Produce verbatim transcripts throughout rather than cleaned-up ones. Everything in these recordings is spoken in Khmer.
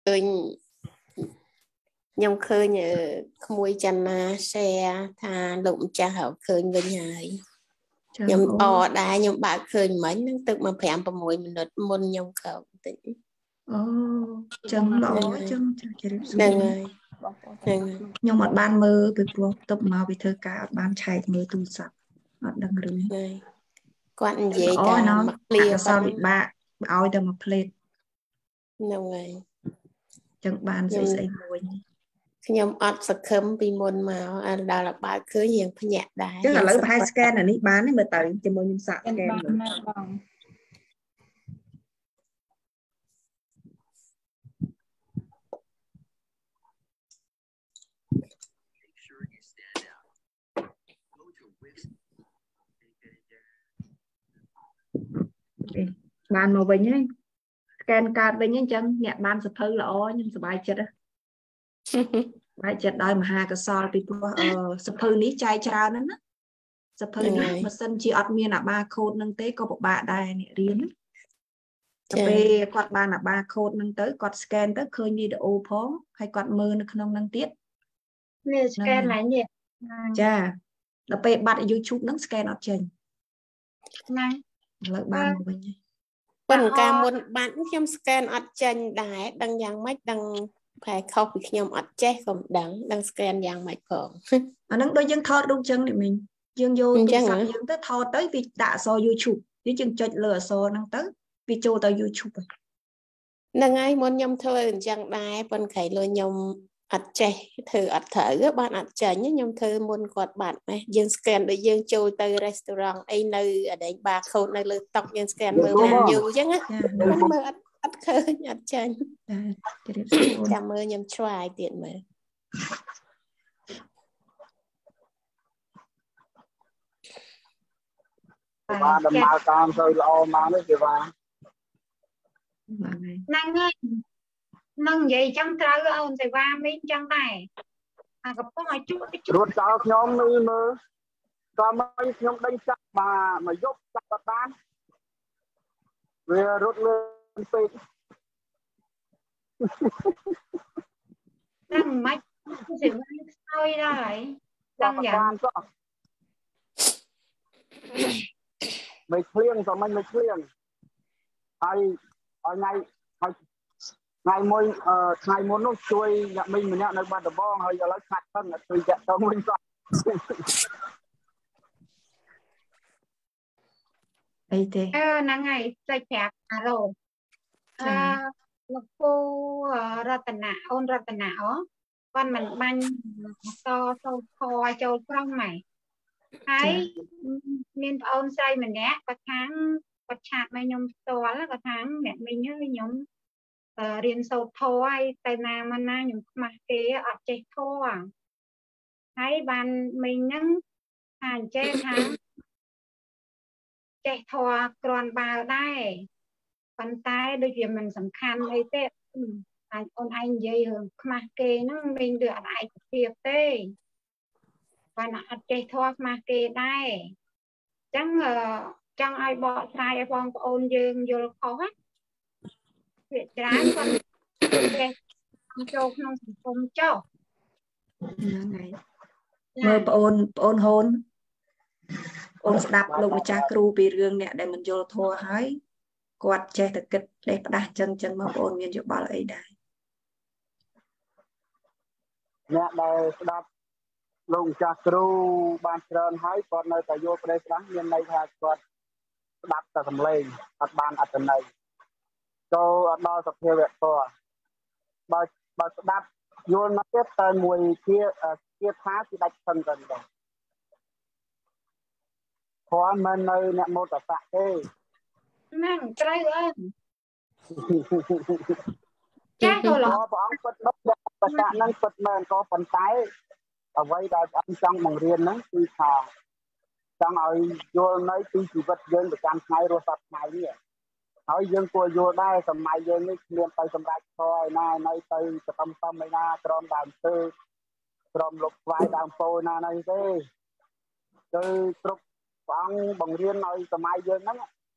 khơi nhom khơi nhờ mùi chân na xe tha lụng cha hậu khơi với nhài nhom o đá nhom bạc khơi mấy nó tự mà phèm vào mùi mình đột môn nhom khẩu tỉnh chân lỗ chân rồi nhưng mà ban mơ từ pro tập mà bị thơ cả ban chạy mơ tu sạch ở đằng rừng quan gì cả mặc lia sao bị bạ oi tao mà plate rồi chân ban sẽ xây mùi nhom ọt sạc khấm vì môn mà đó là bà cứ nhiều cái nhạc đá chắc là lấy hai scan là đi bán mà tới cho môi nhung sạc scan bàn màu bình ấy scan card với những chân nhạc ban sập thơ là ó nhưng sập bài chết á bài chết đôi mà hai cái so thì sập thơ ní chai trao nữa sập thơ ní mà sân chỉ admin là ba code nâng tế có một bạn đài nè riêng tập quạt ban là ba code nâng tới quạt scan tới khơi như độ phóng hay quạt mơ nó không nâng tiết nè scan lại nhỉ cha là pe bắt YouTube nâng scan ở trên này lợi ban màu bình phần ca muốn bán nhom scan ọt chân đá đăng giang mách đăng phải không bị nhom ọt che không đắng đăng scan giang mạch phồng à nó đôi chân thọt đôi chân để mình dương vô tu sạch dương tới thọt tới vì đã so YouTube với chân chật lửa so năng tới vì cho tao YouTube nâng ai muốn nhom thôi chẳng đá phần khải lôi nhom ọt che thử ọt thở các bạn ọt che nhé nhom thơ muốn quạt bạn này dương scan để dương trôi tới restaurant ấy nơi ở đấy bà khâu nơi lơ tóc dương scan mơ mà nhiều chứ á mơ ọt ọt khơi ọt che chả mơ nhom try tiện mơ ba đầm ma tam thôi lo ma nó kìa ba năng ơi năng vậy trong trái ôn thì ba miếng trong này à gặp có mấy chút cái chút ruột sao nhóm nữa mơ sao mấy nhóm đánh chắc mà mà giúp chắc bát ban về ruột lên pin năng mấy thì thôi rồi năng dạng mày khuyên sao mày mày khuyên ai ở ngày ngày môi ngày môi nó chui nhà mình mình nhận được ba đợt bom hơi giờ lấy sạch hơn là tùy chặt tao mình rồi ấy thế ờ năng ngày sai chạc à rồi à một cô Ratana ôn Ratana ó con mình banh to to to châu trong mày thấy nên ôn say mình nhé có tháng có chặt mấy nhung to là có tháng mẹ mình nhớ nhung riêng sâu thôi tay nào mà na nhung mặt kia ở chạy thôi thấy ban mình nâng hàng chế tháng chạy thôi còn bao đây con tay đôi khi mình sẵn khăn đây tết anh ôn anh dây hưởng mặt kia nó mình được lại việc tê và nó chạy thôi mặt kia đây chẳng chẳng ai bỏ sai phong ôn dương vô khó việc trái con châu không không châu mơ ôn ôn hôn ôn đạp lục cha kêu bị rương nè để mình vô thua hái quạt che thật kịch để đặt chân chân mơ ôn viên chỗ bao ấy đây nè đây đạp lục cha kêu ban trơn hái còn nơi tại vô đây sáng nhân này là quạt đạp tại thầm lên đặt ban ở tầng này cho đo tập theo việc thôi bà bà đáp vô nó tiếp tới mùi kia kia phá thì đạch phân gần rồi khó mà nơi nè mô tả tạ thế năng trái ơn chắc rồi có bóng phật đốc tả tạ năng phật mền có phần tái ở đây là anh trong bằng riêng nó thì thà trong ở vô nơi tuy chỉ vật dân được trăm ngày rồi sắp ngày nhỉ hỏi dân của vô đây tầm mai dân ấy liền tay tầm đại thôi na nay tay tầm tầm này na tròn đàn tư tròn lục vai đàn phôi na này thế từ trục phong bằng riêng nói tầm mai dân đó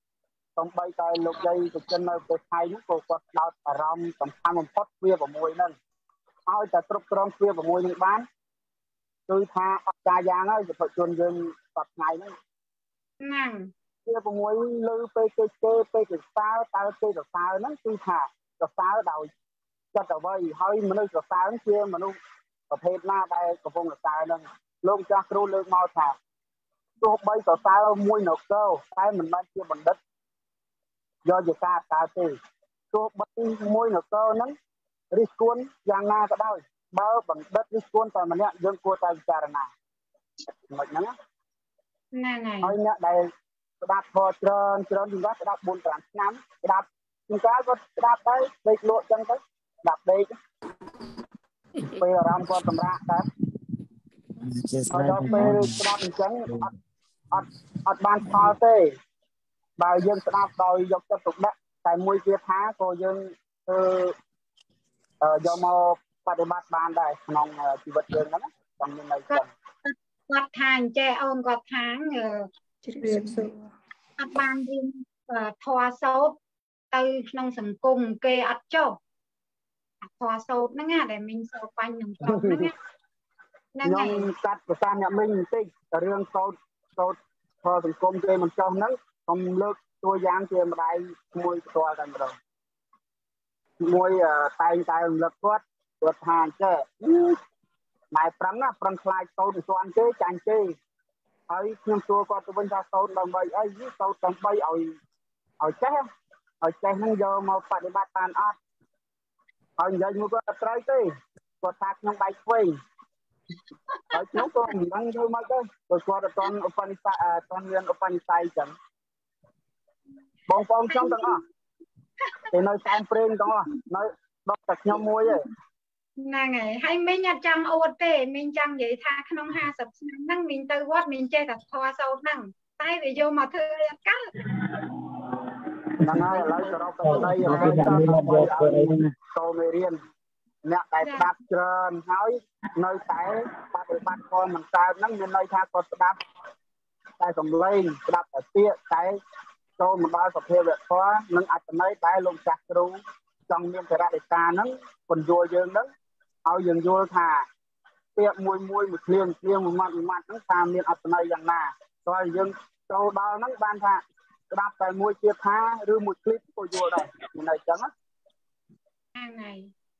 សំបីតែលោកយាយទៅចិននៅប្រទេសថៃហ្នឹងក៏គាត់ដោតអារម្មណ៍សំខាន់បំផុតវា6ហ្នឹងឲ្យតែគ្រប់គ្រងវា6ហ្នឹងបានគឺថាអត់ការយ៉ាងហើយយុវជនយើងសប្តាហ៍ថ្ងៃហ្នឹងណាំវា6លើពេលគេគេពេលគេសើតើគេសរសើរហ្នឹងគឺថាសរសើរដោយចិត្តអ្វីហើយមនុស្សសរសើរជាមនុស្សប្រភេទណាដែលកំពុងសរសើរហ្នឹងលោកចាស់គ្រូលើកមកថាទោះបីសរសើរមួយនគរតែមិនមែនជាបណ្ឌិតយកជាការតើទេទោះបីមួយនគរហ្នឹងរិះគន់យ៉ាងណាក៏ដោយបើបណ្ឌិតរិះគន់តែម្នាក់យើងគួរតែពិចារណាមិនហ្នឹងណាណាហើយអ្នកដែលស្ដាប់ធម៌ច្រើនច្រើនជាងគាត់ស្ដាប់bốn5ឆ្នាំស្ដាប់ជាងកាលគាត់ស្ដាប់ទៅដេកលក់ចឹងទៅស្ដាប់ដេកពេលអារម្មណ៍គាត់សម្រាកដែរហើយដល់ពេលស្ដាប់អញ្ចឹងអត់អត់អត់បានផលទេបើយើងស្ដាប់ដោយយកចិត្តទុកដាក់តែមួយទៀតថាក៏យើងធ្វើយកមកបប្រតិបត្តិបានដែរក្នុងជីវិតយើងហ្នឹងចង់មានន័យចឹងគាត់ថាអញ្ចេះអូនគាត់ថាជ្រាបសួរអត់បានរៀនធម៌សោតទៅក្នុងសង្គមគេអត់ចុះធម៌សោតហ្នឹងណាដែលមីងសោតបាញ់នឹងក្រុមហ្នឹងណាខ្ញុំកាត់ប្រសាអ្នកមីងបន្តិចរឿងសោតសោតធម៌សង្គមគេមិនចុះហ្នឹងខ្ញុំលើកតួយ៉ាងជាម្ដាយមួយផ្ទាល់តែម្ដងមួយតែងតែរំលឹកគាត់គាត់ថាអញ្ចេះម៉ែប្រឹងណាប្រឹងខ្លាចសោតមិនស្គាល់គេចាញ់គេហើយខ្ញុំសួរគាត់ទៅវិញថាសោតដើម្បីអីសោតដើម្បីឲ្យឲ្យចេះឲ្យចេះហ្នឹងយកមកបប្រតិបត្តិបានអត់ហើយនិយាយមួយគាត់អត់ត្រូវទេគាត់ថាខ្ញុំបែកឆ្វេងហើយខ្ញុំក៏មិនដឹងធ្វើម៉េចទេព្រោះគាត់អត់ទាន់ឧបនិស្ស័យអត់ទាន់មានឧបនិស្ស័យចឹងបងប្អូនខ្ញុំទាំងអស់គេនៅសែនព្រេងទាំងអស់នៅដល់តែខ្ញុំមួយទេហ្នឹងហើយហើយមីងអត់ចង់អួតទេមីងចង់និយាយថាក្នុងห้าสิบឆ្នាំហ្នឹងមីងទៅវត្តមីងចេះតែធម៌សោតហ្នឹងតែវាយកមកធ្វើឲ្យអត់កើតហ្នឹងហើយឥឡូវសរុបទៅស្ដីអ្វីទៅដើម្បីឲ្យចូលមេរៀនអ្នកដែលស្ដាប់ច្រើនហើយនៅតែបប្រតិបត្តិផលមិនកើតហ្នឹងមានន័យថាគាត់ស្ដាប់តែសំឡេងស្ដាប់តែពាក្យតែចូលមកដល់សភាវៈធម៌និងអត្ថន័យដែលលោកចាស់គ្រូចង់មានចរិយាហ្នឹងបញ្យល់យើងហ្នឹងឲ្យយើងយល់ថាពាក្យមួយមួយមួយគ្លៀងគ្លៀងមួយម៉ាត់មួយម៉ាត់ហ្នឹងថាមានអត្ថន័យយ៉ាងណាព្រោះយើងចូលដល់ហ្នឹងបានថាស្ដាប់តែមួយទៀតថាឬមួយคลิปក៏យល់ដែរមានន័យចឹងណាហ្នឹងហើយ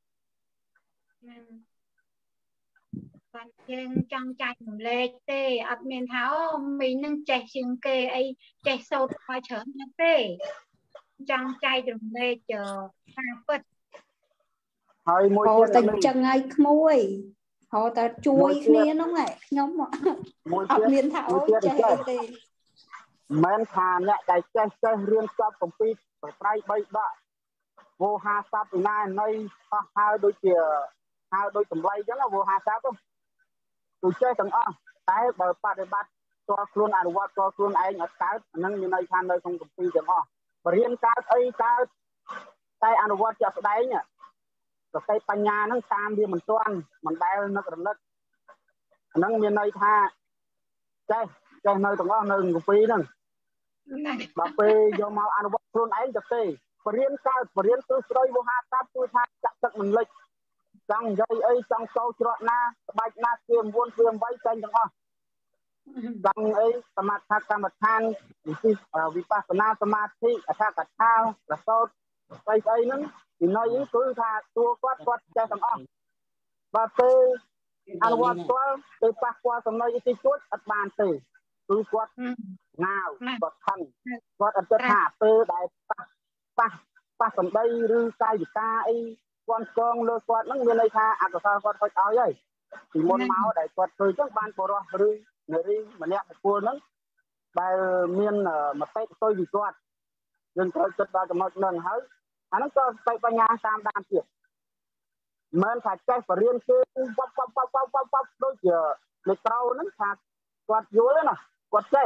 បានយើងចង់ចាច់រំលែកទេអត់មានថាអូមីងនឹងចេះជាងគេអីចេះសូត្រឲ្យច្រើនណាស់ទេចង់ចែករំលែកការពិតហើយមួយទៀតតែចឹងហើយក្មួយហៅតែជួយគ្នាហ្នឹងឯងខ្ញុំអត់មានថាអូចេះអីទេមិនថាអ្នកដែលចេះចេះរៀនចប់កម្ពីប្រត្រៃបីដកវោហាស័ព្ទពីណានៃអស់ហើយដូចជាហៅដូចតម្លៃអញ្ចឹងវោហាស័ព្ទទៅចេះទាំងអស់តែបើបប្រតិបត្តិតើខ្លួនអនុវត្តតើខ្លួនឯងអត់កើតហ្នឹងមានន័យថានៅក្នុងកម្ពីទាំងអស់បរៀនកើតអីកើតតែអនុវត្តជាក់ស្ដែងសតិបញ្ញាហ្នឹងតាមវាមិនទាន់មិនដែលនឹករលឹកហ្នឹងមានន័យថាចេះចេះនៅទាំងអស់នៅកម្ពីហ្នឹងដល់ពេលយកមកអនុវត្តខ្លួនឯងទៅទេបរៀនកើតបរៀនគឺស្ដីវោហាស័ព្ទគឺថាចាក់ទឹកមិនលិចចង់និយាយអីចង់ចូលច្រកណាក្បាច់ណាជាមួនជាអ្វីចេញទាំងអស់ចង់អីសមាធិកម្មដ្ឋានវិបស្សនាសមាធិអថាកថាប្រសោតស្អីស្អីហ្នឹងពីនៅគឺថាតួគាត់គាត់ចេះទាំងអស់បើពេលអនុវត្តផ្ទាល់ទៅប៉ះពាល់ចំណុចទីជួចអត់បានទេគឺគាត់ងាវគាត់ខឹងគាត់អត់គិតថាពេលដែលប៉ះប៉ះប៉ះសម្ដីឬកាយវិការអីគាត់កងលើគាត់ហ្នឹងមានន័យថាអកុសលគាត់ហុចឲ្យហើយពីមុនមកដែលគាត់ធ្វើអញ្ចឹងបានបរោះឬនារីម្នាក់បុគ្គលហ្នឹងដែលមានមតិផ្ទុយពីគាត់យើងត្រូវគិតដល់ចំណុចហ្នឹងហើយអាហ្នឹងក៏ស្ដីបញ្ញាតាមដានទៀតមិនថាចេះបរៀនគឺវ៉ាប់វ៉ាប់វ៉ាប់វ៉ាប់វ៉ាប់វ៉ាប់ដូចជាលេខក្រៅហ្នឹងថាគាត់យល់ទេណាគាត់ចេះ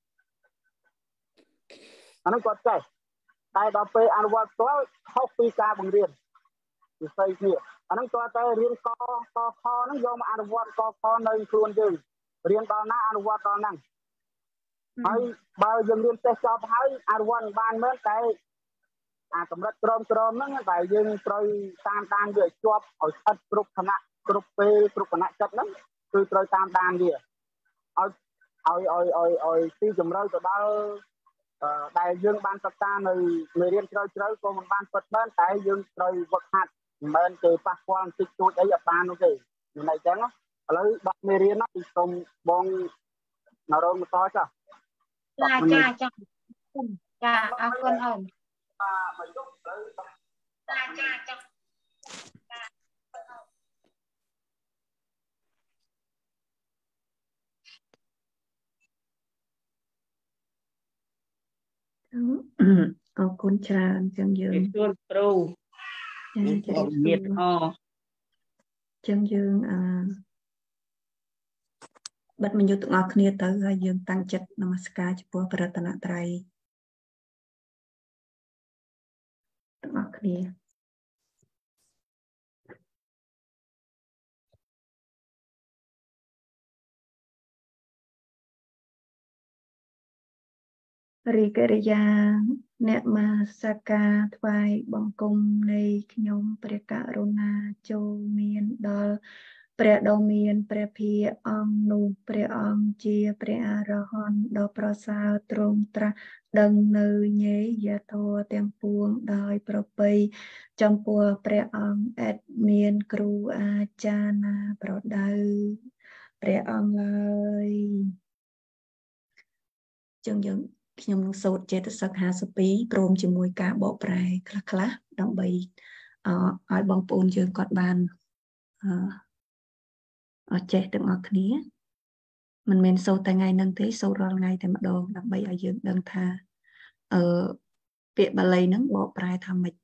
អាហ្នឹងគាត់ចេះតែដល់ពេលអនុវត្តផ្ទាល់ខុសពីការបង្រៀនវិស័យគ្នាអាហ្នឹងគាត់តែរៀនកកខហ្នឹងយកមកអនុវត្តកខនៅខ្លួនយើងរៀនដល់ណាអនុវត្តដល់ហ្នឹងហើយបើយើងរៀនចេះចប់ហើយអារវ៉ាន់បានមើលតែអាកម្រិតក្រមក្រមហ្នឹងដែលយើងត្រូវតាមដានវាឲ្យជាប់ឲ្យស្អិតគ្រប់គណៈគ្រប់ពេលគ្រប់គណៈចិត្តហ្នឹងគឺត្រូវតាមដានវាឲ្យឲ្យឲ្យឲ្យឲ្យទីជម្រៅទៅដល់ដែលយើងបានសិក្សានៅមេរៀនជ្រៅជ្រៅក៏មិនបានពិតមែនតែយើងត្រូវវឹកហាត់មិនមែនគេប៉ះពាល់បន្តិចតួចអីអត់បាននោះទេមិនអីចឹងឥឡូវបាត់មេរៀនណាពីសូមបងណរោមតចាចាចាចាចាអរគុណអូនចាចាចាអរគុណច្រើនចឹងយើងជួនគ្រូចាចាជំរាបអចឹងយើងអឺបិទមយុទាំងអស់គ្នាទៅហើយយើងតាំងចិត្តនមស្ការចំពោះព្រះរតនត្រ័យទាំងអស់គ្នារីកិរិយាអ្នកមាសកាថ្វាយបង្គំនៃខ្ញុំព្រះករុណាចូលមានដល់ព្រះដ៏មានព្រះភិយអង្គនោះព្រះអង្គជាព្រះអរហន្តដ៏ប្រសើរទ្រង់ត្រាស់ដឹងនៅញេយធម៌ទាំងពួងដោយប្រពៃចំពោះព្រះអង្គឥតមានគ្រូអាចារ្យណាប្រដៅព្រះអង្គឡើយចឹងយើងខ្ញុំនឹងសូត្រចេតសិកហាសិបពីរព្រមជាមួយការបកប្រែខ្លះៗដើម្បីឲ្យបងប្អូនយើងគាត់បានអឺចេះទាំងអស់គ្នាមិនមែនសូត្រតែថ្ងៃហ្នឹងទេសូត្ររាល់ថ្ងៃតែម្ដងដើម្បីឲ្យយើងដឹងថាអឺពាក្យបាលីហ្នឹងបកប្រែថាម៉េច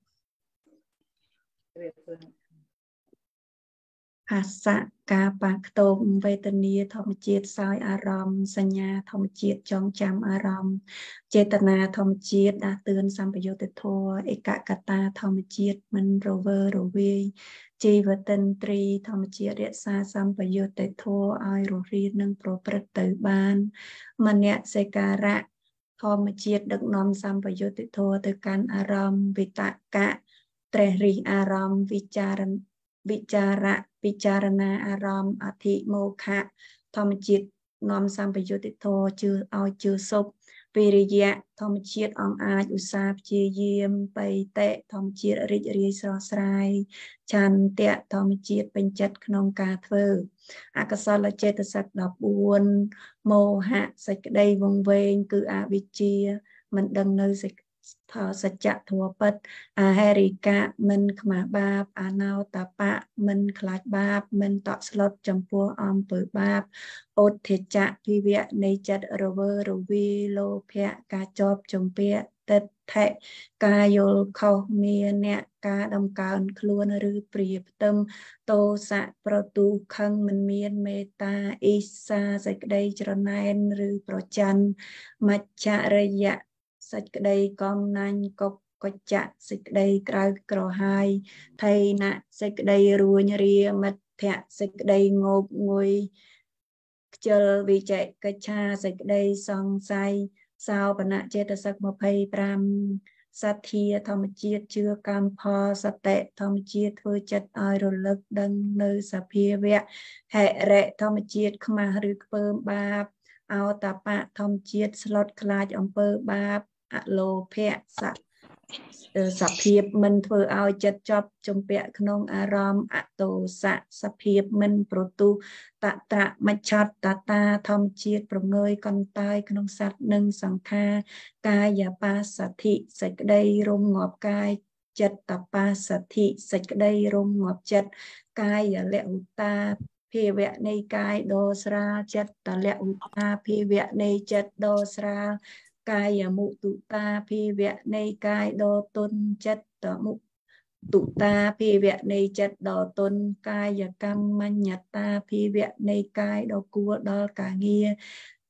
ភាសាការប៉ះខ្ទមវេទនាធម្មជាតិសោយអារម្មណ៍សញ្ញាធម្មជាតិចងចាំអារម្មណ៍ចេតនាធម្មជាតិដាស់តឿនសម្បយុទ្ធធម៌ឯកកតាធម្មជាតិមិនរវើរវាយជីវតិន្ទ្រីធម្មជាតិរក្សាសម្បយុទ្ធធម៌ឲ្យរស់រាននិងប្រព្រឹត្តទៅបានមនសិការៈធម្មជាតិដឹកនាំសម្បយុទ្ធធម៌ទៅកាន់អារម្មណ៍វិតកៈត្រេះរិះអារម្មណ៍វិចារវិចារៈពិចារណាអារម្មណ៍អធិមោខៈធម្មជាតិនាំសម្បយុទ្ធធម៌ជឿឲ្យជឿសុខវិរិយៈធម្មជាតិអង្អាចឧស្សាហ៍ព្យាយាមបៃតេធម្មជាតិរីករាយស្រស់ស្រាយឆន្ទៈធម្មជាតិពេញចិត្តក្នុងការធ្វើអកុសលចេតសិកដប់បួនមោហៈសេចក្តីវង្វេងគឺអវិជ្ជាមិនដឹងនៅសេចសច្ចធម៌ពិតអហេរិកៈមិនខ្មាស់បាបអនោតបៈមិនខ្លាចបាបមិនតក់ស្លុតចំពោះអំពើបាបឧទ្ធិចៈភិវៈនៃចិត្តរវើរវាយលោភៈការជាប់ជំពាក់ទិដ្ឋិការយល់ខុសមានអ្នកការដំកើងខ្លួនឬព្រាផ្ទឹមទោសៈប្រទូខឹងមិនមានមេត្តាអ៊ីសាសេចក្តីច្រណែនឬប្រច័ណ្ឌមច្ឆរិយៈសេចក្តីកំណាញ់កុកកច្ចៈសេចក្តីក្រៅក្រហាយថៃណសេចក្តីរួញរាមិទ្ធៈសេចក្តីងោកងុយខ្ជិលវិជ័យកិច្ឆាសេចក្តីសង្ស័យសោបនៈចេតសិកម្ភៃប្រាំសទ្ធាធម្មជាតិជឿកម្មផលសតិធម្មជាតិធ្វើចិត្តឲ្យរលឹកដឹងនៅសភាវៈហិរិធម្មជាតិខ្មាស់ឬខ្ពើមបាបអោតបៈធម្មជាតិស្លុតខ្លាចអំពើបាបអលោភៈសសភាពមិនធ្វើឲ្យចិត្តចប់ជំពាក់ក្នុងអារម្មណ៍អតោសៈសភាពមិនប្រទុតត្រមច្ឆតតាធម្មជាតិប្រងើយកន្តើយក្នុងសត្វនិងសង្ខារកាយបាសទ្ធិសេចក្តីរំងាប់កាយចិត្តតបាសទ្ធិសេចក្តីរំងាប់ចិត្តកាយលៈឧតាភាវៈនៃកាយដោស្រាលចិត្តតលៈឧតាភាវៈនៃចិត្តដោស្រាលកាយមុទុតាភាវៈនៃកាយដោទុនចិត្តតមុទុតាភាវៈនៃចិត្តដោទុនកាយកម្មញ្ញតាភាវៈនៃកាយដោគួរដល់ការងារ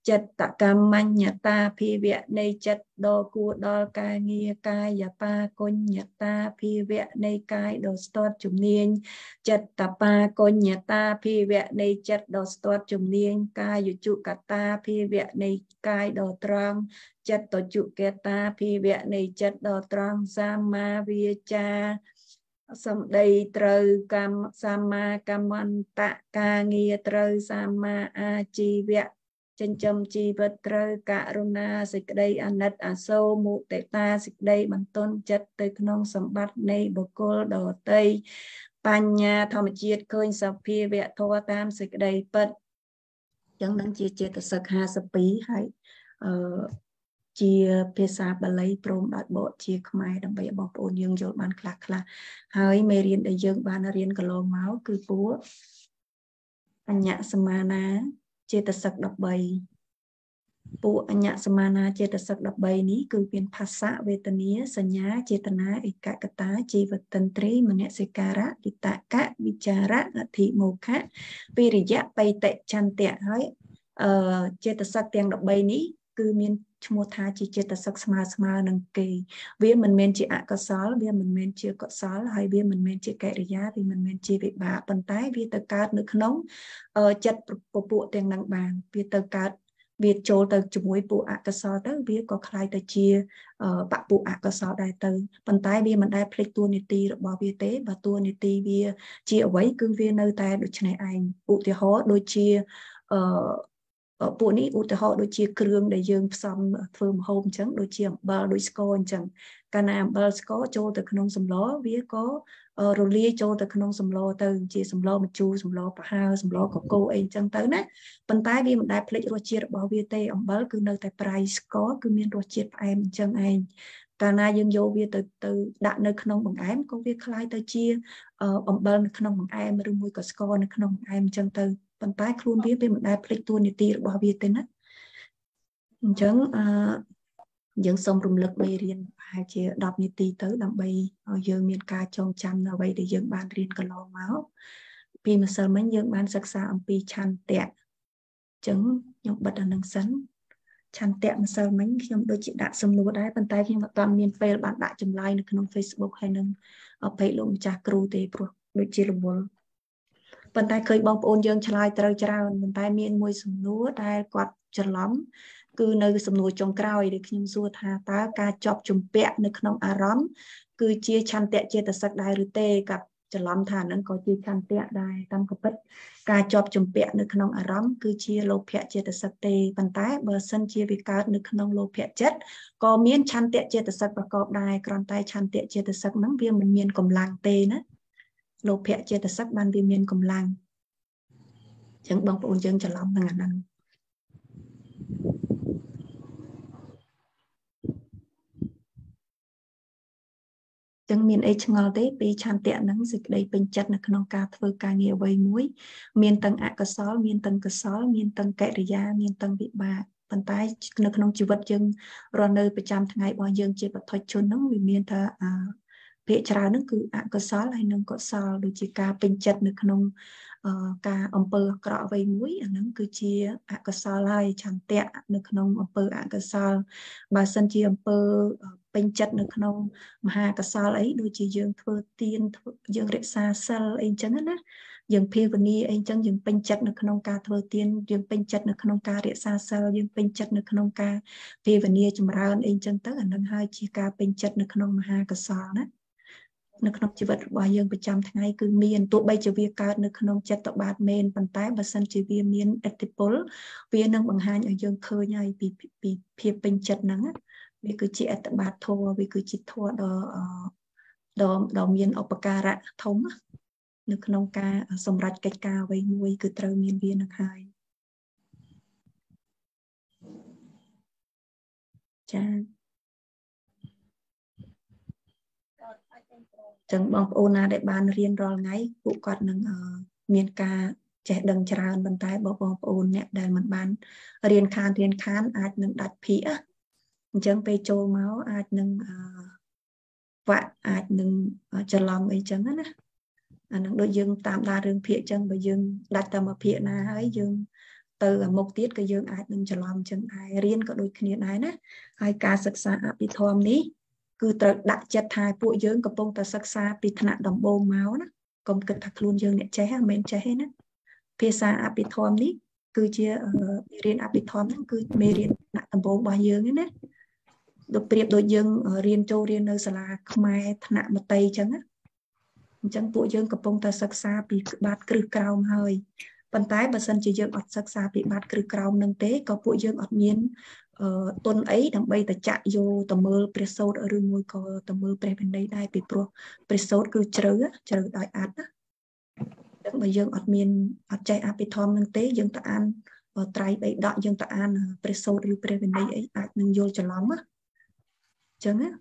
ចិត្តតកម្មញ្ញតាភិវៈនៃចិត្តដ៏គួរដល់ការងារកាយបាកញ្ញតាភិវៈនៃកាយដ៏ស្ទាត់ជំនាញចិត្តតបាកញ្ញតាភិវៈនៃចិត្តដ៏ស្ទាត់ជំនាញកាយជុកតាភិវៈនៃកាយដ៏ត្រង់ចិត្តតជុកតាភិវៈនៃចិត្តដ៏ត្រង់សម្មាវាចាសម្ដីត្រូវកម្មសម្មាកម្មន្តៈការងារត្រូវសម្មាអាជីវៈចិញ្ចឹមជីវិតត្រូវករុណាសេចក្តីអាណិតអាសូរមុទិតាសេចក្តីបន្ទន់ចិត្តទៅក្នុងសម្បត្តិនៃបុគ្គលដទៃបញ្ញាធម្មជាតិឃើញសភាវៈធម៌តាមសេចក្តីពិតអញ្ចឹងនឹងជាចេតសិកห้าสิบពីរហើយអឺជាភាសាបាលីព្រមដោយបកជាខ្មែរដើម្បីឲ្យបងប្អូនយើងយល់បានខ្លះខ្លះហើយមេរៀនដែលយើងបានរៀនកន្លងមកគឺពួកអញ្ញសមានាចេតសិកដប់បីពួកអញ្ញសមានាចេតសិកដប់បីនេះគឺមានភាសាវេទនាសញ្ញាចេតនាឯកកតាជីវតន្ត្រីមនសិការៈវិតកៈវិចារៈអធិមោខៈវិរិយៈបៃតិចន្ទៈហើយអឺចេតសិកទាំងដប់បីនេះគឺមានឈ្មោះថាជាចេតសិកស្មើស្មើនឹងគេវាមិនមែនជាអកុសលវាមិនមែនជាកុសលហើយវាមិនមែនជាកិរិយាវាមិនមែនជាវិបាកប៉ុន្តែវាទៅកើតនៅក្នុងចិត្តពពួកទាំងនឹងបានវាទៅកើតវាចូលទៅជាមួយពួកអកុសលទៅវាក៏คล้ายទៅជាបពុអកុសលដែរទៅប៉ុន្តែវាមិនដែលភ្លេចតួនាទីរបស់វាទេបើតួនាទីវាជាអ្វីគឺវានៅតែដូចនេះឯងឧទាហរណ៍ដូចជាអឺពួកនេះឧទាហរណ៍ដូចជាគ្រឿងដែលយើងផ្សំធ្វើម្ហូបអញ្ចឹងដូចជាអំបិលដូចស្ករអញ្ចឹងកាលណាអំបិលស្ករចូលទៅក្នុងសម្លវាក៏រលាយចូលទៅក្នុងសម្លទៅជាសម្លម្ជូរសម្លប្រហើរសម្លកកូរអីអញ្ចឹងទៅណាប៉ុន្តែវាមិនដែលភ្លេចរសជាតិរបស់វាទេអំបិលគឺនៅតែប្រៃស្ករគឺមានរសជាតិផ្អែមអញ្ចឹងឯងកាលណាយើងយកវាទៅទៅដាក់នៅក្នុងបង្អែមក៏វាคล้ายទៅជាអំបិលនៅក្នុងបង្អែមឬមួយក៏ស្ករនៅក្នុងបង្អែមអញ្ចឹងទៅប៉ុន្តែខ្លួនវាវាមិនដែលភ្លេចតួនាទីរបស់វាទេណាអញ្ចឹងអឺយើងសូមរំលឹកមេរៀនប្រហែលជាដប់នាទីទៅដើម្បីឲ្យយើងមានការចងចាំនៅអ្វីដែលយើងបានរៀនកន្លងមកពីម្សិលមិញយើងបានសិក្សាអំពីឆន្ទៈអញ្ចឹងខ្ញុំបិទអានឹងសិនឆន្ទៈម្សិលមិញខ្ញុំដូចជាដាក់សំណួរដែរប៉ុន្តែខ្ញុំអត់ទាន់មានពេលបានដាក់ចម្លើយនៅក្នុង Facebook ហើយនឹងពេកលោកម្ចាស់គ្រូទេព្រោះដូចជារវល់ប៉ុន្តែឃើញបងប្អូនយើងឆ្លើយត្រូវច្រើនប៉ុន្តែមានមួយសំណួរដែលគាត់ច្រឡំគឺនៅសំណួរចុងក្រោយដែលខ្ញុំសួរថាតើការជាប់ជំពាក់នៅក្នុងអារម្មណ៍គឺជាឆន្ទៈចេតសិកដែរឬទេគាត់ច្រឡំថាហ្នឹងក៏ជាឆន្ទៈដែរតាមពិតការជាប់ជំពាក់នៅក្នុងអារម្មណ៍គឺជាលោភៈចេតសិកទេប៉ុន្តែបើសិនជាវាកើតនៅក្នុងលោភៈចិត្តក៏មានឆន្ទៈចេតសិកប្រកបដែរគ្រាន់តែឆន្ទៈចេតសិកហ្នឹងវាមិនមានកម្លាំងទេណាលោភៈចេតសិកបានវាមានកម្លាំងអញ្ចឹងបងប្អូនយើងច្រឡំនឹងអាហ្នឹងចឹងមានអីឆ្ងល់ទេពីឆន្ទៈហ្នឹងសេចក្តីពេញចិត្តនៅក្នុងការធ្វើការងារអ្វីមួយមានទាំងអកុសលមានទាំងកុសលមានទាំងកិរិយាមានទាំងវិបាកប៉ុន្តែនៅក្នុងជីវិតយើងរស់នៅប្រចាំថ្ងៃរបស់យើងជាបុថុជនហ្នឹងវាមានថាអភាគច្រើនហ្នឹងគឺអកុសលហើយនិងកុសលដូចជាការពេញចិត្តនៅក្នុងការអំពើអាក្រក់អ្វីមួយអាហ្នឹងគឺជាអកុសលហើយឆន្ទៈនៅក្នុងអំពើអកុសលបើសិនជាអំពើពេញចិត្តនៅក្នុងមហាកុសលអីដូចជាយើងធ្វើទានយើងរក្សាសិលអីចឹងណាយើងភាវនាអីចឹងយើងពេញចិត្តនៅក្នុងការធ្វើទានយើងពេញចិត្តនៅក្នុងការរក្សាសិលយើងពេញចិត្តនៅក្នុងការភាវនាចម្រើនអីចឹងទៅអានឹងហើយជាការពេញចិត្តនៅក្នុងមហាកុសលណានៅក្នុងជីវិតរបស់យើងប្រចាំថ្ងៃគឺមានទោះបីជាវាកើតនៅក្នុងចិត្តបាតមែនប៉ុន្តែបើសិនជាវាមានឥទ្ធិពលវានឹងបង្ហាញឲ្យយើងឃើញហើយពីពីភាពពេញចិត្តហ្នឹងវាគឺជាអត្តបាតធម៌វាគឺជាធម៌ដ៏ដ៏ដ៏មានឧបការៈធំនៅក្នុងការសម្រេចកិច្ចការអ្វីមួយគឺត្រូវមានវានឹងហើយចា៎ចឹងបងប្អូនណាដែលបានរៀនរាល់ថ្ងៃពួកគាត់នឹងមានការចេះដឹងច្រើនប៉ុន្តែបងប្អូនអ្នកដែលមិនបានរៀនខានរៀនខានអាចនឹងដាច់ភាគអញ្ចឹងពេលចូលមកអាចនឹងវាក់អាចនឹងច្រឡំអីចឹងណាអានឹងដូចយើងតាមដានរឿងភាគចឹងបើយើងដាច់តែមួយភាគណាហើយយើង từ một tiết cái dương ai đừng chờ lòng chân ai riêng có đôi khi này nè hai ca sắc xa bị thòm ní cứ tự đặt chất hai bộ dương có bông ta sắc xa bị thnạn đồng bông máu nè công cực thật luôn dương nè cháy hàng men cháy nè phía xa bị thòm ní cứ chia riêng bị thòm nè cứ mê riêng nặng đồng bông bao dương nè được biệt đôi dương riêng châu riêng nơi là mai thnạn một tay chẳng á chẳng bộ dương có bông ta sắc xa bị bát cử cao hơi phần tái bà sân chỉ dương ọt sắc xa bị bát cử cao nâng tế có bộ dương ọt miên tuần ấy đằng bây ta chạy vô tầm mơ presốt ở rừng ngôi có tầm mơ pre bên đây đây bị pro presốt cứ chờ chờ đòi át á đằng bây dương ọt miên ọt chạy áp bị thom nâng tế dương ta ăn và trái bậy đọ dương ta ăn presốt rừng pre bên đây ấy át nâng vô cho lắm á chẳng á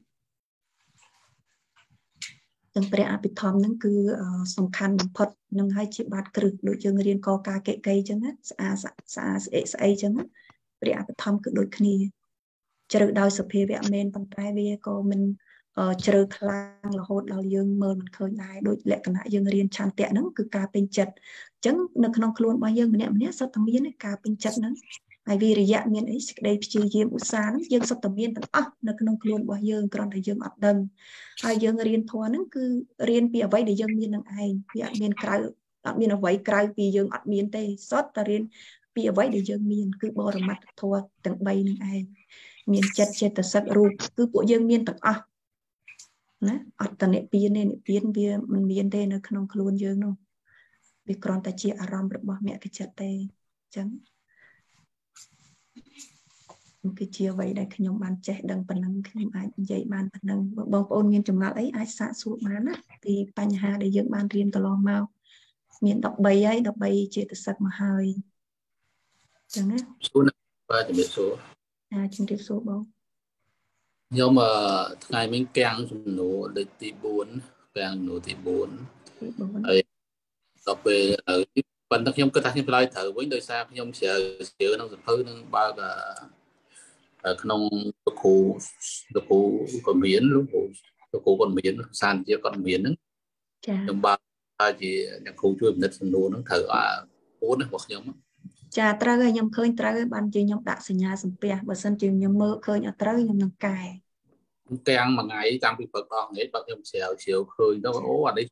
đằng pre áp bị thom nâng cứ song khăn phật nâng hai chị bát cử đội dương riêng co ca kệ cây chẳng á xa xa xa xa chẳng á để áp thom cứ đôi khi chờ đôi sập hè vẽ men bằng tay về có mình chờ khang là hốt đào dương mơ mình khơi lại đôi lệ cả dương riêng tràn tẹn nó cứ cà pin chật trứng nó không luôn bao dương mình nhé sao tầm miến cà pin chật nó ai vì rồi dạng miến ấy đây chỉ game u sáng dương sao tầm miến tầm à nó không luôn bao dương còn để dương ọt đâm ai dương riêng thua nó cứ riêng bìa vậy để dương miến năng ai vẽ miến cày ọt miến ở vậy cày vì dương ọt miến tây sót ta riêng bị vậy để dương miền cứ bỏ mặt thua tận bay nên ai miền chật chật ta sắc ru cứ bộ dương miền tận à nè ở tận này piên này piên bia mình miền đây nó không luôn dương đâu vì còn ta chia aram được bỏ mẹ cái chật đây chẳng cái chia vậy đây khi nhóm ban trẻ đằng phần năng khi ai dạy ban phần năng bông ôn miền chủng nào ấy ai xả xuống bán á thì bánh hà để dương ban riêng tao lo mau miền đọc bay ấy đọc bay chia ta sắc mà hơi chẳng á số này và chuẩn bị số à chuẩn bị số bao nhưng mà ngày mình càng nổ được tỷ bốn càng nổ tỷ bốn ấy đọc về ở phần đặc nhóm cái tác nhân lại thử với đời xa nhóm sẽ chịu năng thứ năng ba cả ở trong khu khu còn miến lúc khu còn miến sàn chỉ còn miến nữa nhưng ba chỉ những khu chui mình nổ nó thử à bốn hoặc nhóm cha tra cái nhom khơi tra cái ban chơi nhom đã sinh nhà sinh pè bữa sân chơi nhom mơ khơi nhom tra nhom nâng cài càng mà ngày trong bị bật đòn ấy bật nhom xèo xèo khơi nó ố ở đây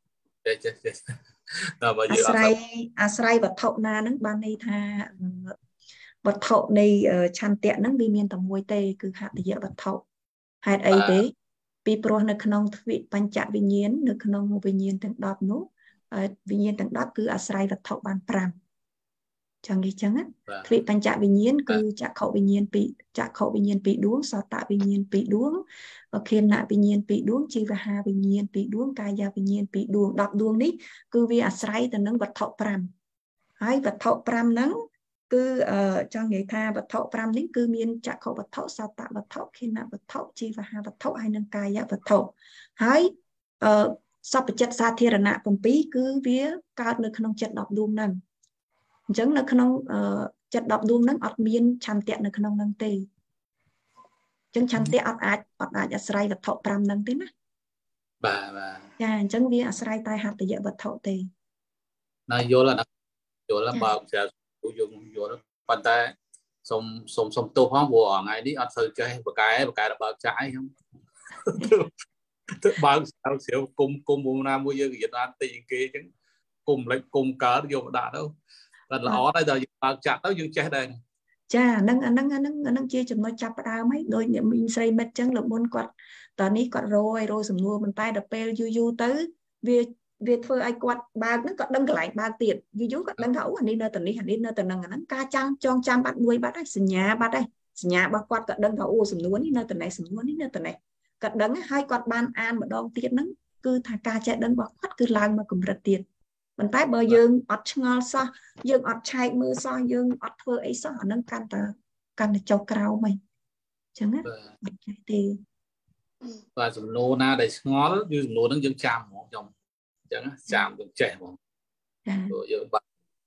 Asrai Asrai vật thọ na nâng ban này tha vật thọ này chan tẹn nâng bị miền tầm môi tây cứ hạt địa vật thọ hạt ấy thế bị pro nơi khung vị ban chạm vị nhiên nơi khung vị nhiên tận đọt nú vị nhiên tận đọt cứ Asrai vật thọ ban pram chẳng đi chẳng á vị ban chạm vị nhiên cứ chạm khẩu vị nhiên bị chạm khẩu vị nhiên bị đuống so tạ vị nhiên bị đuống và khiên nạ vị nhiên bị đuống chi và hà vị nhiên bị đuống cai gia vị nhiên bị đuống đọt đuống ní cứ vì Asrai tận nâng vật thọ pram hay vật thọ pram nâng cứ cho người tha vật thọ pram ní cứ miên chạm khẩu vật thọ so tạ vật thọ khiên nạ vật thọ chi và hà vật thọ hay nâng cai gia vật thọ hay so với chất xa thiên nạ phẩm pí cứ vía cao nơi không chất đọt đuông nâng chẳng là không chất đọc đuông nâng ọt miên chăn tiện là không nâng tê chẳng chăn tiện ọt ách ọt ách Asrai vật thọ pram nâng tê ná bà bà chẳng vì Asrai tai hạt thì dạy vật thọ tê này vô là vô là bà sẽ dùng vô là bàn tay xong xong xong tô hóa bùa ngày đi ọt sơ chơi và cái và cái là bà trái không bà sao xíu cùng cùng một năm bây giờ Việt Nam tiền kia chứ cùng lấy cùng cỡ vô đã đâu là lõ đây giờ bà chặt tới dương che đây cha nâng nâng nâng nâng chia chừng nó chập đau mấy đôi niệm mình xây mất chân là buôn quạt tao ní quạt rồi rồi sầm nua mình tay đập pel du du tới việc việc phơi ai quạt ba nó còn đâm cái lại ba tiền du du còn đâm khẩu anh đi nơi tận ní anh đi nơi tận năng anh ca chăng chong chăm bắt nuôi bắt đấy sừng nhà bắt đây sừng nhà bắt quạt còn đâm khẩu sầm nua ní nơi tận này sầm nua ní nơi tận này còn đâm hai quạt ban an mà đong tiền nắng cứ thà ca chạy đâm bắt quạt cứ lang mà cùng rất tiền mình tay bờ dương ọt ngon sao dương ọt chạy mưa sao dương ọt thưa ấy sao họ nâng can ta can là châu cao mày chẳng á thì và dùng nô na để ngó như nô đang dương chạm một dòng chẳng á chạm được trẻ một rồi giờ bạn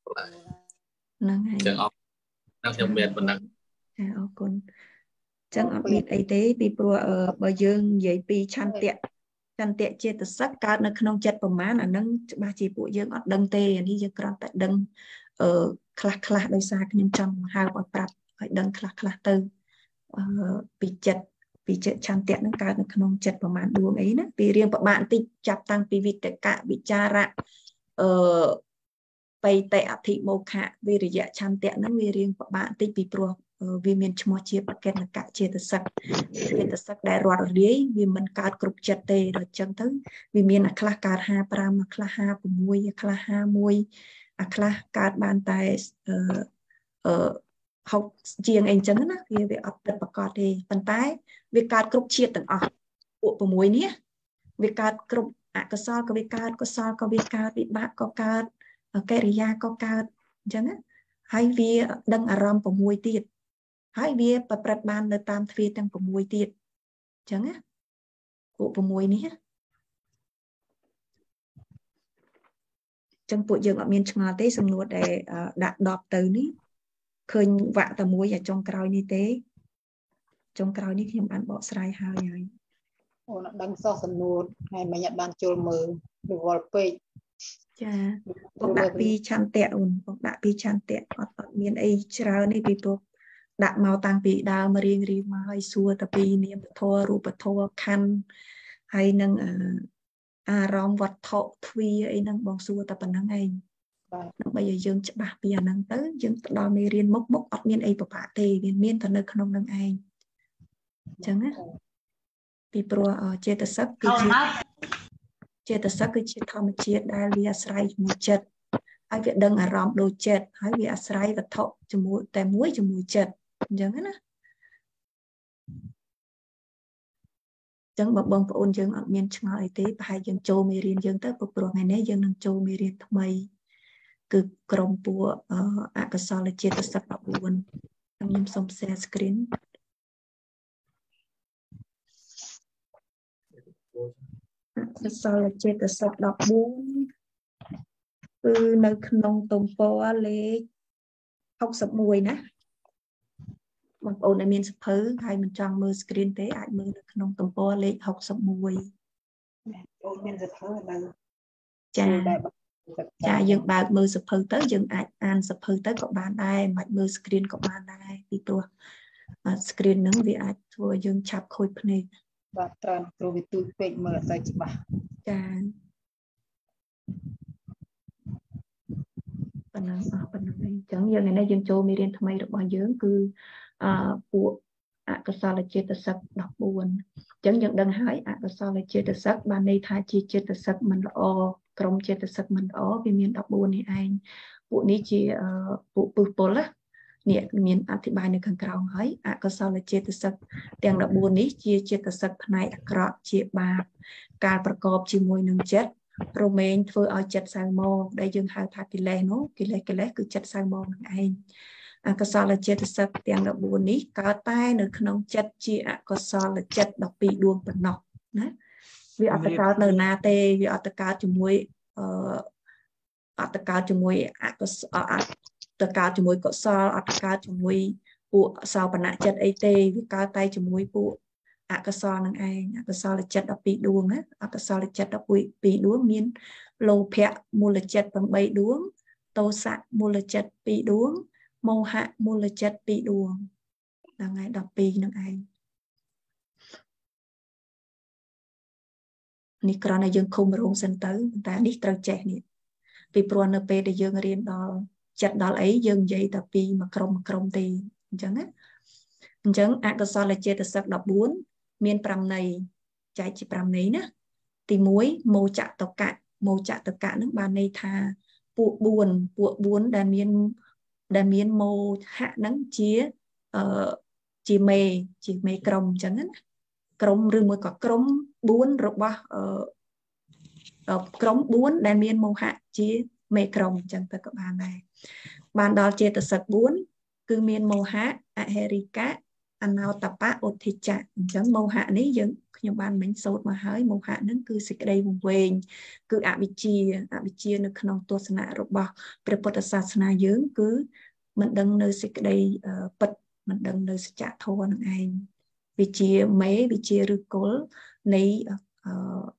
chẳng ốc đang trong miền mình đang con chẳng ọt miền ấy thế bị pro ở bờ dương vậy bị chan tiện chăn tiện chia từ sắc cao nó không chấtประมาณ à nâng ba chỉ bộ dương ở đăng tê đi dương còn tại đăng ở khla khla đôi xa nhưng trong hai quả bạc phải đăng khla khla từ bị chật bị chật chăn tiện nó cao nó không chất ประมาณ đuông ấy nè vì riêng các bạn tích chập tăng vì việc cả bị cha ra ở bay tại thị mô khả vì rỉ dạ chăn tiện nó vì riêng các bạn tích bị pro vì miền chmua chia bạc kết là cả chia từ sắc chia từ sắc đại rót riêng vì mình cắt cục chặt tê rồi chân thứ vì miền là khla cắt ha pram khla ha mùi khla ha mùi khla cắt bàn tay ở học chiêng anh chân á vì về ấp đặt bạc cọt thì bàn tay việc cắt cục chia từng ở của mùi nhé việc cắt cục à có sao có việc cắt có sao có việc cắt bị bạc có cắt cái ria có cắt chân á hay vì đăng ở rom của mùi tiệt hai việc bật bật bàn nơi tam phía tăng của mùi tiệt chẳng á của của mùi ní trong bộ dương ở miền Trung tế xong luôn để đặt đọt từ ní khơi vạ tà mùi ở trong cào như thế trong cào ní khi bạn bỏ sài hai ngày nó đang so sánh luôn ngày mà nhận bàn chôn mờ được gọi pe cha bọc đã pi chan tẹo bọc đã pi chan tẹo ở miền ấy trao ní bị bọc đã mau tăng bị đau mà riêng riêng mà hay xua tập bị niệm thua rụp thua khăn hay nâng à rong vật thọ thuy ấy nâng bong xua tập nâng anh bây giờ dương chắc bà bây giờ nâng tới dương đo mê riêng mốc mốc ọt miên ấy bà bà tê miên miên thật nơi không nâng anh chẳng á vì pro chê tờ sắc cứ chê chê tờ sắc cứ chê thọ mà chê đa li asrai mùi chật hay việc đâng à rong đôi chật hay việc asrai vật thọ cho mùi tè muối cho mùi chật chẳng á chẳng bậc bông ôn dân ở miền Trung ấy tế và hai dân châu mê riêng dân tới bậc bậc ngày nay dân nâng châu mê riêng thông mây cứ crom bùa ạ cái sao là chia tất sắc bậc buồn trong nhâm xong share screen cái sao là chia tất sắc bậc buồn từ nơi nông tông po lệ học sập mùi nè bằng ôn ở miền sập phứ hay mình trang mưa screen tế ai mưa được nông tông po lệ học sập mùi ôn miền sập phứ là cha cha dương bạc mưa sập phứ tới dương ai an sập phứ tới có bàn đây mạch mưa screen có bàn đây đi tua screen nắng vì ai thua dương chạp khôi phê và tràn rồi bị tụt bệnh mở ra chỉ bà cha phần nào phần nào chẳng giờ ngày nay dân châu mi riêng thay được bao nhiêu cứ của ạ cái sao là chia tờ sắc đọc buồn chẳng nhận đăng hỏi ạ cái sao là chia tờ sắc ban đây thay chia chia tờ sắc mình o cầm chia tờ sắc mình o vì miền đọc buồn này anh bộ ní chia bộ bự bự lá nè miền ạ thì bài này càng cao hỏi ạ cái sao là chia tờ sắc tiền đọc buồn ní chia chia tờ sắc này cọ chia baการประกอบជាមួយនឹងចិត្តរមែងធ្វើឲ្យចិត្តសៅមកដែលយើងហៅថាកិលេសនោះកិលេសកិលេសគឺចិត្តសៅមកនឹងឯងអកុសលចេតសិកទាំងដប់បួននេះកើតតែនៅក្នុងចិត្តជាអកុសលចិត្តដប់ពីរដួងប៉ុណ្ណោះណាវាអត់ទៅកើតនៅណាទេវាអត់ទៅកើតជាមួយអឺអត់ទៅកើតជាមួយអកុសលអត់ទៅកើតជាមួយកុសលអត់ទៅកើតជាមួយពួកសោបនៈចិត្តអីទេវាកើតតែជាមួយពួកអកុសលនឹងឯងអកុសលចិត្តដប់ពីរដួងណាអកុសលចិត្តដប់ពីរដួងមានលោភៈមូលចិត្តប្រាំបីដួងទោសៈមូលចិត្តពីរដួងមោហៈមូលចិត្តពីរដួងដល់ថ្ងៃដប់ពីរនឹងឯងនេះគ្រាន់តែយើងឃុំរោមសិនទៅតែនេះត្រូវចេះនេះពីព្រោះនៅពេលដែលយើងរៀនដល់ចិត្តដល់អីយើងនិយាយតែពីមួយក្រុមមួយក្រុមទេអញ្ចឹងណាអញ្ចឹងអកុសលចេតសិកដប់បួនមានប្រាំន័យចែកជាប្រាំន័យណាទីមួយមោចតកៈមោចតកៈនឹងបានន័យថាពួកបួនពួកបួនដែលមានដែលមានមោហៈហ្នឹងជាអឺជាមេជាមេក្រុមអញ្ចឹងណាក្រុមឬមួយក៏ក្រុមបួនរបស់អឺក្រុមបួនដែលមានមោហៈជាមេក្រុមអញ្ចឹងទៅក៏បានដែរបានដល់ចេតសិកបួនគឺមានមោហៈអហេរិកៈអណោតបៈឧទ្ធិចៈអញ្ចឹងមោហៈនេះយើងខ្ញុំបានមិញសូត្រមកហើយមោហៈហ្នឹងគឺសេចក្តីវង្វេងគឺអវិជ្ជាអវិជ្ជានៅក្នុងទស្សនៈរបស់ព្រះពុទ្ធសាសនាយើងគឺមិនដឹងនៅសេចក្តីពិតមិនដឹងនៅសច្ចធម៌នឹងឯងវិជាមេវិជាឬគល់នៃ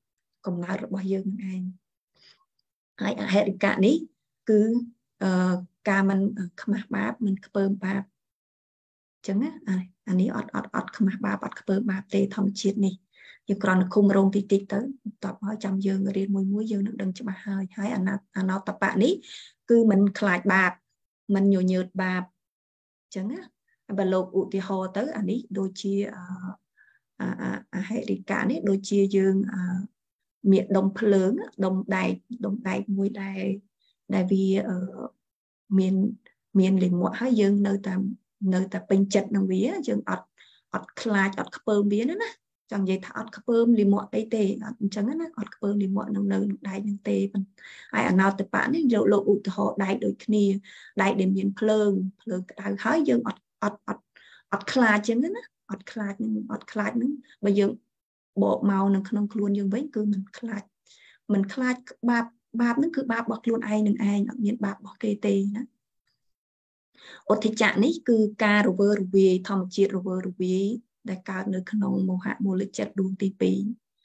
កំណើតរបស់យើងនឹងឯងហើយអហិរិកៈនេះគឺការមិនខ្មាស់បាបមិនខ្ពើមបាបអញ្ចឹងណាអានេះអត់អត់អត់ខ្មាស់បាបអត់ខ្ពើមបាបទេធម្មជាតិនេះយើងគ្រាន់តែគុំរងតិចតិចទៅតបហើយចាំយើងរៀនមួយមួយយើងនឹងដឹងច្បាស់ហើយហើយអនាអនោតបៈនេះគឺមិនខ្លាចបាបមិនញញើតបាបអញ្ចឹងណាបើលោកឧទាហរណ៍ទៅអានេះដូចជាអហិរិកៈនេះដូចជាយើងមានដុំភ្លើងដុំដែកដុំដែកមួយដែលដែលវាមានមានលិមួកហើយយើងនៅតែនៅតែពេញចិត្តនឹងវាយើងអត់អត់ខ្លាចអត់ខ្ពើមវាណាចង់និយាយថាអត់ខ្ពើមលិមួកអីទេអត់អញ្ចឹងណាអត់ខ្ពើមលិមួកនឹងនៅនឹងដែកនឹងទេហើយអនោតបៈនេះលោកលោកឧទាហរណ៍ដែកដូចគ្នាដែកដែលមានភ្លើងភ្លើងក្តៅហើយយើងអត់អត់អត់អត់ខ្លាចអញ្ចឹងណាអត់ខ្លាចនឹងអត់ខ្លាចនឹងបើយើងបកមកនៅក្នុងខ្លួនយើងវិញគឺមិនខ្លាចមិនខ្លាចបាបបាបនឹងគឺបាបរបស់ខ្លួនឯងនឹងឯងអត់មានបាបរបស់គេទេណាឧទ្ធិចៈនេះគឺការរវើរវាយធម្មជាតិរវើរវាយដែលកើតនៅក្នុងមោហៈមូលចិត្តដួងទីពីរ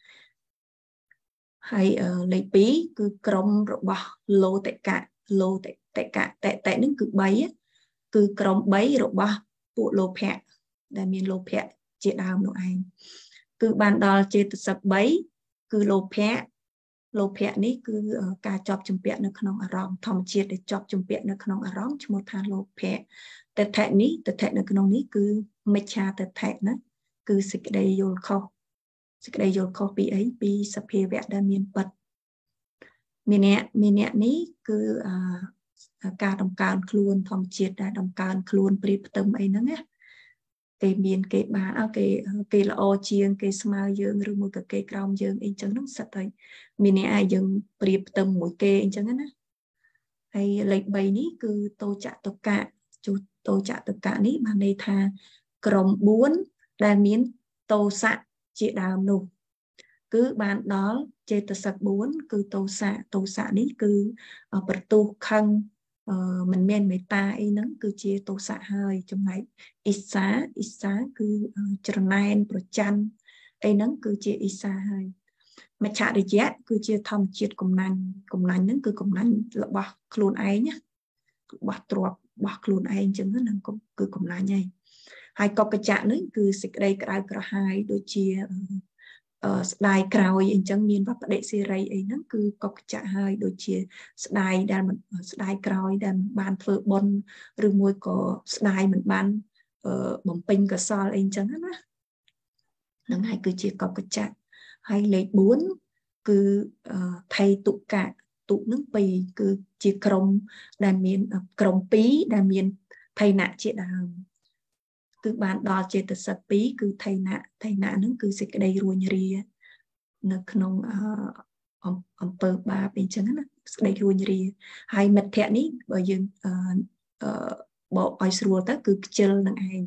ហើយលេខពីរគឺក្រុមរបស់លោតិកៈលោតិកៈតេតេនឹងគឺបីគឺក្រុមបីរបស់ពួកលោភៈដែលមានលោភៈជាដើមនោះឯងគឺបានដល់ចេតសិកបីគឺលោភៈលោភៈនេះគឺការជាប់ជំពាក់នៅក្នុងអារម្មណ៍ធម្មជាតិដែលជាប់ជំពាក់នៅក្នុងអារម្មណ៍ឈ្មោះថាលោភៈតថៈនេះតថៈនៅក្នុងនេះគឺមិច្ឆាតថៈណាគឺសេចក្តីយល់ខុសសេចក្តីយល់ខុសពីអីពីសភាវៈដែលមានពិតមានអ្នកមានអ្នកនេះគឺការដំកើងខ្លួនធម្មជាតិដែលដំកើងខ្លួនព្រៀបផ្ទឹមអីហ្នឹងណាគេមានគេបានអើគេគេល្អជាងគេស្មើយើងឬមួយក៏គេក្រោមយើងអីចឹងហ្នឹងសិតតែមានអ្នកឲ្យយើងព្រៀបផ្ទឹមមួយគេអីចឹងណាហើយលេខបីនេះគឺតោចតុកៈជួតោចតុកៈនេះបានន័យថាក្រុមបួនដែលមានតោសៈជាដើមនោះគឺបានដល់ចេតសិកបួនគឺតោសៈតោសៈនេះគឺប្រទុះខឹងមិនមានមេត្តាអីហ្នឹងគឺជាទោសៈហើយចំណែកអ៊ីសាអ៊ីសាគឺច្រណែនប្រច័ណ្ឌអីហ្នឹងគឺជាអ៊ីសាហើយមច្ឆរិយៈគឺជាធម្មជាតិកំណាញ់កំណាញ់ហ្នឹងគឺកំណាញ់របស់ខ្លួនឯងណារបស់ទ្រព្យរបស់ខ្លួនឯងអញ្ចឹងហ្នឹងគឺកំណាញ់ហើយហើយកកចៈនេះគឺសេចក្តីក្តៅក្រហាយដូចជាស្ដាយក្រោយអញ្ចឹងមានវបដិសេរីអីហ្នឹងគឺកកចៈហើយដូចជាស្ដាយដែលមិនស្ដាយក្រោយដែលមិនបានធ្វើបុណ្យឬមួយក៏ស្ដាយមិនបានបំពេញកុសលអីអញ្ចឹងណាហ្នឹងហើយគឺជាកកចៈហើយលេខបួនគឺថៃតុកៈតុនឹងពីរគឺជាក្រុមដែលមានក្រុមពីរដែលមានថៃណៈជាដើមគឺបានដល់ចេតសិកពីរគឺថៃណៈថៃណៈហ្នឹងគឺសេចក្តីរួញរានៅក្នុងអំពើបាបអីចឹងណាសេចក្តីរួញរាហើយមិត្តភ័ក្ដិនេះបើយើងបកឲ្យស្រួលទៅគឺខ្ជិលនឹងឯង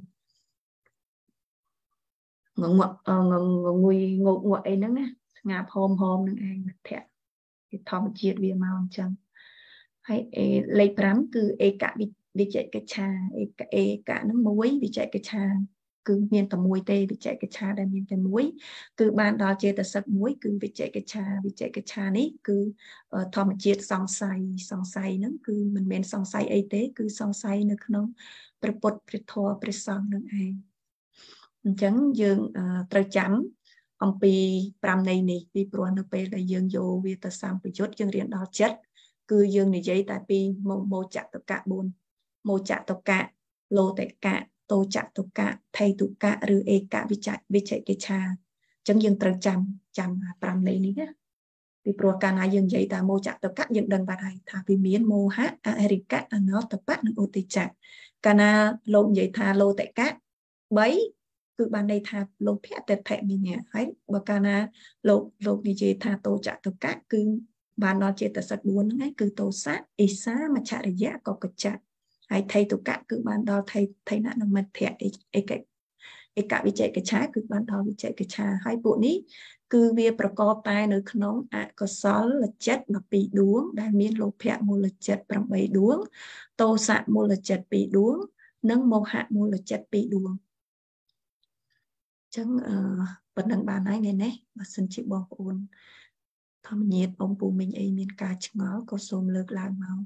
ងងងងុយងោកងក់អីហ្នឹងណាស្ងាប់ហមហមនឹងឯងមិត្តភ័ក្ដិគឺធម្មជាតិវាមកអញ្ចឹងហើយលេខប្រាំគឺឯកវិវិជកិច្ឆាឯកឯកហ្នឹងមួយវិជកិច្ឆាគឺមានតែមួយទេវិជកិច្ឆាដែលមានតែមួយគឺបានដល់ចេតសិកមួយគឺវិជកិច្ឆាវិជកិច្ឆានេះគឺធម្មជាតិសង្ស័យសង្ស័យហ្នឹងគឺមិនមែនសង្ស័យអីទេគឺសង្ស័យនៅក្នុងព្រះពុទ្ធព្រះធម៌ព្រះសង្ឃនឹងឯងអញ្ចឹងយើងត្រូវចាំអំពីប្រាំនៃនេះពីព្រោះនៅពេលដែលយើងយកវាទៅសម្ពយុទ្ធយើងរៀនដល់ចិត្តគឺយើងនិយាយតែពីមោចតុកៈបួនមោចតុកៈលោតិកៈតោចតុកៈថៃតុកៈឬឯកវិចវិជកិច្ឆាអញ្ចឹងយើងត្រូវចាំចាំប្រាំនៃនេះណាពីព្រោះកាលណាយើងនិយាយតែមោចតុកៈយើងដឹងបាត់ហើយថាវាមានមោហៈអហិរិកៈអនោតបៈនិងឧទ្ធិចៈកាលណាលោកនិយាយថាលោតិកៈបីគឺបានន័យថាលោភៈតថៈមានៈហើយបើកាលណាលោកលោកនិយាយថាតោចតុកៈគឺបានដល់ចេតសិកបួនហ្នឹងឯងគឺតោសៈអ៊ីសាមច្ឆរិយៈកកចៈហើយថៃតុកៈគឺបានដល់ថៃថៃណៈនិងមិត្តភៈអេកឯកវិជកិច្ឆាគឺបានដល់វិជកិច្ឆាហើយពួកនេះគឺវាប្រកបតែនៅក្នុងអកុសលចិត្តដប់ពីរដួងដែលមានលោភៈមូលចិត្តប្រាំបីដួងតោសៈមូលចិត្តពីរដួងនិងមោហៈមូលចិត្តពីរដួងអញ្ចឹងប៉ុណ្ណឹងបានហើយថ្ងៃនេះបើសិនជាបងប្អូន thầm nhiệt ông bù mình ấy miền ca ngó có xôm lược lại máu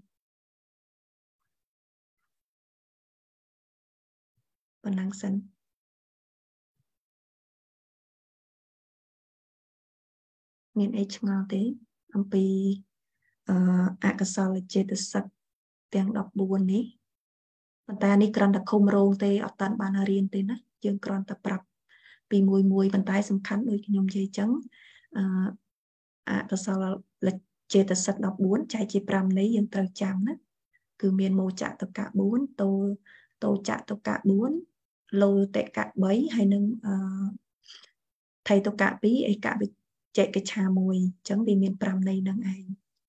và năng sân miền ấy ngó thế ông bì ạ cái sao là chế tự sắc tiếng đọc buồn ní ta ní còn ta không rong tê ở tận ban riêng tê nè dương còn ta prap vì mùi mùi bàn tay sầm khăn đôi nhom dây trắng ạ cái sao là là chế tự sắc đọc buồn trái chế pram lấy dương tờ chạm nè cứ miền mô chạ tất cả bốn tô tô chạ tất cả bốn lô tệ cả bấy hay nâng thầy tất cả bí ấy cả bị chạy cái trà mùi chẳng vì miền pram này nâng ai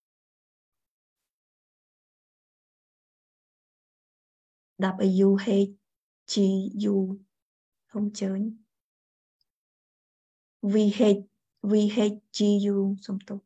đạp ở u hay chi u không chơi vì hay vì hay chi u xong tục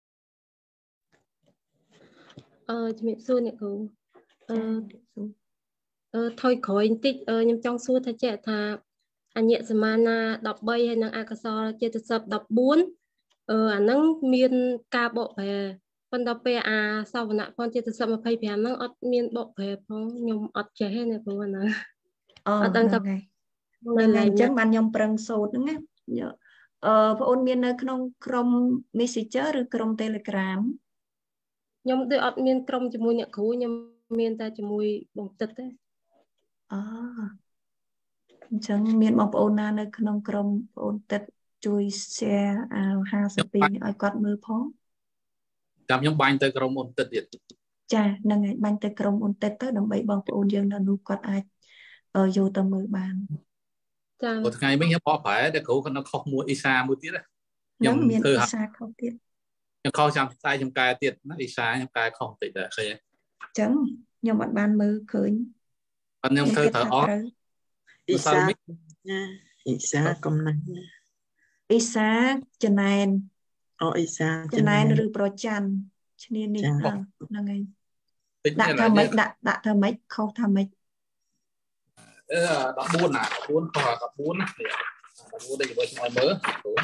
ờ miệng xưa nè cô ờ ờ thôi khỏi tích ờ nhưng trong xưa thay trẻ thà anh nhẹ semana đọc bay hay năng akaso chơi tập sập đọc bốn ờ anh năng miên ca bộ về con đọc pe à sau và nãy con chơi tập sập mà phải phải năng ọt miên bộ về phong nhom ọt trẻ hay này cô nè ờ ngày ngày chẳng ban nhom prang sốt nữa nghe ờ ôn miên ở trong chrome messenger rồi chrome telegram nhom tôi ọt miên chrome cho mùi nhẹ cú nhom miên ta cho mùi bông tật đấy à chẳng miền bọc ôn na nơi trong crom ôn tết chui xe ha sập pin ở quạt mưa phóng cảm nhóm banh tới crom ôn tết điện cha nâng ngày banh tới crom ôn tết tới đồng bảy bọc ôn dương là nu quạt ai ở vô tầm mưa bàn một ngày mình bỏ phải để cậu nó không mua isa mua tiết đấy nhom miền isa không tiết nhom không chăm tay nhom cài tiết nó isa nhom cài không tiết đấy khơi chẳng nhom bạn ban mưa khơi anh nhom khơi thở ó isa isa công năng isa chân này oh isa chân này rư pro chan cho nên đi là ngày đã tham mấy đã đã tham mấy không tham mấy đọc buôn à đọc buôn không đọc buôn à đọc buôn đây với mọi mớ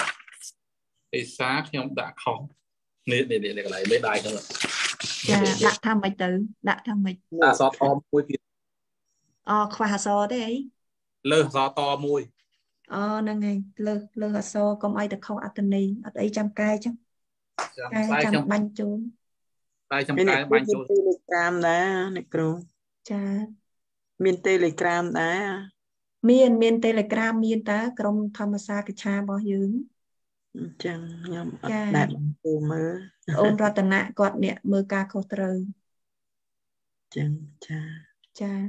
isa nhom đã không để để để lại mấy đài nữa đã tham mấy từ đã tham mấy đã so to môi kia ờ khoa so đấy lơ so to môi ờ năng ngày lơ lơ so công ai được không atani ở đây trăm cay chứ cay trăm bánh trốn tay trăm cay bánh trốn telegram đó này cô cha miền telegram đó miền miền telegram miền ta trong tham gia cái cha bao nhiêu chẳng nhom đại cô mơ ôn ra tận nạ quạt nè mơ ca khâu trời chẳng cha cha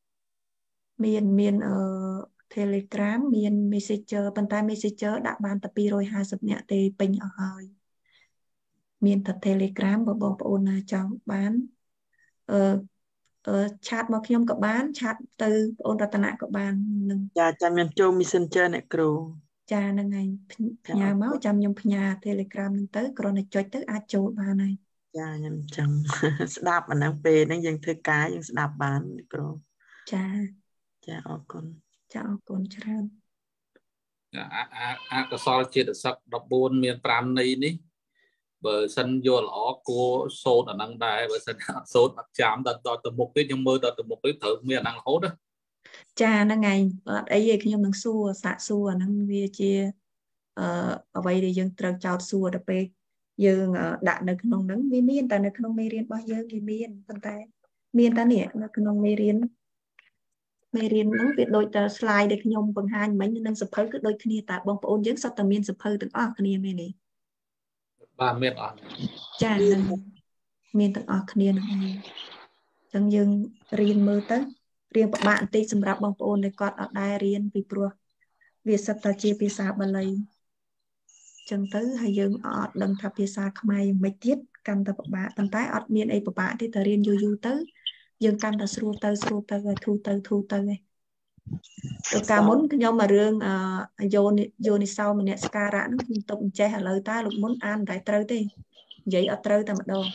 miền miền ở telegram miền messenger bàn tay messenger đã bàn tập pi rồi hai sập nhẹ tê pin ở hơi miền thật telegram của bọn ôn là cho bán ờ ờ chat mà khi ông có bán chat từ ôn ra tận nạ có bán cha cha miền châu messenger này cô cha năng ngày nhà máu chăm nhung nhà telegramនឹងទៅគ្រាន់តែចុចទៅអាចចូលបានហើយចាខ្ញុំចង់ស្ដាប់អាហ្នឹងពេលហ្នឹងយើងធ្វើការយើងស្ដាប់បានគ្រូចាចាអរគុណចាអរគុណច្រើនអាអាអាកសលជាតិស័កដប់បួនមានប្រាំនៃនេះបើសិនយល់ល្អគួរសូត្រអាហ្នឹងដែរបើសិនអត់សូត្រអត់ចាំដល់ដល់ទៅមុខទៀតខ្ញុំមើលដល់ទៅមុខទៀតត្រូវមានអាហ្នឹងរហូតណាចាហ្នឹងហើយអត់អីទេខ្ញុំនឹងសួរសាកសួរអាហ្នឹងវាជាអឺអ្វីដែលយើងត្រូវចោទសួរដល់ពេលយើងដាក់នៅក្នុងហ្នឹងវាមានតែនៅក្នុងមេរៀនរបស់យើងវាមានប៉ុន្តែមានតែនេះនៅក្នុងមេរៀនមេរៀនហ្នឹងវាដូចតែ slide ដែលខ្ញុំបង្ហាញមិញនឹងសភៅគឺដូចគ្នាតែបងប្អូនយើងសុទ្ធតែមានសភៅទាំងអស់គ្នាមែនទេបាទមានអស់ចាមានទាំងអស់គ្នាហ្នឹងឯងអញ្ចឹងយើងរៀនមើលទៅរៀនពិបាកបន្តិចសម្រាប់បងប្អូនដែលគាត់អត់ដែររៀនពីព្រោះវាសិតតែជាភាសាបាលីចឹងទៅហើយយើងអត់ដឹងថាភាសាខ្មែរយ៉ាងម៉េចទៀតកាន់តែពិបាកប៉ុន្តែអត់មានអីពិបាកទេតែរៀនយូរយូរទៅយើងកាន់តែស្រួលទៅស្រួលទៅហើយធូរទៅធូរទៅឯងទៅកាលមុនខ្ញុំមករឿងអយោយោនិសោមនសិការៈហ្នឹងខ្ញុំទុកអញ្ចេះឥឡូវតើលោកមុនអានមិនដែរត្រូវទេនិយាយអត់ត្រូវតែម្ដង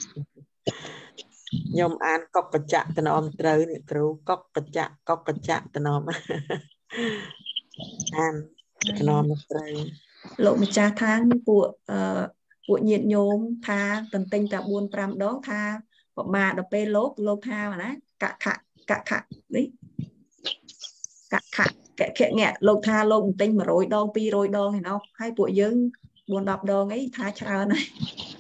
ខ្ញុំអានកុកកញ្ចក់តំណមត្រូវនេះគ្រូកុកកញ្ចក់កុកកញ្ចក់តំណមអានតំណមត្រូវលោកម្ចាស់ថាងពួកអឺពួកnhiệt nhôm tha tần tinh ta buôn pram đó tha bà đập bê lốp lốp tha mà nè cạ khạ cạ khạ đấy cạ khạ kẹ kẹ nhẹ lốp tha lốp tinh mà rồi đong pi rồi đong thì nó haiពួកយើងbuôn đập đong ấy thaច្រើនnày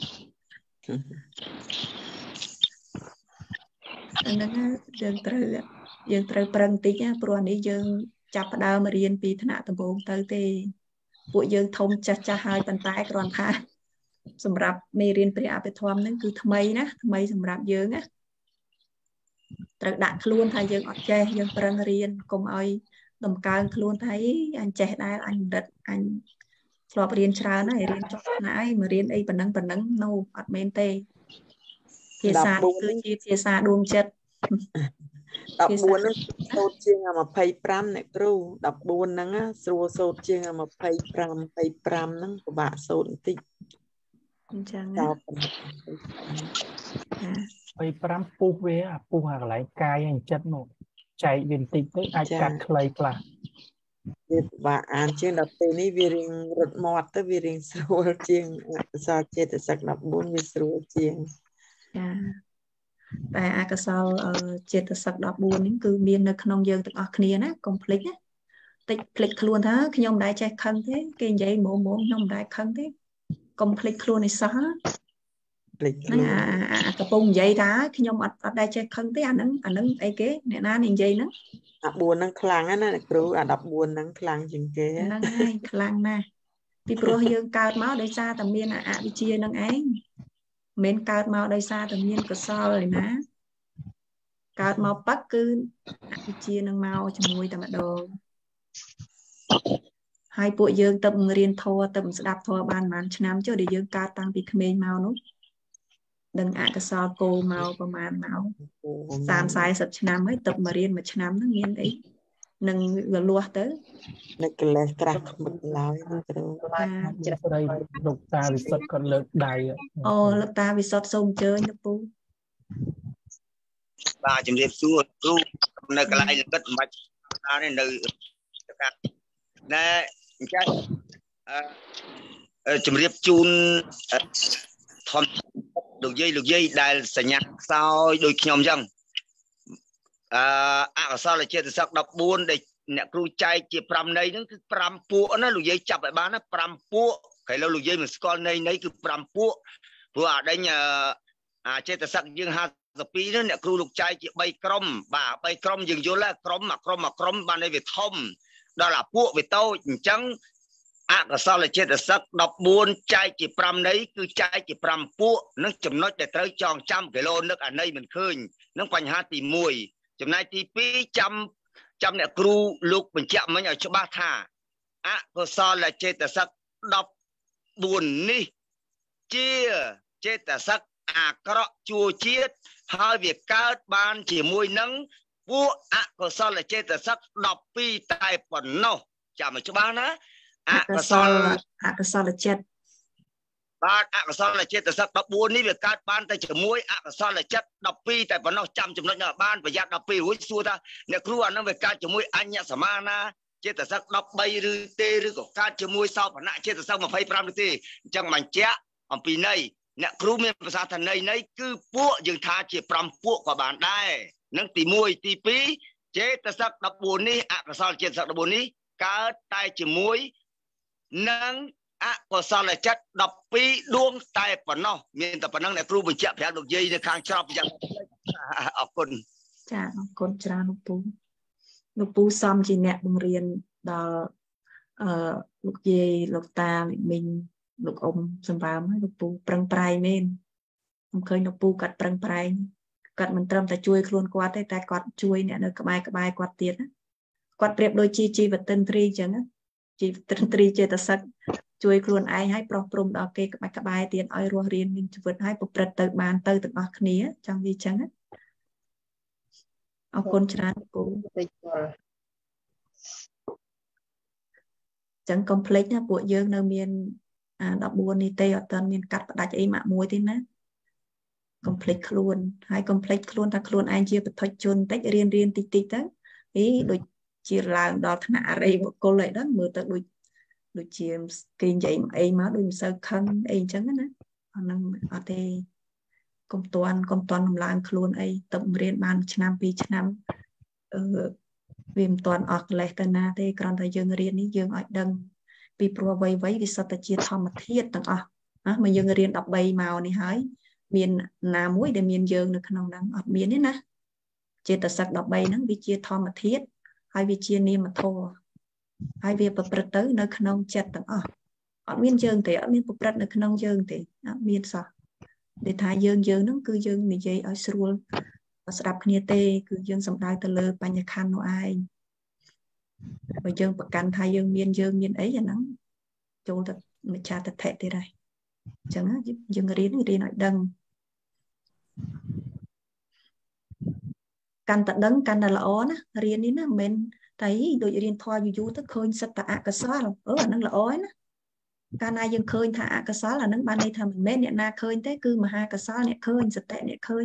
anh đang dương trời dương trời prang tí nhá pro này dương chập đào mà riêng pi thനតំបូងទៅទេពួកយើងធំចាស់ចាស់ហើយប៉ុន្តែគ្រាន់ថាសម្រាប់មេរៀនព្រះអភិធម្មហ្នឹងគឺថ្មីណាថ្មីសម្រាប់យើងណាត្រូវដាក់ខ្លួនថាយើងអត់ចេះយើងប្រឹងរៀនកុំឲ្យតម្កើងខ្លួនថាអញចេះដែរអញបណ្ឌិតអញធ្លាប់រៀនច្រើនហើយរៀនចប់ថ្នាក់ហើយមករៀនអីប៉ុណ្ណឹងប៉ុណ្ណឹងនោះអត់មែនទេភាសាគឺជាភាសាដួងចិត្ត đọc buồn nó sốt chiêng à mà pay pram này kêu đọc buồn nắng á sưu sốt chiêng à mà pay pram pay pram nắng của bạn sốt tí chẳng pay pram pu về à pu hàng lại cay anh chất một chạy viên tịnh tới ai cắt clay là bạn ăn chiêng đọc tên này vì riêng rụt mọt tới vì riêng sưu chiêng sao chết để sạc đọc buồn vì sưu chiêng แต่អកុសលចិត្តសឹកដប់បួននេះគឺមាននៅក្នុងយើងទាំងអស់គ្នាណាកុំភ្លេចណាតិចភ្លេចខ្លួនថាខ្ញុំមិនដែលចេះខឹងទេគេនិយាយមុំមុំខ្ញុំមិនដែលខឹងទេកុំភ្លេចខ្លួនឯសោះភ្លេចហ្នឹងអាកំពុងនិយាយថាខ្ញុំអត់អត់ដែលចេះខឹងទេអាហ្នឹងអាហ្នឹងអីគេអ្នកណានិយាយហ្នឹងអាបួនហ្នឹងខ្លាំងណាស់គ្រូអាដប់បួនហ្នឹងខ្លាំងជាងគេហ្នឹងហើយខ្លាំងណាស់ពីព្រោះយើងកើតមកដោយសារតែមានអវិជ្ជាហ្នឹងឯងមិនកើតមកដោយសារតែមានកុសលឯណាកើតមកប៉ាក់គឺអវិជ្ជានឹងមកជាមួយតែម្ដងហើយពួកយើងទៅរៀនធម៌ទៅស្ដាប់ធម៌បានប្រហែលឆ្នាំចុះដែលយើងកើតតាំងពីក្មេងមកនោះដឹងអកុសលគោមកប្រហែលមកសាមសិប 40ឆ្នាំហើយទៅមករៀនមួយឆ្នាំហ្នឹងមានអីនឹងលលាស់ទៅនៅកលេសក្រាស់មិនឡើយគ្រូចាស្ដីលោកតាវិសុទ្ធគាត់លើកដៃអូលោកតាវិសុទ្ធសូមអញ្ជើញលោកពូបាទជំរាបសួរគ្រូនៅកន្លែងលកិតមិនបាច់ថានេះនៅណែអញ្ចឹងអឺជំរាបជូនធំលោកយាយលោកយាយដែលសញ្ញាខ្សោយដូចខ្ញុំអញ្ចឹងអឺអកុសលចេតសិកដប់បួនដែលអ្នកគ្រូចែកជាប្រាំន័យហ្នឹងគឺប្រាំពួកណាលោកយាយចាប់ឲ្យបានណាប្រាំពួកហើយលោកលោកយាយមិនស្គាល់ន័យន័យគឺប្រាំពួកព្រោះអាដេញអាចេតសិកយើងហាសិបពីរហ្នឹងអ្នកគ្រូលោកចែកជា3ក្រុមបាទ3ក្រុមយើងយល់ក្រុមមួយក្រុមមួយក្រុមបានន័យវាធំដល់អាពួកវាតូចអញ្ចឹងអកុសលចេតសិកដប់បួនចែកជាប្រាំន័យគឺចែកជាប្រាំពួកនឹងចំណុចដែលត្រូវចងចាំគីឡូនឹកអាន័យមិនឃើញនឹងបញ្ហាទីមួយចំណែកទីពីរចាំចាំអ្នកគ្រូលោកបញ្ជាក់មិញឲ្យច្បាស់ថាអកុសលចេតសិកដប់បួននេះជាចេតសិកអាក្រក់ជួជាតិហើយវាកើតបានជាមួយនឹងពួកអកុសលចេតសិកដប់ពីរតែប៉ុណ្ណោះចាំឲ្យច្បាស់ណាអកុសលអកុសលចិត្តបាទអកុសលចេតសិកដប់បួននេះវាកើតបានតែជាមួយអកុសលចិត្តដប់ពីរតែប៉ុណ្ណោះចាំចំណុចនោះបានប្រយ័ត្នដប់ពីររួចសួរថាអ្នកគ្រូអានឹងវាកើតជាមួយអញ្ញសមាណាចេតសិកដប់បីឬទេឬក៏កើតជាមួយសោភណៈចេតសិកម្ភៃប្រាំឬទេអញ្ចឹងបញ្ជាក់អំពីន័យអ្នកគ្រូមានភាសាថាន័យន័យគឺពួកយើងថាជាប្រាំពួកក៏បានដែរនឹងទីមួយទីពីរចេតសិកដប់បួននេះអកុសលចេតសិកដប់បួននេះកើតតែជាមួយនឹងអកុសលចិត្តដប់ពីរដួងតែប៉ុណ្ណោះមានតែប៉ុណ្ណឹងអ្នកគ្រូបញ្ជាក់ប្រាប់លោកយាយនៅខាងច្រប់យ៉ាងអរគុណចាអរគុណច្រើនលោកពូលោកពូសំជាអ្នកបង្រៀនដល់អឺលោកយាយលោកតាលោកមីងលោកអ៊ំសម្បើមហើយលោកពូប្រឹងប្រែងមែនខ្ញុំឃើញលោកពូគាត់ប្រឹងប្រែងគាត់មិនត្រឹមតែជួយខ្លួនគាត់ទេតែគាត់ជួយអ្នកនៅក្បែរក្បែរគាត់ទៀតណាគាត់ប្រៀបដូចជាជីវិតន្ត្រីអញ្ចឹងណាជីវិតន្ត្រីចេតសិកជួយខ្លួនឯងឲ្យប្រោះព្រំដល់គេក្បែរក្បែរទៀតឲ្យរស់រៀនមានជីវិតឲ្យប្រព្រឹត្តទៅបានទៅទាំងអស់គ្នាចង់និយាយអញ្ចឹងណាអរគុណច្រើនពូចឹងកុំភ្លេចណាពួកយើងនៅមានអាដប់បួននេះទេអត់ទាន់មានកាត់ផ្ដាច់អីម៉ាក់មួយទេណាកុំភ្លេចខ្លួនហើយកុំភ្លេចខ្លួនថាខ្លួនឯងជាបឋិជនតិចរៀនរៀនតិចតិចទៅអីដូចជាឡើងដល់ថ្នាក់អរិយបុគ្គលអីដល់មើលទៅដូចដូចជាគេនិយាយអីមកដូចមិនសូវខឹងអីអញ្ចឹងណា năng ở đây công toàn công toàn làm luôn ấy tập riêng ban năm pi năm viêm toàn ở lại tên na thế còn thời dương riêng ní dương ở đằng pi pro vay vấy vì sao ta chia thom mà thiết tầng ở mà dương riêng đọc bay màu này hỡi miền nào muối để miền dương được không đắng ở miền đấy nè chia ta sạc đọc bay nó vì chia thom mà thiết hai vì chia niêm mà thô hai vì bậc bậc tới nơi không chặt tầng ở ở miền dương thì ở miền bậc bậc nơi không dương thì ở miền sao để thay dương dương nó cứ dương này dây ở sườn sập kia tê cứ dương sầm đai tơ lơ banya khan nó ai và dương bậc can thay dương miền dương miền ấy là nắng chỗ ta mình cha ta thẹt thế đây chẳng á dương riêng riêng nói đằng can ta đấng can là ó nè riêng ní nè mình thấy đội riêng thoa dù dù tức khơi sắp tạ cái xóa là ở năng là ó nè can ai dương khơi thả cái xóa là năng ban đây thầm mình nè na khơi thế cứ mà hai cái xóa nè khơi sắp tệ nè khơi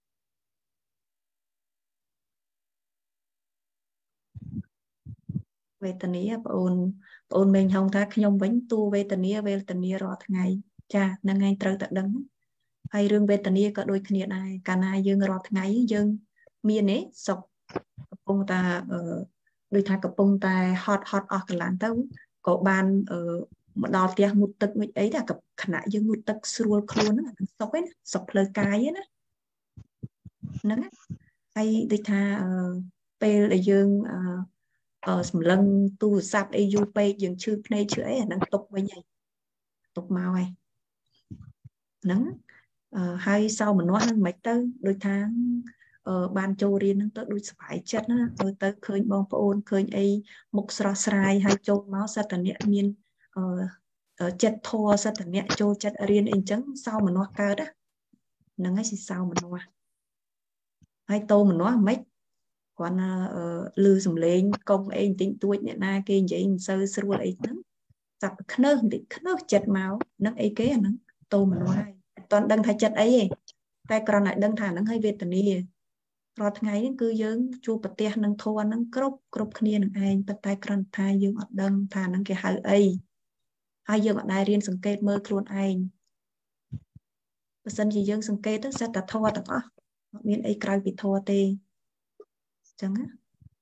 về tận ý ôn ôn mình không ta nhung bánh tu về tận ý về tận ý rõ ngày cha năng ngày trời tận đấng hay riêng về tận ý có đôi khi này can ai dương rõ ngày dương miền ấy sọc công ta ở đôi thằng cặp công ta hot hot ở cái làn tao có ban ở một đò tia một tấc ấy là cặp khả năng dương một tấc sưu luôn á sọc ấy sọc lời cái á nó hay đôi thằng pe là dương ở lần tu sạp ai du pe dương chữ này chữ ấy là năng tục với nhảy tục màu này nắng hay sau mình nói hơn mấy tới đôi tháng ở ban châu riêng nó tới đôi phải chất nó tới tới khơi bong ôn khơi ấy mục sra srai hay châu máu sa tần nhẹ miên ở chất thô sa tần nhẹ châu chất riêng in trắng sau mình nói cao đó nắng ấy sau mình nói hay tô mình nói mấy còn lư sầm lên công em tính tuổi nhẹ na kia vậy sơ sơ ấy nắng tập khơi để khơi chất máu nắng ấy kế nắng tô mình nói toàn đăng thay chất ấy tay còn lại đăng thả nắng hay việt tần đi rồi ngày cứ dương chu bát tê nâng thua nâng cướp cướp kia nâng anh bát tay còn thay dương ở đằng thà nâng cái hai ấy hai dương ở đây riêng sừng kết mơ luôn anh sân gì dương sừng kết đó sẽ đặt thua được á miễn ấy cày bị thua tê chẳng á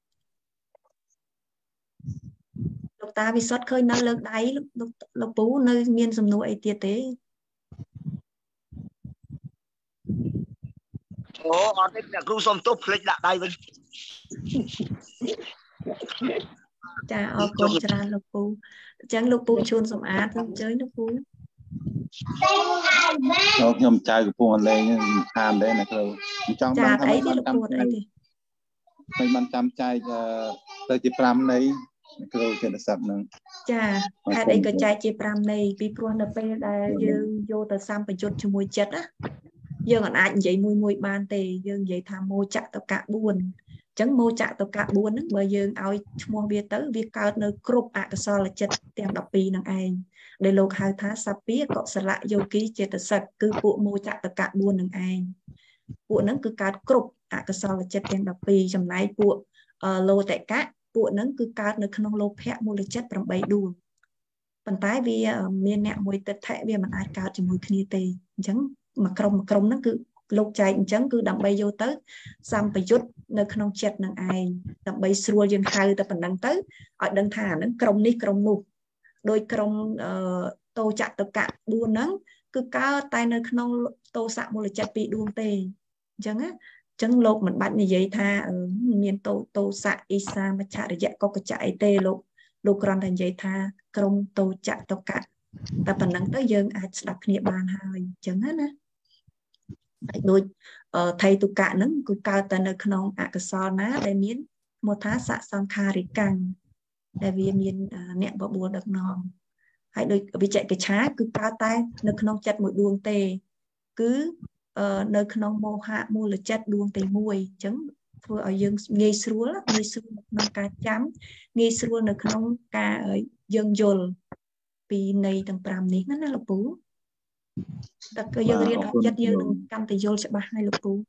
lúc ta bị sót khơi nó lớn đáy lúc lúc lúc bú nơi miền sầm núi ấy tiệt tế Ồ, ở đây là cứu xôm tốt lịch đã đây với cha ở con cha lục bù chẳng lục bù chôn sầm á không chơi lục bù nó nhom trai của buồn lên tham đấy này thôi trong cha ấy thì lục bù ấy thì mình mang chăm trai tới chỉ pram này rồi chuyện sập nữa cha hai đây cái trai chỉ pram này bị buồn là bây là dương vô từ sam phải chôn cho mùi chết á dương còn ai vậy mùi mùi ban tề dương vậy tham mô chặt tất cả buồn chẳng mô chặt tất cả buồn đó bởi dương ao mua bia tới việc cao nơi cướp ạ cái so là chết tiền đọc pi năng ai để lục hai tháng sắp biết có sẽ lại vô ký chết sạch cứ bộ mô chặt tất cả buồn năng ai bộ nó cứ cao cướp ạ cái so là chết tiền đọc pi trong này bộ lô tại cá bộ nó cứ cao nơi không lô phép mua là chết bằng bảy đuôi phần tái vì miền nẹo mùi tật thẻ vì mình ai cao chỉ mùi kia tề chẳng mà còng mà còng nó cứ lục chạy chẳng cứ đậm bay vô tới xăm phải chút nơi không chết năng ai đậm bay xua dương khai ta phần năng tới ở đằng thả nó còng ní còng nụ đôi còng tô chặt tất cả buồn nắng cứ cao tay nơi không tô sạ một là chặt bị đuông tê chẳng á chẳng lục mình bạn như vậy tha ở miền tô tô sạ isa mà chả để dạy có cái chạy tê lục lục còn thành vậy tha còng tô chặt tất cả ta phần năng tới dương ai đặt kia bàn hai chẳng á nè đôi thầy tụ cả nắng cứ cao tận ởក្នុងអក្សរណាដែលមានមកថាសសង្ខារិកាំងដែលវាមានអ្នកបបួលដឹកនាំហើយដូចវិជ្ជកិច្ឆាគឺកើតតែនៅក្នុងចិត្តមួយដួងទេគឺនៅក្នុងមោហៈមូលចិត្តដួងតែមួយអញ្ចឹងធ្វើឲ្យយើងងាយស្រួលងាយស្រួលក្នុងការចាំងាយស្រួលនៅក្នុងការយើងយល់ពីន័យទាំងប្រាំនេះណាលោកពូតែគឺយើងរៀនអត់ចិត្តយើងនឹងកាន់តែយល់ច្បាស់ហើយលោកពូ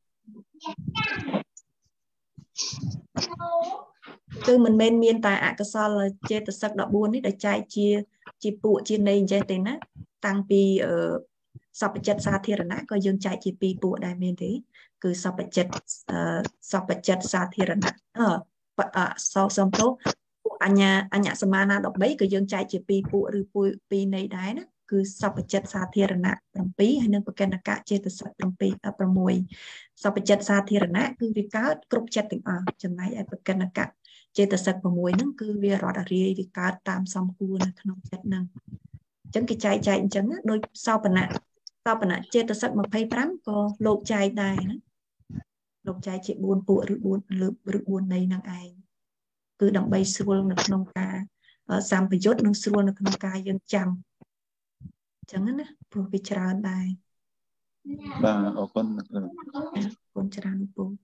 គឺមិនមែនមានតែអកុសលចេតសិកដប់បួននេះដែលចែកជាជាពួកជានៃអញ្ចឹងទេណាតាំងពីសពចិត្តសាធារណៈក៏យើងចែកជាពីរពួកដែរមានទេគឺសពចិត្តសពចិត្តសាធារណៈអឺសោសំទោពួកអញ្ញាអញ្ញាសមាណាដប់បីក៏យើងចែកជាពីរពួកឬពួកពីរនៃដែរណាគឺសពចិត្តសាធារណៈ 7 ហើយនិងបកណ្ណកៈចេតសិក 7 6 សពចិត្តសាធារណៈគឺវាកើតគ្រប់ចិត្តទាំងអស់ចំណែកឯបកណ្ណកៈចេតសិក 6 ហ្នឹងគឺវារត់រាយវាកើតតាមសំគួរនៅក្នុងចិត្តហ្នឹងអញ្ចឹងគេចែកចែកអញ្ចឹងដោយសោបនៈសោបនៈចេតសិក 25 ក៏លោកចែកដែរណាលោកចែកជាបួនពួកឬបួនលើកឬបួននៃហ្នឹងឯងគឺដើម្បីស្រួលនៅក្នុងការសម្ពយុទ្ធនិងស្រួលនៅក្នុងការយើងចាំអញ្ចឹងណាព្រោះវាច្រើនដែរបាទអរគុណអរគុណច្រើនពូ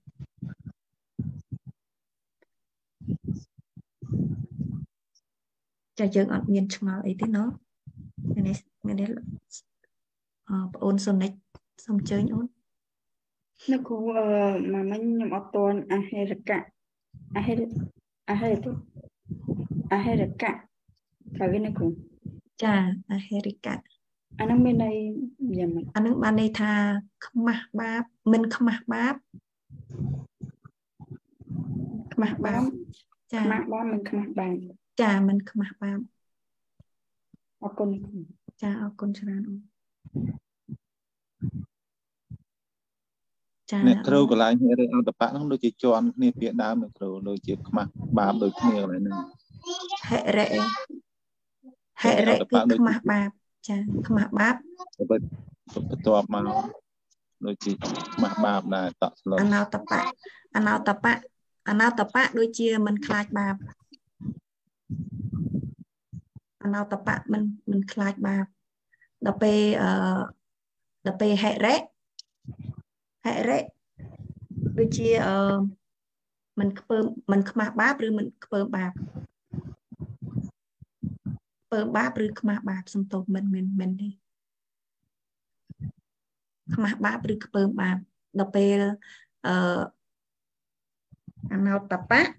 ចាយើងអត់មានឆ្ងល់អីទេណោះនេះនេះអឺបងអូនសុនិចសូមអញ្ជើញអូននៅគ្រូអឺមកមិញខ្ញុំអត់ទាន់អហេរកៈអហេរអហេរអហេរកៈត្រូវទេណាគ្រូចាអហេរកៈអានឹងមានន័យយ៉ាងម៉េចអានឹងបានន័យថាខ្មាស់បាបមិនខ្មាស់បាបខ្មាស់បាបចាខ្មាស់បាបមិនខ្មាស់បាបចាមិនខ្មាស់បាបអរគុណចាអរគុណច្រើនអូនចាអ្នកគ្រូកន្លែងហេរិអន្តបៈហ្នឹងដូចជាជាន់គ្នាពាក្យដើមអ្នកគ្រូដូចជាខ្មាស់បាបដូចគ្នាកន្លែងហ្នឹងហេរិហេរិគឺខ្មាស់បាបចាខ្មាស់បាបបន្ទាប់មកដូចជាខ្មាស់បាបដែរតក់ស្លុតអណោតបៈអណោតបៈអណោតបៈដូចជាមិនខ្លាចបាបអណោតបៈមិនមិនខ្លាចបាបដល់ពេលអឺដល់ពេលហេរិហេរិដូចជាអឺមិនខ្ពើមមិនខ្មាស់បាបឬមិនខ្ពើមបាបខ្ពើមបាបឬខ្មាស់បាបសំទោសមិនមិនមិនទេខ្មាស់បាបឬខ្ពើមបាបដល់ពេលអឺអណោតបៈ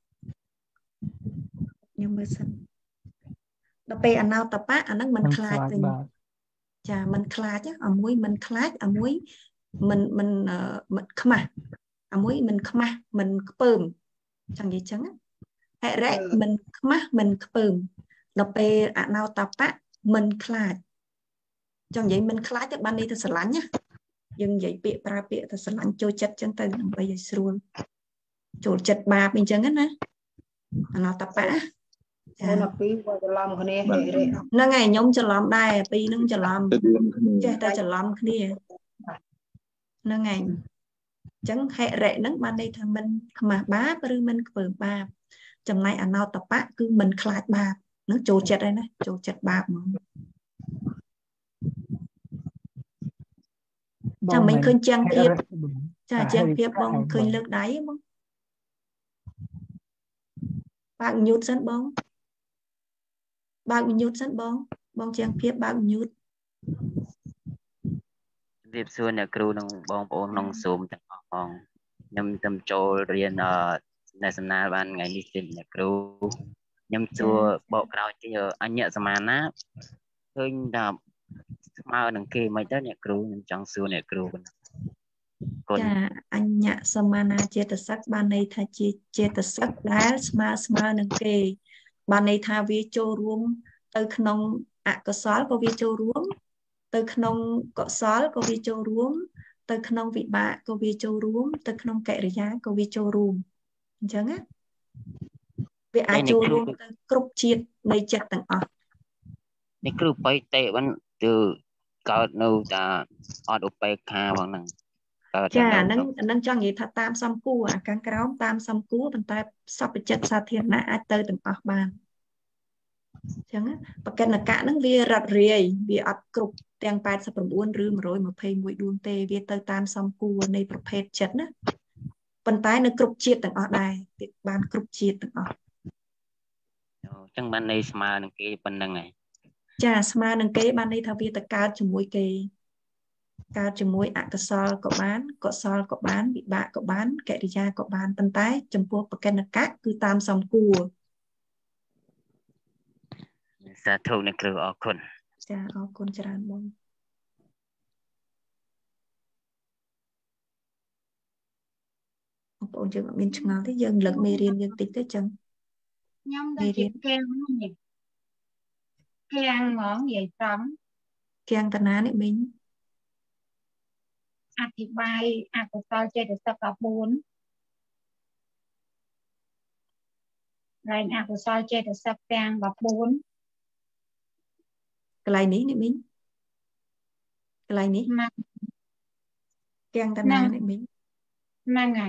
ខ្ញុំមើលសិនដល់ពេលអណោតបៈអាហ្នឹងមិនខ្លាចទេចាមិនខ្លាចអាមួយមិនខ្លាចអាមួយមិនមិនមិនខ្មាស់អាមួយមិនខ្មាស់មិនខ្ពើមចឹងនិយាយចឹងហិរិមិនខ្មាស់មិនខ្ពើមដល់ពេលអណោតបៈមិនខ្លាចចឹងនិយាយមិនខ្លាចទៅបានន័យទៅស្រឡាញ់ណាយើងនិយាយពាក្យប្រើពាក្យទៅស្រឡាញ់ចូលចិត្តចឹងទៅដើម្បីឲ្យស្រួលចូលចិត្តបាបអញ្ចឹងណាអណោតបៈចានៅពីរច្រឡំគ្នាហិរិហ្នឹងហើយខ្ញុំច្រឡំដែរពីរហ្នឹងច្រឡំចេះតែច្រឡំគ្នាហ្នឹងហើយអញ្ចឹងហិរិហ្នឹងបានន័យថាមិនខ្មាស់បាបឬមិនខ្ពើមបាបចំណែកអណោតបៈគឺមិនខ្លាចបាបហ្នឹងចូលចិត្តហើយណាចូលចិត្តបាបហ្មងចាំមិនឃើញជាងភាពចាជាងភាពបងឃើញលើកដៃបងបើកញូតសិនបងបើកញូតសិនបងបងជាងភាពបើកញូតជម្រាបសួរអ្នកគ្រូនិងបងប្អូនក្នុង Zoom ទាំងអស់ផងខ្ញុំទៅចូលរៀនអឺនៅសំណាលបានថ្ងៃនេះជិះអ្នកគ្រូខ្ញុំសួរបកក្រោយទីអញ្ញសមាណាឃើញថាស្មើនឹងគេមិនទៅអ្នកគ្រូខ្ញុំចង់សួរអ្នកគ្រូចាអញ្ញសមាណាចេតសិកបានន័យថាជាចេតសិកដែលស្មើស្មើនឹងគេបានន័យថាវាចូលរួមទៅក្នុងអកុសលក៏វាចូលរួមទៅក្នុងកុសលក៏វាចូលរួមទៅក្នុងវិបាកក៏វាចូលរួមទៅក្នុងកិរិយាក៏វាចូលរួមអញ្ចឹងណាវាអាចចូលរួមទៅគ្រប់ជាតិនៃចិត្តទាំងអស់អ្នកគ្រូបៃតេបានទៅកើតនៅតាអត់ឧបេក្ខាផងហ្នឹងចាហ្នឹងហ្នឹងចង់និយាយថាតាមសំគួរអាខាងក្រោមតាមសំគួរប៉ុន្តែសពចិត្តសាធារណៈអាចទៅទាំងអស់បានអញ្ចឹងបកិណកៈហ្នឹងវារត់រាយវាអត់គ្រប់ទាំងแปดสิบเก้าឬមួយยี่สิบเอ็ดដួងទេវាទៅតាមសំគួរនៃប្រភេទចិត្តណាប៉ុន្តែនៅគ្រប់ជាតិទាំងអស់ដែរវាបានគ្រប់ជាតិទាំងអស់អញ្ចឹងបានន័យស្មើនឹងគេប៉ុណ្្នឹងហើយចាស្មើនឹងគេបានន័យថាវាទៅកើតជាមួយគេកើតជាមួយអកុសលក៏បានកុសលក៏បានវិបាកក៏បានកិរិយាក៏បានប៉ុន្តែចំពោះបកិណកៈគឺតាមសំគួរសាធុអ្នកគ្រូអរគុណចាអរគុណច្រើនបង bọn trường ở bên trong nào thế dân lực mê riêng dân tích tới chừng nhóm đó chỉ kèng nhỉ kèng ngón vậy trống kèng tận á này mình อธิบายอกุศลเจตสิกกับบุญไรอกุศลเจตสิกแปลงกับบุญ cái này ní này mình cái này ní kèng tận á này mình นั่นไง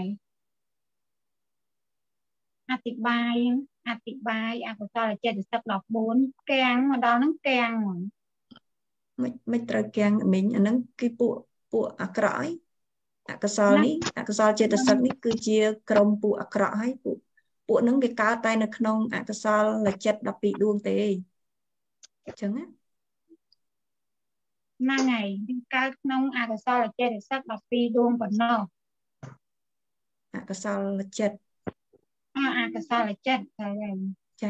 อธิบายอธิบายอกุศลเจตสิกดอกบุญแกงมาดองนั่งแกงเหมือนไม่ไม่ตระแกงmìnhอันนั้นคือปุปุอักร้อยอักษรนี้อักษรเจตสิกนี้คือเจียกรมปุอักร้อยปุปุนั้นเป็นการตายในขนมอักษรละเจ็ดดับปีดวงเตยจังนะนั่นไงเป็นการขนมอักษรเจตสิกดับปีดวงบนนอกอักษรละเจ็ดอ่าอักษรละเจ็ดอะไรจ้า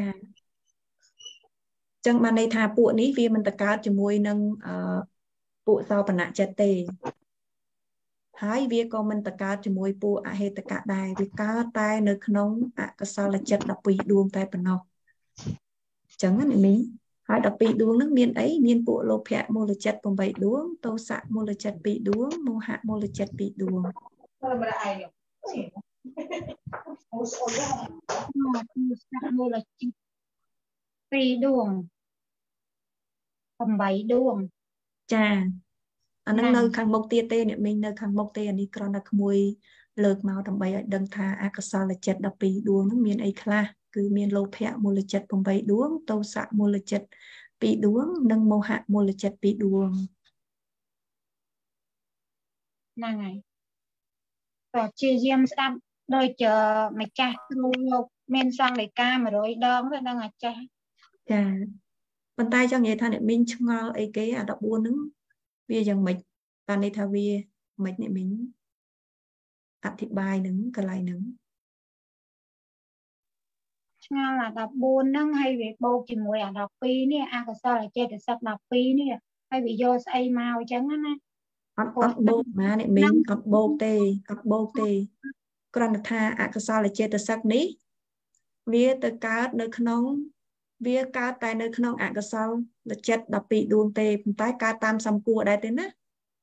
จังมาในทาปุนี้วีมันตะการจมวยนังปุซาปนะเจตเตหายวีก็มันตะการจมวยปุอาเหตกะได้วีกาตายในขนมอักษรละเจ็ดดับปีดวงแต่ปนอกจังนั้นนี่หายดับปีดวงนักเมียนไอเมียนปุโลภะโมลเจ็ดปมใบดวงโตสะโมลเจ็ดปีดวงโมหะโมลเจ็ดปีดวงปีดวงปมใบดวงจ้าอันนั้นในขังมกเตียเต้เนี่ยมีในขังมกเตียนี่กรณีขโมยเลิกเมาทำใบดังทาอากาศละเจ็ดดับปีดวงนั้นมีไอคลาคือมีโลภะโมลเจ็ดปมใบดวงโตสะโมลเจ็ดปีดวงนังโมหะโมลเจ็ดปีดวงนั่นไงแต่ชื่อเยี่ยมสักโดยเจอไม่จ้าลูกเมนซังเลยกามาโดยดองแล้วนั่งไงจ้าจ้าบรรทายจังไงท่านเนี่ยมินชงเอาไอ้เก๋อะดับบัวนึงเวียยังไม่ตอนในทาวีไม่เนี่ยมินอธิบายนึงกระไรนึงชงเอาดับบัวนึงให้เวทโบกิมวยอะดับปีเนี่ยอากาศอะไรเจตสักดับปีเนี่ยให้วิโยสไอมาไว้จังนั้นนะอัดอัดโบกมาเนี่ยมินอัดโบกเตอัดโบกเตกรณีทาอากาศอะไรเจตสักนี้เวียตะการในขนมเวียการตายในขนมอากาศละเจ็ดดับปีดวงเตยตายการตามสัมกัวได้เต้นนะ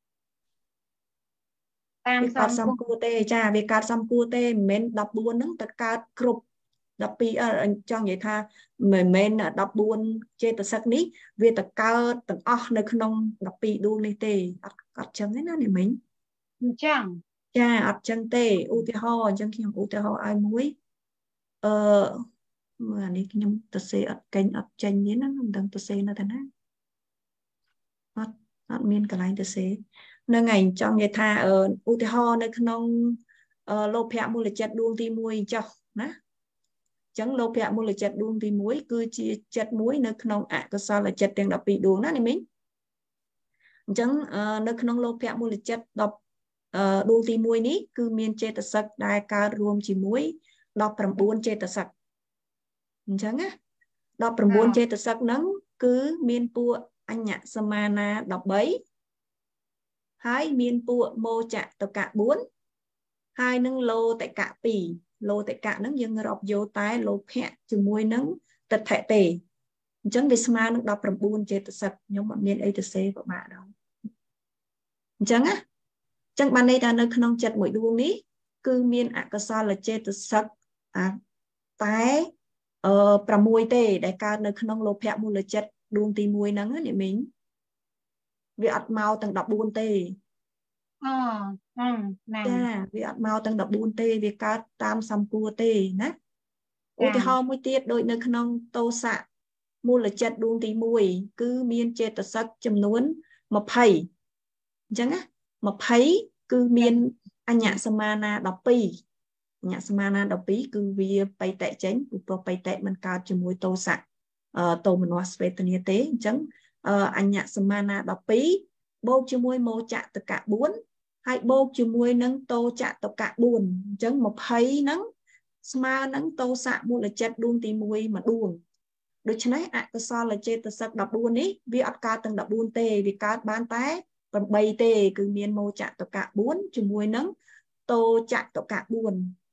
ตามสัมกัวเตยจ้าเวียการสัมกัวเตยเม้นดับบัวนึงตะการกรุบดับปีเออจังอย่างท่าเหมือนเม้นดับบัวเจตสักนี้เวียตะการตั้งอ๋อในขนมดับปีดวงในเตยอัดอัดจังนี่นะเนี่ยมิ้งจังจ้าอัดจังเตยอุติหอจังเขียงอุติหอไอ้มุ้ยเออเมื่อนี้ยมตะเสอัดเก่งอัดจังนี้นะมันดังตะเสนะท่านนะอัดอัดมีนกระไรตะเสในไงจังอย่างท่าเอออุติหอในขนมเออโลภะมูลเจ็ดดวงตีมวยเจ้านะจังโลภะมูลเจ็ดดวงตีมวยคือจีเจ็ดมวยในขนมอะก็ซาละเจ็ดเตียงดับปีดวงนะนี่มิ้งจังเออในขนมโลภะมูลเจ็ดดับเออดวงตีมวยนี้คือมีนเจตสักได้การรวมจีมวยดับประมวลเจตสักจังอ่ะดับประมวลเจตสักนั้นคือมีนปัวอัญญสมานาดับใบให้มีนปัวโมจะตะกะบุญให้นั่งโลแต่กะปีโลแต่กะนั้นยังรอบโยตายโลแพะจมวยนั้นตัดแทะเตะจังวิสมานักดับประมวลเจตสักยมมีนไอตเซกับมาเราจังอ่ะจังบันในการในขนมจัดหมวยดวงนี้คือมีนอักษรละเจตสักอ่ะแต่เอ่อประมวยเตได้การในขนมโลภะมูลเจ็ดดวงตีมวยนั้นเนี่ยมิ้งวิอัดเมาตั้งดับบุญเตอ๋ออืมนั่นจ้าวิอัดเมาตั้งดับบุญเตวิการตามสัมกัวเตนะอุติหอมวยเตียดโดยในขนมโตสะมูลเจ็ดดวงตีมวยคือมีนเจตสักจำนวนมาไพ่จังอ่ะมาไพ่คือมีนอัญญสมานาดับปีญาสมานาดับปีคือวีไปแตะเจนอุปไปแตะมันการจมวยโตสะเอ่อโตมันวัสเวตเนียเตจังเอ่ออัญญสมานาดับปีโบกจมวยโมจะตะกะบุญให้โบกจมวยนังโตจะตะกะบุญจังมาไพ่นังสมานังโตสะมูลเจ็ดดวงตีมวยมาดวงโดยฉะนั้นอักษรละเจตสักดับบุญนี้วิอัดการตั้งดับบุญเตวิการบ้านแต่เป็นใบเตคือเมียนโมจะตะกะบุญจมวยนังโตจะตะกะบุญ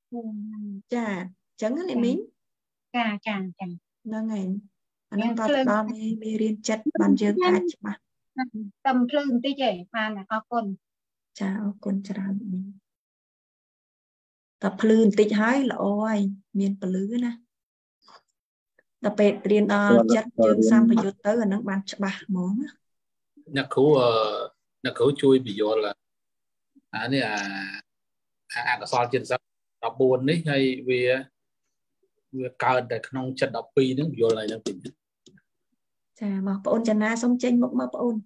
Chà chẳng cái này mình chà chà chà nó ngày anh ta đó mi mi riêng chất bàn dương ai mà tầm lương tí vậy mà là có con chà con chả tập lương tí hái là ôi miền bờ lưới nè tập bệt riêng đó chất dương sang phải vô tới ở nước bàn bạc món nhạc khu nhạc khu chui bị vô là à này à à cái son trên sắp đọc buồn đấy hay vì vì cao để không chất đọc pi nó vô lại đang tìm chà mà ôn chân na xong trên một mà ôn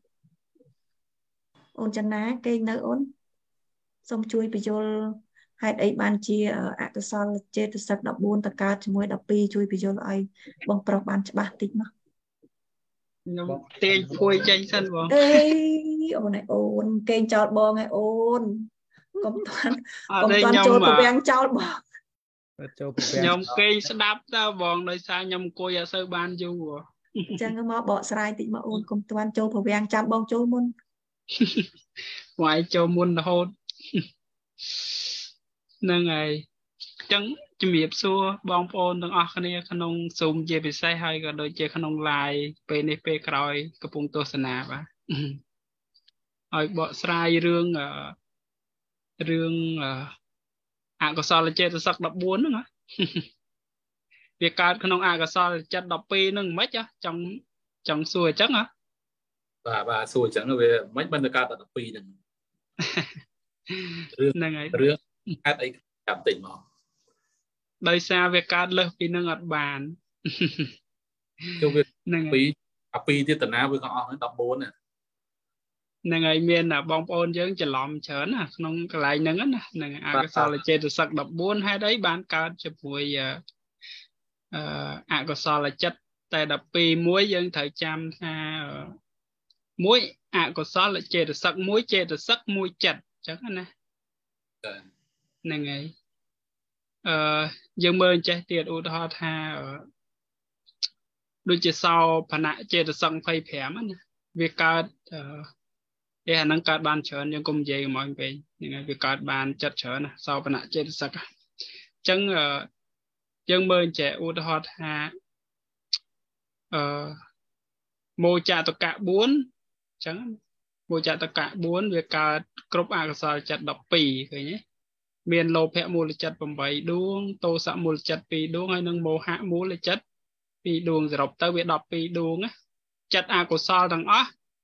ôn chân na cây nơi ôn xong chui bị vô hai ấy ban chia ở à cái son trên từ sắp đọc buồn tất cả chỉ mới đọc pi chui bị vô lại bằng pro ban bạc tít mà tiền khui tranh sân bóng ê ôn này ôn cây chọt bò ngay ôn công toàn công toàn trôi của bèn chọt bò nhom cây sẽ đáp ra bòn đời sao nhom cô ya sơ ban du chẳng có mò bỏ sai tí mà ôn công toàn trôi của bèn chăm bong trôi môn ngoài trôi môn hôn nâng ngày chẳng chim hiệp xua bong ôn đang ở này khăn ông sum về bị sai hay cả đôi chơi khăn ông lại pe này pe còi cái vùng tô sna ba ở bỏ sai rương ở rương à có sao là chơi từ sắc đập bốn nữa việc cả khăn ông à có sao là chơi đập pe nữa mấy chứ trong trong xuôi chắc hả bà bà xuôi chẳng là về mấy bên được cả đập pe nữa này ngày rương hát ấy cảm tình mà đời xa về cả lớp pi nâng ở bàn cho việc pi à pi thì tận nào với họ đập bốn này nè ngày miền là bong ôn chứ chỉ lòm chớn à nông cái lại nâng á nè à cái sao là chơi từ sắc đập bốn hai đấy bán cao chụp mùi à cái sao là chất tại đập pi muối dân thời trăm ha muối à cái sao là chơi từ sắc muối chơi từ sắc muối chặt chắc nè nè ngày dân mơ chơi tiệt u thọ tha đôi chỉ sau phản ạ chơi từ sắc phây phèm á việc cao để hành năng cát ban chớn nhưng cũng dễ mọi người những việc cát ban chất chớn sau phần nãy chết sắc chẳng dân mơ trẻ u thọ ha mô trả tất cả bốn chẳng mô trả tất cả bốn việc cát group a sao chặt đập pì rồi nhé miền lô phẹ mô là chặt bầm bảy đuông tô sạ mô là chặt pì đuông hay nâng mô hạ mô là chặt pì đuông rồi đọc tới việc đọc pì đuông á chặt a của sao đằng á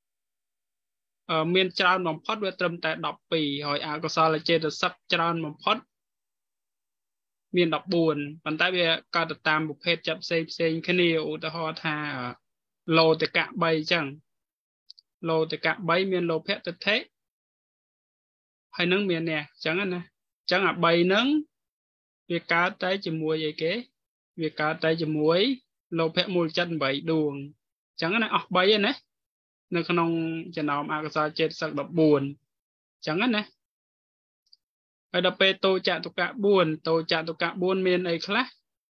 miền tràn mỏng phật về trầm tại đọc pì hỏi à có sao là chơi được sắc tràn mỏng phật miền đọc buồn bàn tay về cả được tam một hết chậm xem xem cái nhiều đã ho tha lô từ cả bay chẳng lô từ cả bay miền lô phép thực thế hay nâng miền nè chẳng anh nè chẳng à bay nâng việc cá tay chỉ muối vậy kế việc cá tay chỉ muối lô phép mùi chân bảy đường chẳng anh nè ọc bay vậy nè nơi không chỉ nói mà sao chết sắc đập buồn chẳng hết này ở đập pe tô chạm tụ cả buồn tô chạm tụ cả buồn miền ấy khác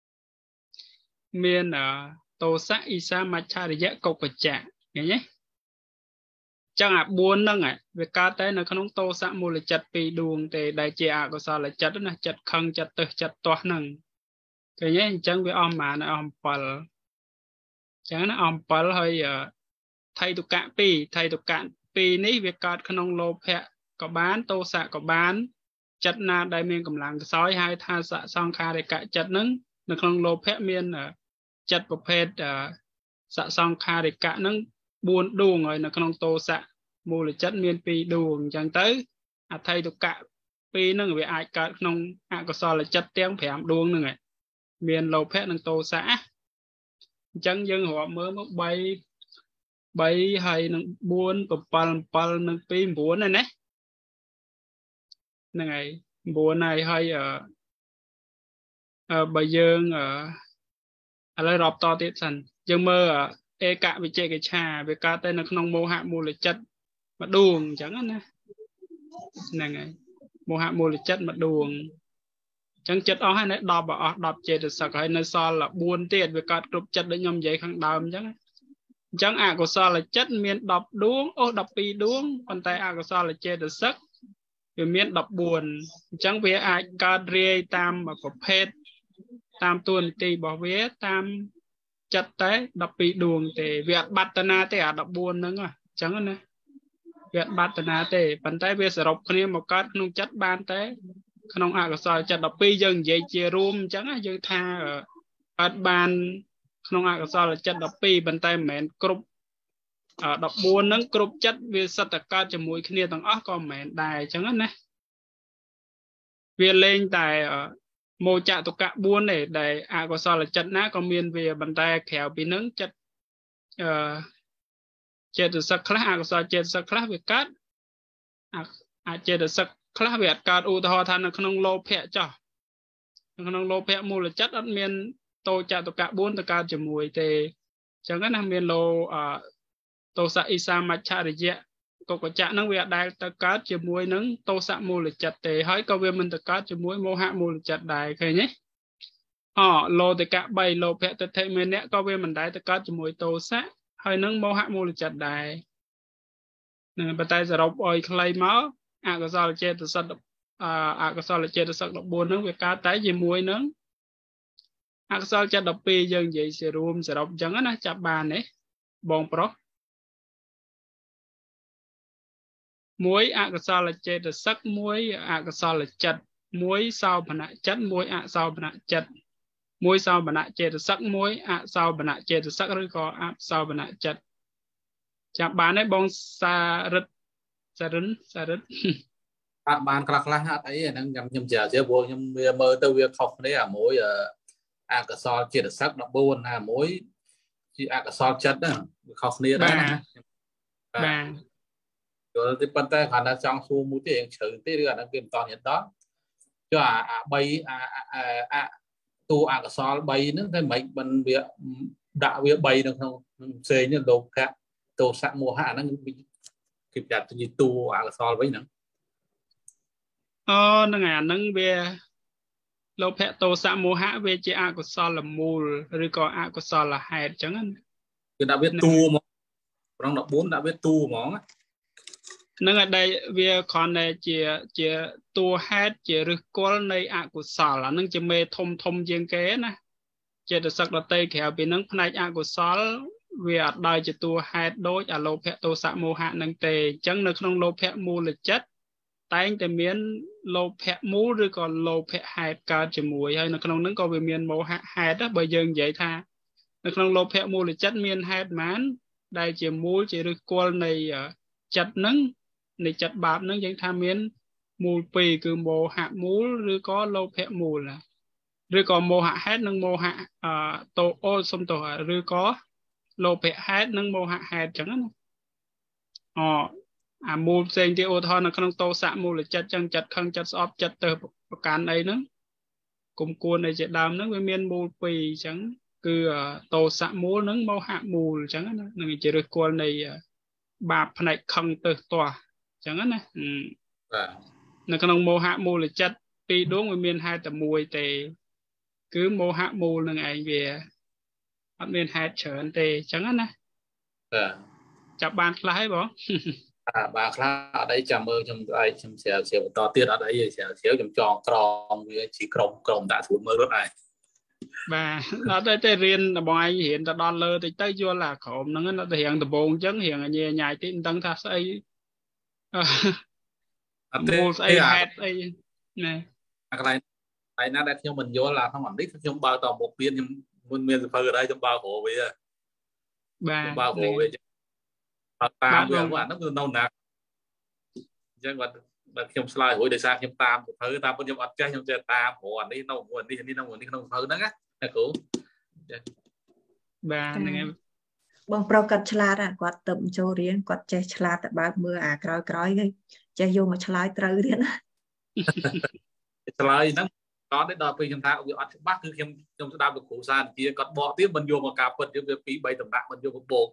miền ở tô xã isa macha để dễ cục của chạm nghe nhé chẳng hạn buồn nâng ạ về cá tế nó không tô xã mua là chặt pi đường để đại chia à có sao là chặt đó là chặt khăn chặt từ chặt toa nâng cái nhé chẳng với om mà nó om pal chẳng nó om pal hơi thay tục cạn pi thay tục cạn pi ní việc cọt khăn ông lô phẹ có bán tô xạ có bán chất na đại miền cầm làng sói hai tha xạ song kha để cạn chất nứng nó khăn lô phẹ miền chất bậc phết xạ song kha để cạn nứng buồn đuông rồi nó khăn ông tô xạ mua là chất miền pi đuông chẳng tới à thay tục cạn pi nứng về ai cạn khăn ông à có so là chất tiếng phèm đuông nứng này miền lô phẹ nứng tô xạ chẳng dân họ mới mất bay bay hay nó buồn và pal pal nó pin buồn này nè này buồn này hay ở ở bây giờ ở ở lại rọp to tiết sẵn dân mơ ở e cả bị chạy cái trà về cá tên nó không mô hạ mô là chất mà đuồng chẳng nè này này mô hạ mô là chất mà đuồng chẳng chất ó hay nó đọc ở đọc chạy được sạc hay nó so là buồn tiết về cá trục chất để nhom giấy khăn đàm chẳng chẳng à có sao là chất miền đọc đuông ô đọc pi đuông còn tay à có sao là chơi được sắc វាមានđập buồn អញ្ចឹងវាអាចកើតរាយតាមប្រភេទតាមតួនាទីរបស់វាតាមចិត្តតែដប់ពីរដួងទេវាអត់បាត់តាណាទេអាđập buồnហ្នឹងអញ្ចឹងណាវាអត់បាត់តាណាទេប៉ុន្តែវាសរុបគ្នាមកកើតក្នុងចិត្តបានតែក្នុងអកុសលចិត្តដប់ពីរយើងនិយាយជារួមអញ្ចឹងយើងថាអត់បានក្នុងអកុសលចិត្តដប់ពីរប៉ុន្តែមិនមែនគ្រប់ដប់បួនហ្នឹងគ្រប់ចិត្តវាសិតតែកើតជាមួយគ្នាទាំងអស់ក៏មិនមែនដែរអញ្ចឹងណាវាលេងតែមោចតុកៈបួនទេដែលអកុសលចិត្តណាក៏មានវាបន្តែក្រៅពីហ្នឹងចិត្តអឺចេតសិកខ្លះអកុសលចេតសិកខ្លះវាកើតអាចចេតសិកខ្លះវាអត់កើតឧទាហរណ៍ថានៅក្នុងលោភៈចោះនៅក្នុងលោភៈមូលចិត្តអត់មានតោចតុកៈបួនទៅកើតជាមួយទេអញ្ចឹងណាមានលោអតោសៈអ៊ីសាមច្ឆរិយៈកុកចៈហ្នឹងវាអត់ដែលទៅកើតជាមួយនឹងតោសៈមូលចិត្តទេហើយក៏វាមិនទៅកើតជាមួយមោហៈមូលចិត្តដែរឃើញទេអលោតិកៈបីលោភៈទិដ្ឋិមេនៈក៏វាមិនដែលទៅកើតជាមួយតោសៈហើយនឹងមោហៈមូលចិត្តដែរនឹងប៉ុន្តែសរុបឲ្យខ្លីមកអកុសលចេតសិកអកុសលចេតសិកដប់បួនហ្នឹងវាកើតតែជាមួយនឹងអកុសលចិត្តដប់ពីរយើងនិយាយជារួមសរុបអញ្ចឹងណាចាប់បានទេបងប្រុសមួយអកុសលចេតសិកមួយអកុសលចិត្តមួយសោភនៈចិត្តមួយអសោភនៈចិត្តមួយសោភនៈចេតសិកមួយអសោភនៈចេតសិកឬក៏អសោភនៈចិត្តចាប់បានទេបងសារិទ្ធសារិនសារិទ្ធបាទបានខ្លះខ្លះអត់អីហ្នឹងខ្ញុំខ្ញុំជឿជឿព្រោះខ្ញុំវាមើលទៅវាខុសគ្នាអាមួយអកុសលចេតសិកដប់បួនណាមួយជាអកុសលចិត្តហ្នឹងវាខុសគ្នាដែរណាបាទយល់ទេប៉ុន្តែគ្រាន់តែចង់សួរមួយទេយើងជ្រៅទេឬអាហ្នឹងគេមិនតន់ទៀតដល់ចុះអាអា3អាតួអកុសល3ហ្នឹងតែមិនមិនវាដាក់វា3នៅក្នុងផ្សេងនេះលោកកៈតោសៈមោហៈហ្នឹងគេប្រាប់ជាតួអកុសលវិញហ្នឹងអូហ្នឹងអាហ្នឹងវាលោភៈតោសៈមោហៈវាជាអកុសលមូលឬក៏អកុសលហេតុអញ្ចឹងគឺដាក់វាតួហ្មងប្រងដប់បួនដាក់វាតួហ្មងនឹងដែលវាគ្រាន់តែជាជាតួហេតុជាឫសគល់នៃអកុសលអានឹងជាមេធំធំជាងគេណាចេតសិកដតីក្រៅពីនឹងផ្នែកអកុសលវាអត់ដោយជាតួហេតុដូចអលោភៈទោសៈមោហៈនឹងទេអញ្ចឹងនៅក្នុងលោភៈមូលចិត្តតែងតែមានលោភៈមូលឬក៏លោភៈហេតុកើតជាមួយហើយនៅក្នុងនឹងក៏វាមានមោហៈហេតុដែរបើយើងនិយាយថានៅក្នុងលោភៈមូលចិត្តមានហេតុប៉ុន្មានដែលជាមូលជាឫសគល់នៃចិត្តនឹងនៃចិត្តបាបនឹងយើងថាមានមូលពីរគឺមោហៈមូលឬក៏លោភៈមូលឬក៏មោហៈហេតុនិងមោហៈតោអូសុំទោសឬក៏លោភៈហេតុនិងមោហៈហេតុអញ្ចឹងណាអអាមូលផ្សេងទៀតឧទាហរណ៍នៅក្នុងតោសៈមូលចិត្តអញ្ចឹងចិត្តខឹងចិត្តស្អប់ចិត្តទៅប្រកាន់អីហ្នឹងគុំគួនអីជាដើមហ្នឹងវាមានមូលពីរអញ្ចឹងគឺតោសៈមូលនិងមោហៈមូលអញ្ចឹងណានឹងជាឫសគល់នៃបាបផ្នែកខឹងទៅទាស់អញ្ចឹងណាបាទនៅក្នុងមោហៈមូលចិត្តពីរដួងវាមានហេតុតែមួយទេគឺមោហៈមូលនឹងឯងវាអត់មានហេតុច្រើនទេអញ្ចឹងណាបាទចាប់បានខ្លះហើយបងបាទបាទខ្លះអត់អីចាំមើលខ្ញុំឯងខ្ញុំស្រាវជ្រាវបន្តទៀតអត់អីស្រាវជ្រាវខ្ញុំចងក្រងវាជាក្រុមក្រុមដាក់ស្រួលមើលរត់ឯងបាទអត់ទេរៀនបងឯងរៀនទៅដល់លើតិចទៅយល់អាក្រុមហ្នឹងទៅរៀងដំបងអញ្ចឹងរៀងញ៉ាញ៉ាយតិចមិនដឹងថាស្អីអត់ទេស្អីហេតុអីណែអាកន្លែងកន្លែងណាដែលខ្ញុំមិនយល់អាក្នុងអានេះខ្ញុំបើតមុខទៀតខ្ញុំមិនមានសភៅអីខ្ញុំបើក្រោវាបាទបើក្រោវាតាមវាអាហ្នឹងគឺនៅណាអញ្ចឹងគាត់បើខ្ញុំឆ្លើយរួចដោយសារខ្ញុំតាមសភៅតាមខ្ញុំអត់ចេះខ្ញុំចេះតាមព្រោះអានេះនៅមួយនេះនេះនៅមួយនេះក្នុងសភៅហ្នឹងណាគ្រូបាទហ្នឹងហើយបងប្រុសគាត់ឆ្លាតគាត់ទៅចូលរៀនគាត់ចេះឆ្លាតតែបើកមើលអាក្រោយក្រោយគេចេះយកមកឆ្លើយត្រូវទៀតណាឆ្លើយហ្នឹងគាត់ទេដល់ពេលខ្ញុំថាវាអត់ច្បាស់គឺខ្ញុំខ្ញុំស្ដាប់លោកគ្រូសានជាគាត់បកទៀតមិនយកមកការពិតយកវាពីរបីតំណាក់មិនយកមកបោក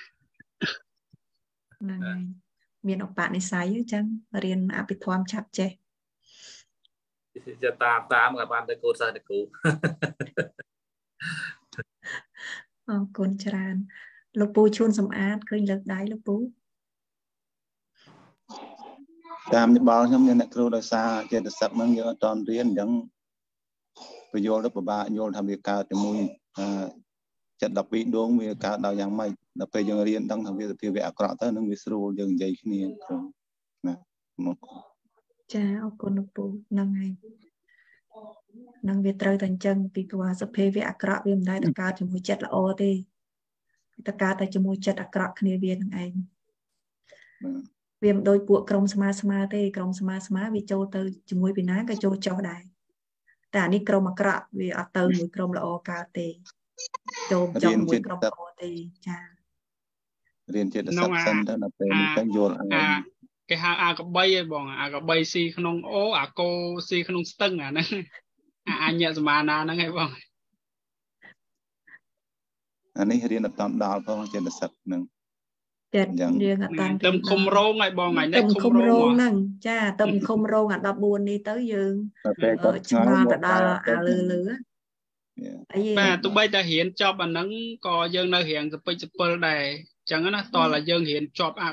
ហ្នឹងហើយមានឧបនិស្ស័យអញ្ចឹងរៀនអភិធម្មឆាប់ចេះចេះតាមតាមក៏បានទៅកូនសិស្សទៅគ្រូអរគុណច្រើនលោកពូជួនសំអាតឃើញលើកដៃលោកពូតាមយោបល់ខ្ញុំអ្នកគ្រូដោយសារចេតសិកហ្នឹងយើងអត់តរៀនអញ្ចឹងបញ្យល់ទៅពិបាកយល់ថាវាកើតជាមួយចិត្តដប់ពីរដួងវាកើតដល់យ៉ាងម៉េចដល់ពេលយើងរៀនដឹងថាវាសភាវៈអាក្រក់ទៅនឹងវាស្រួលយើងនិយាយគ្នាគ្រូណាមកចាអរគុណលោកពូហ្នឹងហើយនឹងវាត្រូវតែអញ្ចឹងពីព្រោះសភាវៈអាក្រក់វាមិនដែលទៅកើតជាមួយចិត្តល្អទេទៅកើតតែជាមួយចិត្តអាក្រក់គ្នាវានឹងឯងវាមិនដូចពួកក្រុមស្មាស្មាទេក្រុមស្មាស្មាវាចូលទៅជាមួយពីណាក៏ចូលចោះដែរតែអានេះក្រុមអាក្រក់វាអត់ទៅមួយក្រុមល្អកើតទេចូលចោះមួយក្រុមល្អទេចារៀនចិត្តសិក្សាសិនទៅដល់ពេលនេះទៅយល់អាគេហៅអាកបីឯងបងអាកបីស៊ីក្នុងអូអាកោស៊ីក្នុងស្ទឹងអាហ្នឹងអាញាសមាណាហ្នឹងឯងបងអានេះរៀនអត់តាមដល់ផងចិត្តសិក្សាហ្នឹងចិត្តយើងអត់តាមទៅឃុំរោងឲ្យបងថ្ងៃនេះឃុំរោងហ្នឹងចាទៅឃុំរោងអាដប់បួននេះទៅយើងឆ្ងល់ទៅដល់អាលឺលឺអីបាទទោះបីតែរៀនចប់អាហ្នឹងក៏យើងនៅរៀងសពេចសពិលដែរអញ្ចឹងណាតោះតែយើងរៀនចប់អា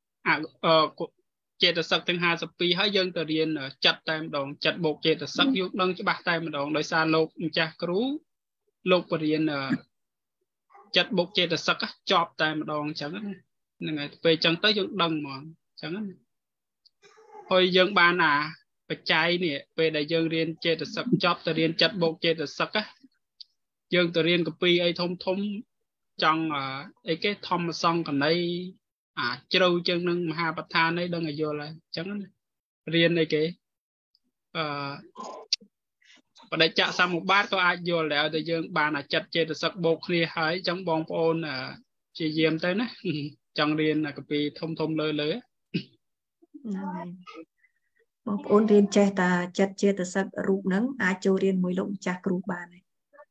ចេតសិកទាំងห้าสิบពីរហើយយើងទៅរៀនចិត្តតែម្ដងចិត្តបូកចេតសិកយកដឹងច្បាស់តែម្ដងដោយសារលោកម្ចាស់គ្រូលោកបរៀនចិត្តបូកចេតសិកចប់តែម្ដងអញ្ចឹងហ្នឹងហើយពេលអញ្ចឹងទៅយើងដឹងហ្មងអញ្ចឹងណាហើយយើងបានអាបច្ច័យនេះពេលដែលយើងរៀនចេតសិកចប់ទៅរៀនចិត្តបូកចេតសិកយើងទៅរៀនកពីអីធំធំចង់អីគេធម្មសង្កណីអាជ្រៅជាងនឹងមហាប្រធាននេះដឹងឲ្យយល់ហើយអញ្ចឹងរៀនអីគេអឺបដិច្ចសមុបាទក៏អាចយល់ដែរតែយើងបានអាចិត្តចេតសិកបូកគ្នាហើយអញ្ចឹងបងប្អូនជាយាមទៅណាចង់រៀនកពីធំធំលើលើហ្នឹងហើយបងប្អូនរៀនចេះតាចិត្តចេតសិករូបហ្នឹងអាចចូលរៀនមួយលោកម្ចាស់គ្រូបានហើយ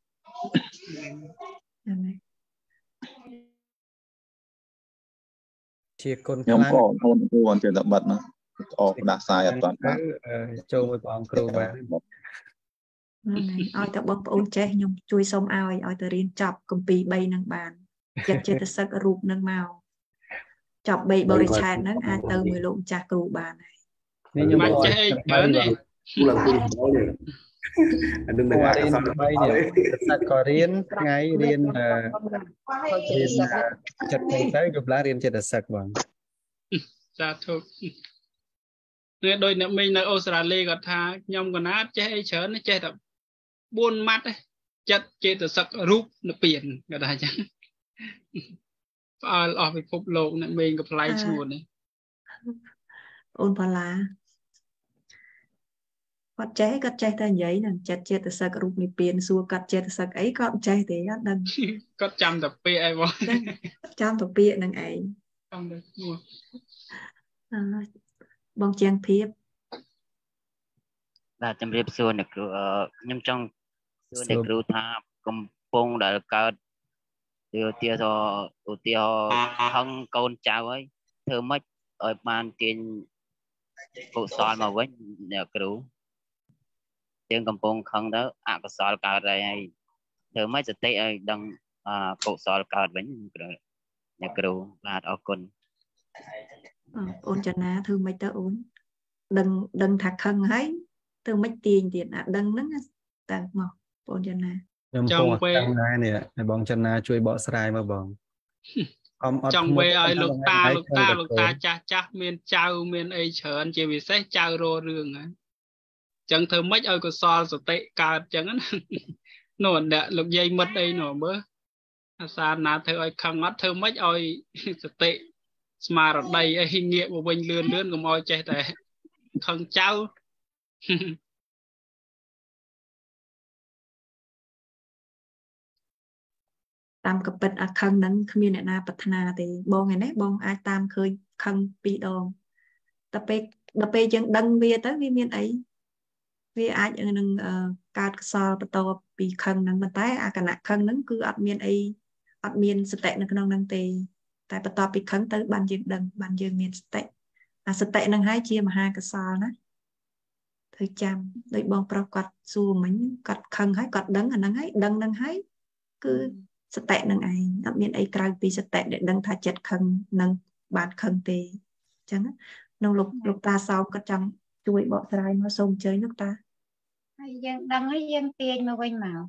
ហ្នឹងហើយជាគុណខ្លាំងខ្ញុំក៏អូនគ្រូអត់ចេះតែបិទណាអបដាក់សាយអត់បានចូលមួយព្រះអង្គគ្រូបានឲ្យតែបងប្អូនចេះខ្ញុំជួយសុំឲ្យឲ្យទៅរៀនចប់គម្ពីរបីនឹងបានចិត្តចេតសិករូបនឹងមកចប់បីបរិច្ឆេទហ្នឹងអាចទៅមួយលោកម្ចាស់គ្រូបានហើយនេះខ្ញុំមិនចេះអីច្រើនទេគូឡើងគូនេះអានឹងនឹងអាសំបីនេះសិកក៏រៀនថ្ងៃរៀនរៀនចិត្តទៅទៅយប់ឡើងរៀនចិត្តសិកបងសាធុនេះដោយអ្នកមីងនៅអូស្ត្រាលីគាត់ថាខ្ញុំក៏ណាត់ចេះអីច្រើនចេះតែបួនម៉ាត់ចិត្តចេតសិករូបនិព្វានគាត់ថាអញ្ចឹងផ្អើលអស់ពិភពលោកអ្នកមីងក៏ប្លែកឈ្មោះនេះអូនបាឡាគាត់ចេះគាត់ចេះតែនិយាយនឹងចិត្តចេតសិករូបនិព្វានសួរគាត់ចេតសិកអីគាត់ចេះទេអត់ដឹងគាត់ចាំតែពាក្យអីបងចាំតែពាក្យនឹងឯងចាំតែឈ្មោះបងជាងភាពបាទជំរាបសួរអ្នកគ្រូខ្ញុំចង់សួរអ្នកគ្រូថាកំពុងដែលកើតឧទាហរណ៍ឧទាហរណ៍ហឹងកូនចៅហើយធ្វើម៉េចឲ្យបានទាញកុសលមកវិញអ្នកគ្រូយើងកំពុងខឹងទៅអកុសលកើតហើយធ្វើម៉េចសតិឲ្យដឹងកុសលកើតវិញអ្នកគ្រូបាទអរគុណអូនចនាធ្វើម៉េចទៅអូនដឹងដឹងថាខឹងហើយធ្វើម៉េចទាញទៀតអាដឹងហ្នឹងតែមកបងចនាខ្ញុំពងខឹងដែរនេះឲ្យបងចនាជួយបកស្រាយមកបងអមអត់ចង់វេឲ្យលោកតាលោកតាលោកតាចាស់ចាស់មានចៅមានអីច្រើនជាពិសេសចៅរោរឿងហ្នឹងចឹងធ្វើម៉េចឲ្យកុសលសតិកើតចឹងណានោះអ្នកលោកយាយមិត្តអីនោះមើលអាសាណាធ្វើឲ្យខឹងអត់ធ្វើម៉េចឲ្យសតិស្មារតីអីងាកមកវិញលឿនលឿនកុំឲ្យចេះតែខឹងចៅតាមកពិតអាខឹងហ្នឹងគ្មានអ្នកណាប្រាថ្នាទេបងឯនេះបងអាចតាមឃើញខឹងពីរដងតែពេលដល់ពេលយើងដឹងវាទៅវាមានអីវាអាចនឹងកើតកសលបន្តពីខឹងហ្នឹងប៉ុន្តែអាគណៈខឹងហ្នឹងគឺអត់មានអីអត់មានសតិនៅក្នុងហ្នឹងទេតែបន្តពីខឹងទៅបានយើងដឹងបានយើងមានសតិអាសតិហ្នឹងហើយជាមហាកុសលណាធ្វើចាំដោយបងប្រុសគាត់សួរមិញគាត់ខឹងហើយគាត់ដឹងអាហ្នឹងហើយដឹងហ្នឹងហើយគឺសតិនឹងឯងអត់មានអីក្រៅពីសតិដែលដឹងថាចិត្តខឹងនឹងបានខឹងទេអញ្ចឹង nông lục lục ta sau có chăm chui bỏ ra nó sông chơi nước ta dân đăng ấy dân tiền mà quanh màu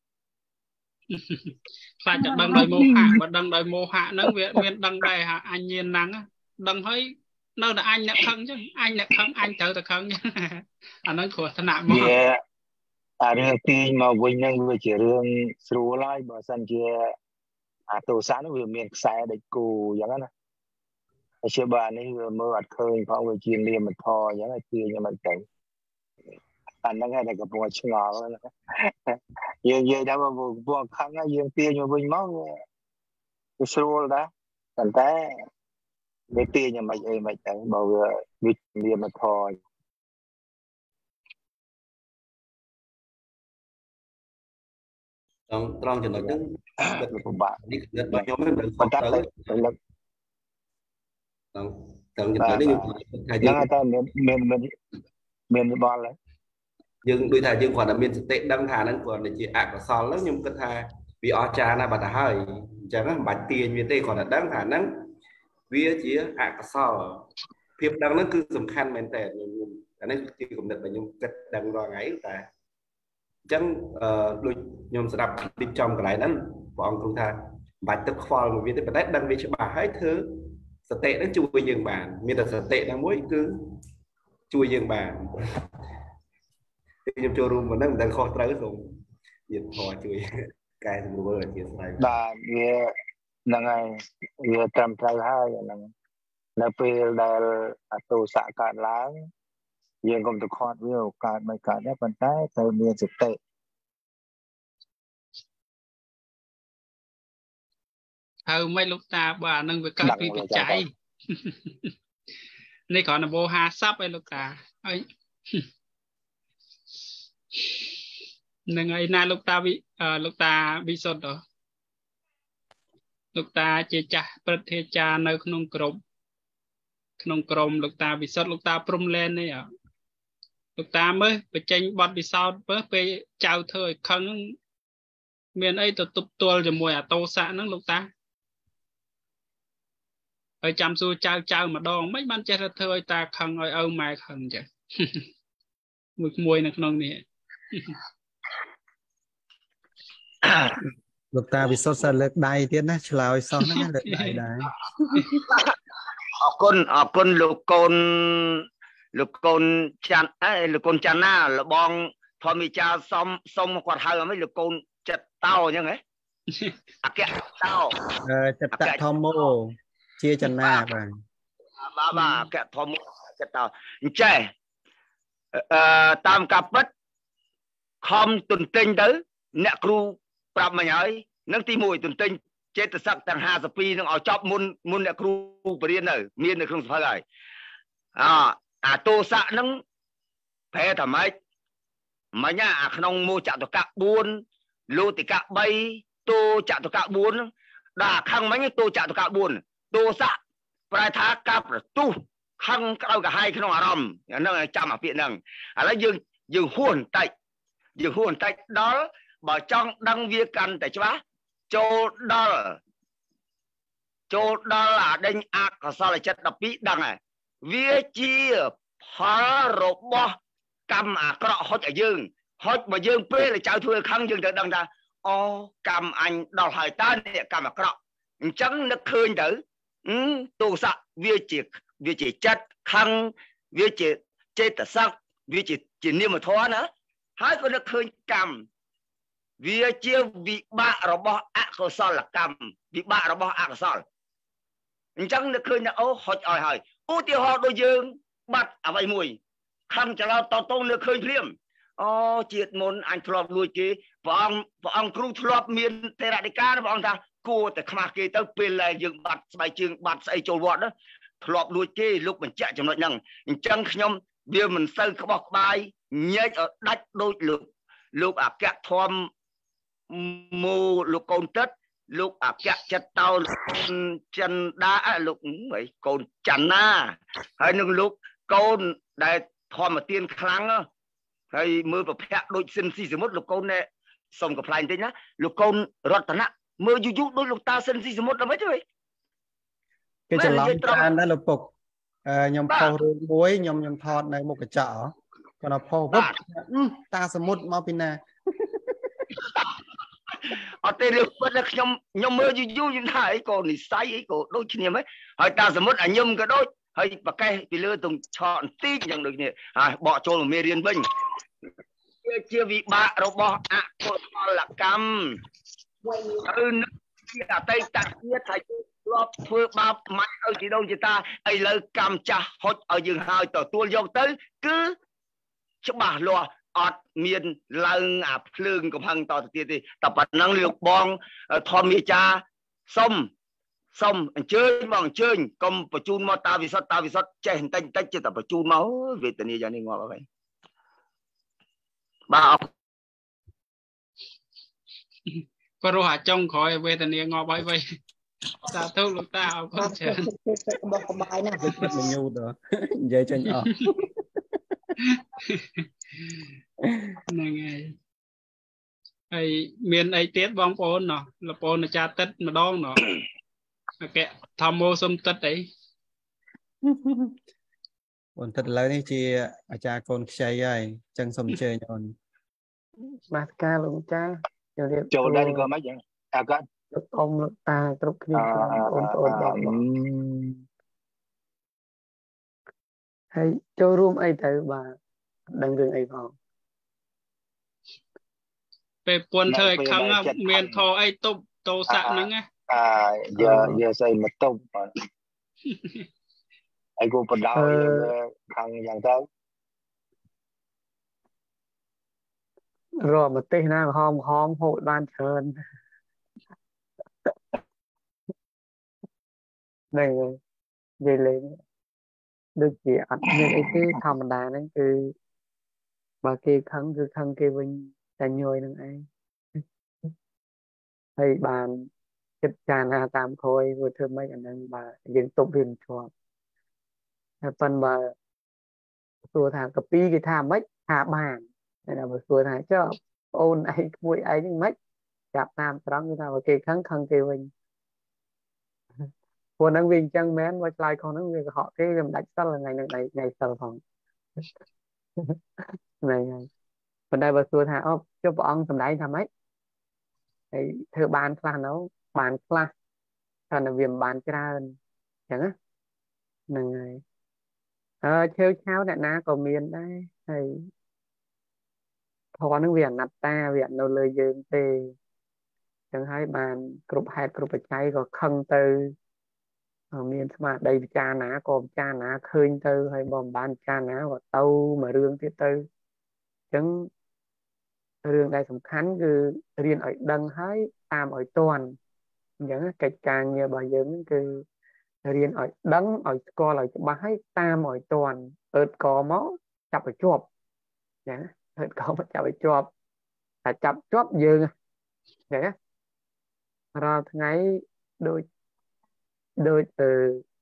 phải chặt đăng đời mô hạ mà đăng đời mô hạ nâng viện miền đăng đời hạ anh nhiên nắng đăng hơi nơi là anh nè khăn chứ anh nè khăn anh chờ ta khăn chứ anh nói của thân nạm mà àរឿងទីមកវិញហ្នឹងវាជារឿងស្រួលហើយបើសិនជាអាទោសានោះវាមានខ្សែដូចគូអញ្ចឹងណាហើយជាបើនេះវាមើលអត់ឃើញផងវាជានាមធរអញ្ចឹងហើយទាញមិនទៅអាហ្នឹងហើយតែកំពុងឆ្ងល់យើងនិយាយថាបើពួកខឹងហើយយើងទាញមកវិញមកវាស្រួលដែរប៉ុន្តែវាទាញមិនអីមិនទៅបើវាវានាមធរត្រង់ត្រង់ចំណុចហ្នឹងគិតពិបាកនេះគិតរបស់ខ្ញុំហ្នឹងមិនខុសត្រូវត្រង់ត្រង់ចំណុចនេះខ្ញុំថាយើងតែមានមានមានបលយើងដូចថាយើងគ្រាន់តែមានសតិដឹងថាហ្នឹងគ្រាន់តែជាអកុសលហ្នឹងខ្ញុំគិតថាវាអស្ចារ្យណាស់បាត់ទៅហើយអញ្ចឹងមិនបាច់ទាញវាទេគ្រាន់តែដឹងថាហ្នឹងវាជាអកុសលភាពដឹងហ្នឹងគឺសំខាន់មែនតើខ្ញុំអានេះជាគំនិតរបស់ខ្ញុំគិតដឹងរាល់ថ្ងៃតែអញ្ចឹងអឺដូចខ្ញុំស្ដាប់ទីចំកន្លែងហ្នឹងព្រះអង្គគ្រូថាមិនបាច់ទឹកខ្វល់មួយវាទេប៉ុន្តែដឹងវាច្បាស់ហើយធ្វើសតិហ្នឹងជួយយើងបានមានតែសតិហ្នឹងមួយគឺជួយយើងបានខ្ញុំចូលរួមមកហ្នឹងមិនដឹងខុសត្រូវសូមញាតិធម៌ជួយកែសម្រួលអធិស្ឋានបាទវាហ្នឹងហើយវាត្រឹមត្រូវហើយហ្នឹងនៅពេលដែលអតោសៈកើតឡើងយើងកុំទៅខាត់វាកើតមិនកើតដែរប៉ុន្តែត្រូវមានសតិហើយមិនលោកតាបើអានឹងវាកើតពីបច្ច័យនេះគ្រាន់តែបូហាស័ព្ទឯលោកតាហើយនឹងឯណាលោកតាវិលោកតាវិសុទ្ធលោកតាជាចាស់ព្រឹទ្ធាចារ្យនៅក្នុងក្រុមក្នុងក្រុមលោកតាវិសុទ្ធលោកតាព្រំលែននេះលោកតាមើលបញ្ចេញបទពិសោធន៍មើលពេលចៅធ្វើឲ្យខឹងមានអីទៅទប់ទល់ជាមួយអតោសៈហ្នឹងលោកតាហើយចាំសួរចៅចៅម្ដងមិនបានចេះទៅធ្វើឲ្យតាខឹងឲ្យឪម៉ែខឹងចេះមួយមួយនៅក្នុងនេះលោកតាវិសុទ្ធសិនលើកដៃទៀតណាឆ្លើយសោះហ្នឹងលើកដៃដែរអរគុណអរគុណលោកកូនលោកកូនចាន់អេលោកកូនចាន់ណាលបងធម្មវិចារសុំសុំគាត់ហៅមិនលោកកូនចិត្តតោអញ្ចឹងហ៎អគ្គតោអឺចិត្តធម្មោជាចនាបាទបាទបាទអគ្គធម្មចិត្តតោអញ្ចេះអឺតាមការពិតខំទន្ទិញទៅអ្នកគ្រូប្រាប់មិញហើយនឹងទីមួយទន្ទិញចេតសិកទាំងห้าสิบពីរនឹងឲ្យចប់មុនមុនអ្នកគ្រូបរៀននៅមាននៅក្នុងសភៅហើយអអាទោសៈនឹងប្រែថាម៉េចមិញអាក្នុងមោចតុកៈបួនលោតិកៈបីទោចតុកៈបួនដល់ខាងមិញទោចតុកៈបួនទោសៈប្រែថាការប្រទុះខឹងក្តៅក្រហាយក្នុងអារម្មណ៍ហ្នឹងចាំអាពាក្យហ្នឹងឥឡូវយើងយើងហួសបន្តិចយើងហួសបន្តិចដល់បើចង់ដឹងវាកាន់តែច្បាស់ចូលដល់ចូលដល់អាដេញអកុសលចិត្តដប់ពីរដឹងហើយវាជាផលរបស់កម្មអាក្រក់ហុចឲ្យយើងហុចមកយើងពេលចៅធ្វើខឹងយើងទៅដឹងថាអូកម្មអញដល់ហើយតើនេះកម្មអាក្រក់អញ្ចឹងនឹកឃើញទៅទោសៈវាជាវាជាចិត្តខឹងវាជាចេតសិកវាជាជានាមធម៌ណាហើយក៏នឹកឃើញកម្មវាជាវិបាករបស់អកុសលកម្មវិបាករបស់អកុសលអញ្ចឹងនឹកឃើញថាអូហុចឲ្យហើយឧទាហរណ៍ដូចយើងបាត់អ្វីមួយខំចលោតតងនឹកឃើញភ្លាមអូជាតិមុនអញធ្លាប់លួចគេព្រះអង្គព្រះអង្គគ្រូធ្លាប់មានទេរដីកាព្រះអង្គថាគួរតែខ្មាស់គេទៅពេលដែលយើងបាត់ស្បែកជើងបាត់ស្អីចូលវត្តធ្លាប់លួចគេលោកបញ្ជាក់ចំណុចហ្នឹងអញ្ចឹងខ្ញុំវាមិនសូវក្បោះក្បាយញែកឲ្យដាច់ដូចលោកលោកអគ្គធម្មមូលោកកូនទឹកលោកអគ្គចិត្តតោលោកកូនចិនដាលោកអីកូនច័ន្ទណាហើយនឹងលោកកូនដែលធម្មទានខ្លាំងហើយមើលប្រភ័ក្រដូចសិនស៊ីសមុទ្រលោកកូននេះសុំកំ pl ែងតិចណាលោកកូនរតនៈមើលយូរយូរដូចលោកតាសិនស៊ីសមុទ្រដល់មិនទេគេច្រឡំច្រើនដែរលោកពុកខ្ញុំផុសរឿងមួយខ្ញុំខ្ញុំថតនៅមុខកញ្ចក់គាត់ថាផុសវឹបតាសមុទ្រមកពីណាអត់ទេរឿងពិតខ្ញុំខ្ញុំមើលយូរយូរខ្ញុំថាអីក៏និស័យអីក៏ដូចគ្នាហ្នឹងហើយតាសមុទ្រអាញឹមក៏ដូចហើយប្រកេះពីលើទំឆក់បន្តិចយ៉ាងដូចគ្នាហើយបកចូលមកមេរៀនវិញជាវិបាករបស់អកុសលកម្មគឺនឹងជាអតីតជាតិហើយធ្លាប់ធ្វើបាបម៉ាច់ឲ្យជីដូនជីតាឥឡូវកម្មចាស់ហុចឲ្យយើងហើយទទួលយកទៅគឺច្បាស់លាស់អត់មានឡើងអាភ្លើងកំហឹងតទៅទៀតទេតែប៉ុណ្ណឹងលោកបងធម្មអាចារ្យសុំសុំអញ្ជើញមកអញ្ជើញកុំបញ្ជូនមកតាវិសុទ្ធតាវិសុទ្ធចេះបន្តិចបន្តិចចេះតែបញ្ជូនមកវេទនាយ៉ាងនេះងាប់ហើយបាទក៏រស់អាចុងក្រោយវេទនាងាប់ហើយវិញសាធុលោកតាអរគុណច្រើនបោះក្បាយណាស់មិនញូតនិយាយចេញអស់ហ្នឹងហើយហើយមានអីទៀតបងប្អូនណោះលបងអាចារ្យតិតម្ដងណោះអគ្គធម្មោសុំតិតអីបងតិតឥឡូវនេះជាអាចារ្យកូនខ្ចីហើយអញ្ចឹងសូមអញ្ជើញអូនបាទការលោកអាចារ្យជម្រាបចូលដែរក៏មិនចឹងអាកាលោកអ៊ំលោកតាគ្រប់គ្នាបងប្អូនបងហើយចូលរួមអីទៅបាទដឹងរឿងអីផងពេលពួនធ្វើឲ្យខឹងមានធរអីទប់តោសៈហ្នឹងណាអាយើយើស្អីមកទប់អីគូបដោខឹងយ៉ាងទៅរកប្រទេសណាហមហមហូតបានច្រើនហ្នឹងនិយាយលេងដូចជាអត់មានអីទេធម្មតាហ្នឹងគឺបើគេខឹងគឺខឹងគេវិញតែញយនឹងឯងហើយបានចិត្តចាណាតាមក្រោយវាធ្វើម៉េចអាហ្នឹងបើយើងទប់វាមិនជាប់តែប៉ុន្តែសួរថាកាពីគេថាម៉េចថាបានតែបើសួរថាចុះបងអូនឯងក្មួយឯងហ្នឹងម៉េចចាប់តាមត្រង់គឺថាបើគេខឹងខឹងគេវិញព្រោះហ្នឹងវាអញ្ចឹងមែនមកឆ្លើយខុសហ្នឹងវាកុហកគេវាមិនដាច់សិលថ្ងៃហ្នឹងថ្ងៃសិលផងហ្នឹងហើយប៉ុន្តែបើសួរថាអូចុះព្រះអង្គសម្ដែងថាម៉េចហើយធ្វើបានខ្លះនៅបានខ្លះថាវាមិនបានច្រើនអញ្ចឹងណាហ្នឹងហើយអឺឆេវឆាវអ្នកណាក៏មានដែរហើយធម៌ហ្នឹងវាអនត្តាវាអត់នៅលើយើងទេអញ្ចឹងហើយបានគ្រប់ហេតុគ្រប់បច្ច័យក៏ខឹងទៅមានស្មារតីពិចារណាក៏ពិចារណាឃើញទៅហើយបើមិនបានពិចារណាក៏ទៅមួយរឿងទៀតទៅអញ្ចឹងរឿងដែលសំខាន់គឺរៀនឲ្យដឹងហើយតាមឲ្យទាន់អញ្ចឹងកិច្ចការងាររបស់យើងហ្នឹងគឺរៀនឲ្យដឹងឲ្យស្គាល់ឲ្យច្បាស់ហើយតាមឲ្យទាន់អើតកមកចាប់ឲ្យជាប់អញ្ចឹងអើតកមកចាប់ឲ្យជាប់តែចាប់ជាប់យើងអញ្ចឹងរាល់ថ្ងៃដូចដូចអឺ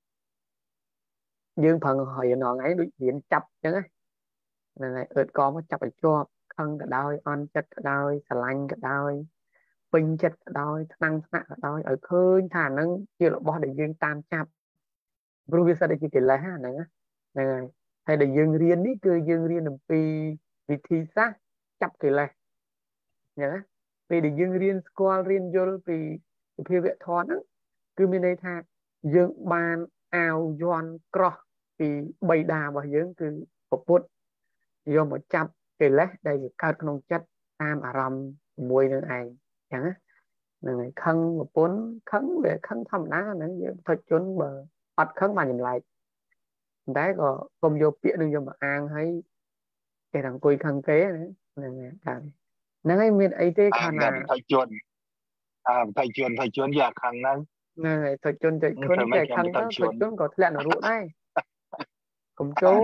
យើងប្រឹងហើយណងឯងដូចរៀនចាប់អញ្ចឹងហ្នឹងហើយអើតកមកចាប់ឲ្យជាប់ខឹងក៏ដោយអន់ចិត្តក៏ដោយស្រឡាញ់ក៏ដោយពេញចិត្តក៏ដោយថ្នាំងថ្នាក់ក៏ដោយឲ្យឃើញថាហ្នឹងជារបស់ដែលយើងតាមចាប់ព្រោះវាសិតតែជាកិលេសហ្នឹងហ្នឹងហើយហើយដែលយើងរៀននេះគឺយើងរៀនអំពីវិធីសាស្ត្រចាប់កិលេសអញ្ចឹងពេលដែលយើងរៀនស្គាល់រៀនយល់ពីវិភាវៈធម៌ហ្នឹងគឺមានន័យថាយើងបានអាវយន់ក្រោះពីបិតារបស់យើងគឺពុទ្ធយកមកចាប់កិលេសដែលវាកើតក្នុងចិត្តតាមអារម្មណ៍ជាមួយនឹងឯងអញ្ចឹងហ្នឹងហើយខឹងប្រពន្ធខឹងវាខឹងធម្មតាហ្នឹងយើងថុចជន់បើអត់ខឹងបានចម្លែកតែក៏កុំយកពាក្យនឹងយកមកអាងហើយគេថាអង្គុយខឹងគេហ្នឹងហ្នឹងតែហ្នឹងហើយមានអីទេខាងណាថុចជន់អើថុចជន់ថុចជន់យកខឹងហ្នឹងហ្នឹងហើយថុចជន់ចុចខ្លួនតែខឹងទៅថុចជន់ក៏ធ្លាក់នរកដែរកុំចូល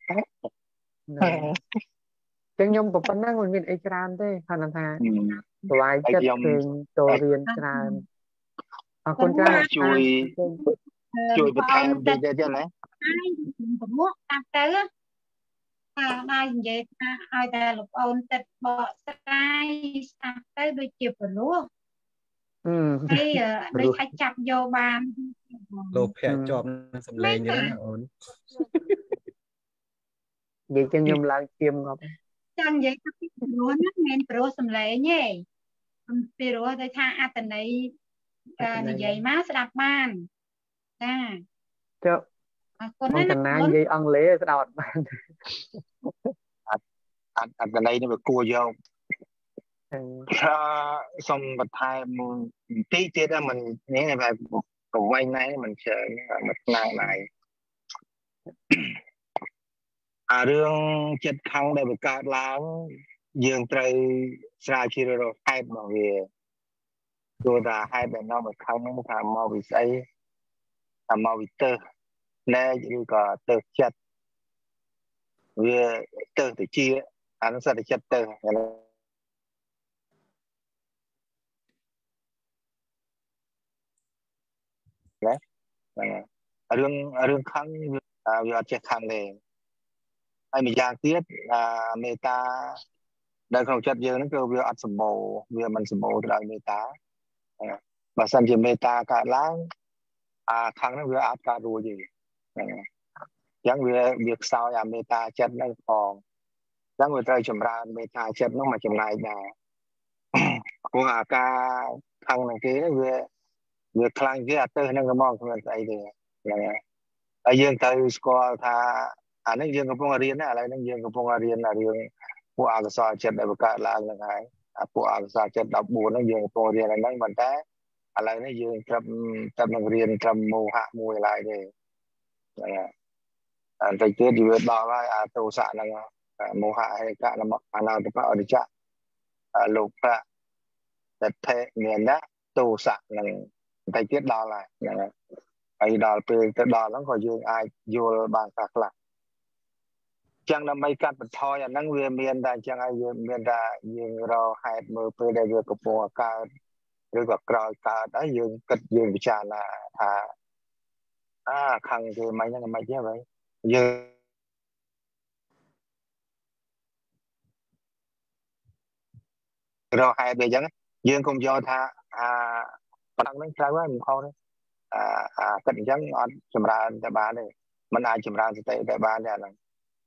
ចឹងខ្ញុំក៏ប៉ុណ្ណឹងមិនមានអីច្រើនទេគាត់ថាស្វ័យចិត្តឃើញចូលរៀនច្រើនអរគុណច្រើនជួយជួយបន្ថែមតិចទៀតណាប្រមុខតាមទៅថាដល់និយាយថាឲ្យតែលោកអូនទឹកបកស្រាយស្ដាប់ទៅដូចជាព្រោះហើយដូចអាចចាប់យកបានលោភៈជាប់នឹងសម្លេងចឹងណាអូននិយាយចឹងខ្ញុំឡើងឈាមងាប់ចឹងនិយាយទៅពីព្រោះហ្នឹងមិនព្រោះសម្លេងទេពីព្រោះតែថាអត្តន័យនិយាយមកស្ដាប់បានចាចុះអរគុណណាស់ចំណាយនិយាយអង់គ្លេសស្ដាប់អត់បានអត្តអត្តន័យនេះវាគួរយកថាសូមបន្ថែមបន្តិចទៀតមិននេះតែកវែងណៃមិនច្រើនមិនខ្លាំងណៃអារឿងចិត្តខឹងដែលបង្កើតឡើងយើងត្រូវស្រាវជ្រាវរកហេតុរបស់វាព្រោះថាហេតុដែលនាំឲ្យខឹងហ្នឹងថាមកពីស្អីថាមកពីទើសណែឬក៏ទើសចិត្តវាទើសទៅជាអានឹងសត្វចិត្តទើសណារឿងរឿងខឹងវាអត់ចេះខឹងទេហើយម្យ៉ាងទៀតមេត្តាដែលក្នុងចិត្តយើងហ្នឹងគឺវាអត់សម្បូរវាមិនសម្បូរទៅដោយមេត្តាបើសិនជាមេត្តាកើតឡើងអាខឹងហ្នឹងវាអាចកើតរួចទេអញ្ចឹងវាវាខ្សោយអាមេត្តាចិត្តហ្នឹងផងអញ្ចឹងវាត្រូវចម្រើនមេត្តាចិត្តហ្នឹងមកចំណែកដែរព្រោះអាការខឹងហ្នឹងគេវាវាខ្លាំងគេអត់ទៅហ្នឹងក៏មកគ្មានស្អីទេហ្នឹងហើយហើយយើងត្រូវស្គាល់ថាអានេះយើងកំពុងរៀនណាឥឡូវនេះយើងកំពុងរៀនរឿងពួកអកុសលចិត្តដែលបង្កើតឡើងហ្នឹងហើយអាពួកអកុសលចិត្តដប់បួនហ្នឹងយើងកំពុងរៀនហ្នឹងប៉ុន្តែឥឡូវនេះយើងត្រឹមត្រឹមនឹងរៀនត្រឹមមោហៈមួយឡើយទេហ្នឹងហើយអន្តរជាតិវាដល់ហើយអាទោសៈហ្នឹងមោហៈហេកៈនមអនាតបអរិចៈលោភៈតថេមានណាទោសៈហ្នឹងតែទៀតដល់ហើយហ្នឹងហើយហើយដល់ពេលទៅដល់ហ្នឹងក៏យើងអាចយល់បានខ្លះខ្លះចឹងដើម្បីកាត់បន្ថយអាហ្នឹងវាមានតែអញ្ចឹងហើយយើងមានតែយើងរកហេតុមើលពេលដែលវាកំពុងកើតឬក៏ក្រោយកើតហើយយើងគិតយើងពិចារណាថាអាខឹងគេមិនហ្នឹងមិនទេបើយើងរកហេតុវាអញ្ចឹងយើងកុំយកថាអាប៉ុណ្ណឹងហ្នឹងត្រូវហើយមិនខុសទេអាអាគិតអញ្ចឹងអត់ចម្រើនតែបានទេมันអាចចម្រើនសតិតែបានទេអាហ្នឹង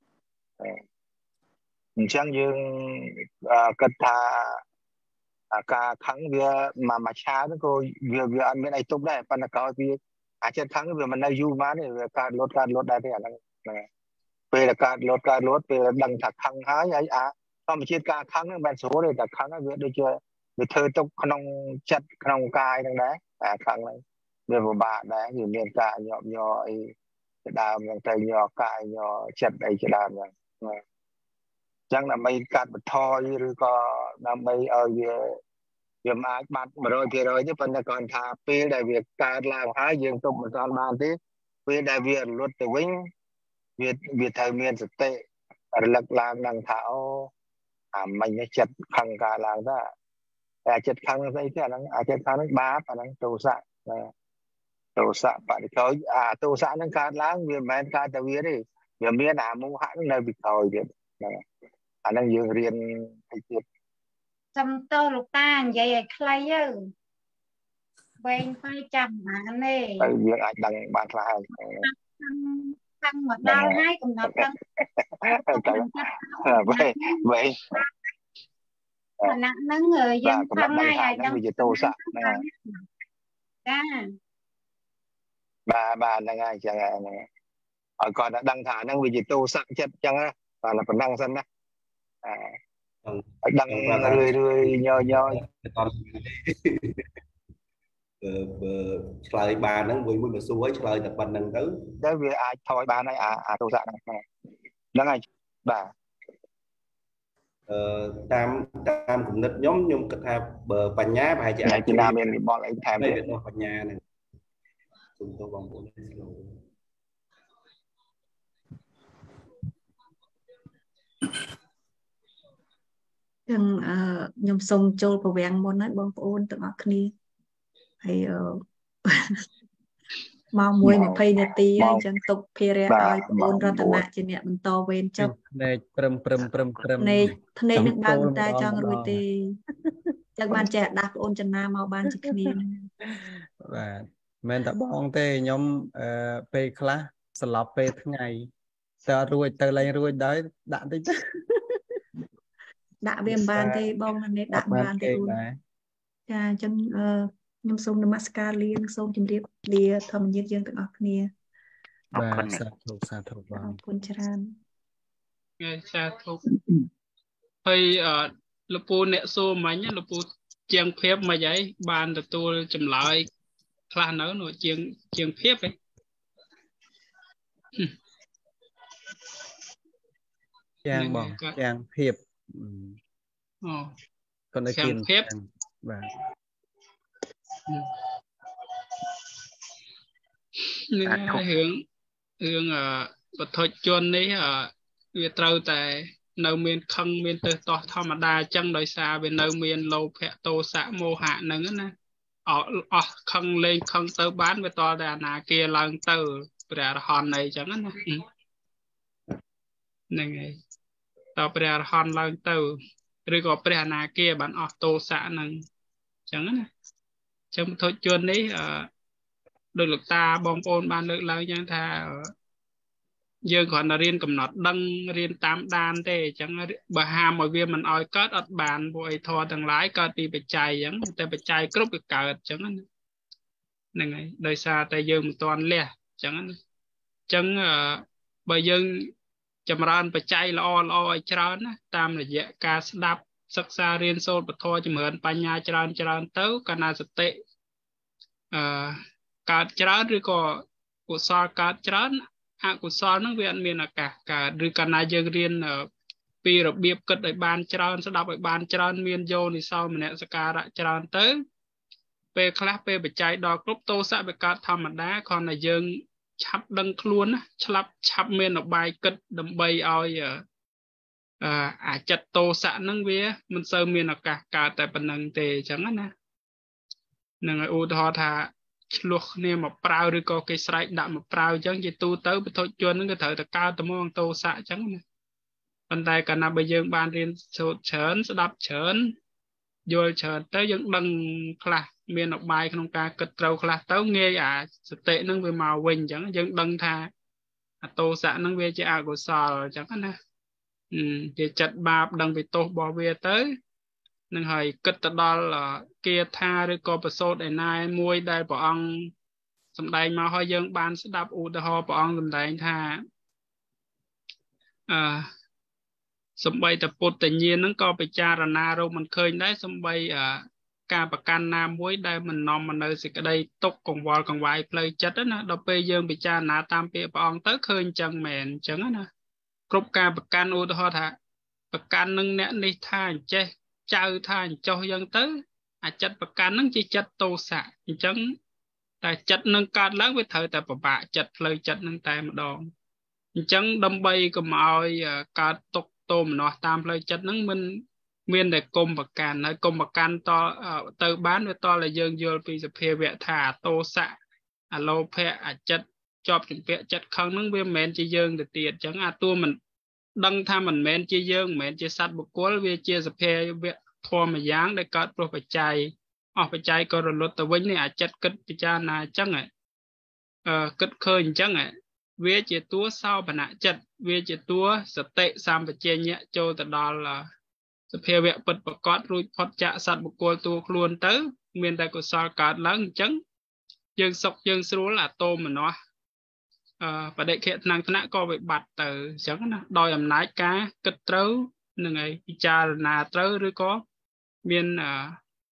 អញ្ចឹងយើងគិតថាការខឹងវាមកមួយឆាទៅក៏វាវាអត់មានអីទុកដែរប៉ុន្តែក្រោយវាអាចចិត្តខឹងវាមិននៅយូរបានទេវាកើតលត់កើតលត់ដែរទេអាហ្នឹងហ្នឹងពេលកើតលត់កើតលត់ពេលដឹងថាខឹងហើយហើយអាធម្មជាតិការខឹងហ្នឹងមិនស្រួលទេតែខឹងហ្នឹងវាដូចជាវាធ្វើទុកក្នុងចិត្តក្នុងកាយហ្នឹងដែរអាខឹងហ្នឹងវាពិបាកដែរវាមានការញាប់ញ័រអីជាដើមហ្នឹងទៅញ័រកាយញ័រចិត្តអីជាដើមហ្នឹងចឹងដើម្បីកាត់បន្ថយឬក៏ដើម្បីឲ្យវាវាមិនអាចបាត់ một trăm phần trăm ទេប៉ុន្តែគាត់ថាពេលដែលវាកើតឡើងហើយយើងទប់មិនទាន់បានទេពេលដែលវារលត់ទៅវិញវាវាត្រូវមានសតិរលឹកឡើងដឹងថាអូអាមិញចិត្តខឹងកើតឡើងទៅតែចិត្តខឹងស្អីទេអាហ្នឹងអាចិត្តខឹងហ្នឹងបាបអាហ្នឹងទោសៈទោសៈបរិក្រោយអាទោសៈហ្នឹងកើតឡើងវាមិនមែនកើតតែវាទេវាមានអាមោហៈហ្នឹងនៅពីក្រោយទៀតហ្នឹងអាហ្នឹងយើងរៀនតិចទៀតចាំតើលោកតានិយាយឲ្យខ្លីទៅវែងទៅចាំបានទេទៅយើងអាចដឹងបានខ្លះហើយខាងមកដល់ហើយកំណត់ដឹងវែងវែងអាណាហ្នឹងយើងខំហើយអាចដឹងវាទោសៈណាចាបាទបាទហ្នឹងហើយចឹងហ្នឹងឲ្យគាត់ដឹងថាហ្នឹងវាជាទោសៈចិត្តចឹងណាបាទប៉ុណ្ណឹងសិនណាឲ្យដឹងរឿយរឿយញយញយបើឆ្លើយបានហ្នឹងមួយមួយមកសួរឲ្យឆ្លើយតែប៉ុណ្្នឹងទៅទៅវាអាចថយបានហើយអាអាទោសៈហ្នឹងហ្នឹងហើយបាទអឺតាមតាមគំនិតខ្ញុំខ្ញុំគិតថាបើបញ្ញាប្រហែលជាអាចជាមានវិបល់អីថែមទៀតបញ្ញាហ្នឹងសូមទោសបងប្អូនចឹងអឺខ្ញុំសូមចូលប្រវាំងមុនហើយបងប្អូនទាំងអស់គ្នាហើយម៉ោងមួយម្ភៃនាទីហើយចឹងទុកភារៈឲ្យបងប្អូនរតនៈជាអ្នកបន្តវេនចុះភ្នែកព្រឹមព្រឹមព្រឹមព្រឹមភ្នែកភ្នែកនឹងបើកតែចង់រួចទេចឹងបានចេះដាស់បងប្អូនចំណាមកបានជាគ្នាបាទ men ta bong te nhóm pe khla slap pe ngày ta ruồi ta lên ruồi đấy đạn tích đã viêm bàn thì bong này đạn bàn thì luôn cha chân nhung sông namaskar liên sông chấm điệp lia thầm nhiệt dương tự ngọc nia bà sa thục sa thục vâng quân tràn nghe sa thục hay ở lụcปูnẹt xô máy nhá lụcปูchiang phép mà vậy bàn từ tôi chấm lại khá nữa nội chiang chiang phép ấy chiang bỏ chiang phép còn đây chiang phép và nhưng hướng hướng ở bậc thôi chôn đấy ở việt trâu tại nâu miền khăng miền từ to thọ mà đa chân đôi xa bên nâu miền lâu phẹ tô xã mô hạ nâng á ở ở khăng lên khăng tơ bán với to đà nà kia lần tơ bè hòn này chẳng á này tao bè hòn lần tơ rồi có bè nà kia bán ở tô xã nâng chẳng á trong thôi chôn đấy được lực ta bom ôn ban được lâu chẳng tha dương còn là riêng cầm nọt đăng riêng tám đan thế chẳng bà hà mọi việc mình oi cất ở bàn bội thò thằng lái cất đi bị chạy chẳng tay bị chạy cướp được cợt chẳng này này đời xa tay dương một toàn lẹ chẳng chẳng bây giờ chầm ran bị chạy lo lo trơn tam là dễ ca đáp sắc xa riêng sâu bật thò chầm hờn pa nhà trơn trơn tới cana sệt tệ cát trơn rồi có của sao cát trơn à của sao nó viện miền là cả cả rồi cả na dương riêng pi rồi biệp cất để bàn trơn sẽ đọc để bàn trơn miền vô thì sau mình sẽ cả đã trơn tới về class về bị chạy đo group tô sẽ bị cát thầm mà đá còn là dương chắp đăng luôn á chắp chắp miền ở bài cất đầm bay oi à à chặt tô sẽ nâng vía mình sơ miền là cả cả tại phần năng tề chẳng á nè nâng u thọ thà luộc nè mà prao rồi có cái sải đạm mà prao chẳng chỉ tu tới bị thôi chuyên nó cái thời là cao tầm mong tô xạ chẳng nè bên tay cả năm bây giờ ban riêng số chớn sẽ đáp chớn vô chớn tới những đằng là miền học bài không ca cất trâu là tới nghe à sự tệ nó về màu quỳnh chẳng những đằng thà tô xạ nó về chỉ à của sò chẳng nè ừ thì chặt ba đằng bị tô bỏ về tới nên hơi cất đó là kia tha rồi có bớt số để này mua đây bỏ ăn sầm đây mà hơi dân ban sẽ đáp u ho bỏ ăn sầm đây tha à sầm bay tập bột tự nhiên nó có bị cha là na rồi mình khơi đấy sầm bay à ca bạc can nam muối đây mình nằm mình nơi sẽ cái đây tốc còn vòi còn vài play chất đó nè đâu bây giờ bị cha na tam pe bỏ ăn tới khơi chân mền chân á nè group ca bạc can u ho thà bạc can nâng nẹn đi tha che chào than cho dân tới à chất bậc can nâng chỉ chất tô xạ chẳng tại chất nâng cao lớn với thời tại bà bạ chất lời chất nâng tay mà đòn chẳng đâm bay của mọi cả tục tô mà nó tam lời chất nâng mình miền để cùng bậc can nơi cùng bậc can to từ bán với to là dân vô vì sẽ phê vẽ thả tô xạ à lô phê à chất chọp chuẩn vẽ chất không nâng viên mến chỉ dân để tiền chẳng à tua mình đăng tham mình mến chỉ dân mến chỉ sát bậc cố vì chia sẽ phê vẽ thua mà dáng để cất pro phải chạy ở phải chạy có rồi lột tàu vinh này à chất cất bị cha na chắc này ờ cất khơi chắc này về chỉ tua sau bản nã chất về chỉ tua sẽ tệ sam phải che nhẹ cho từ đó là sẽ phê vẽ bật bật cót rồi phật chạ sát một cô tua luôn tới miền tây của sao cả lớn trắng dương sọc dương số là tô mà nó ờ và để hiện năng nã có bị bạt từ trắng đòi ẩm nái cá cất trấu nương ấy cha là trấu rồi có miền à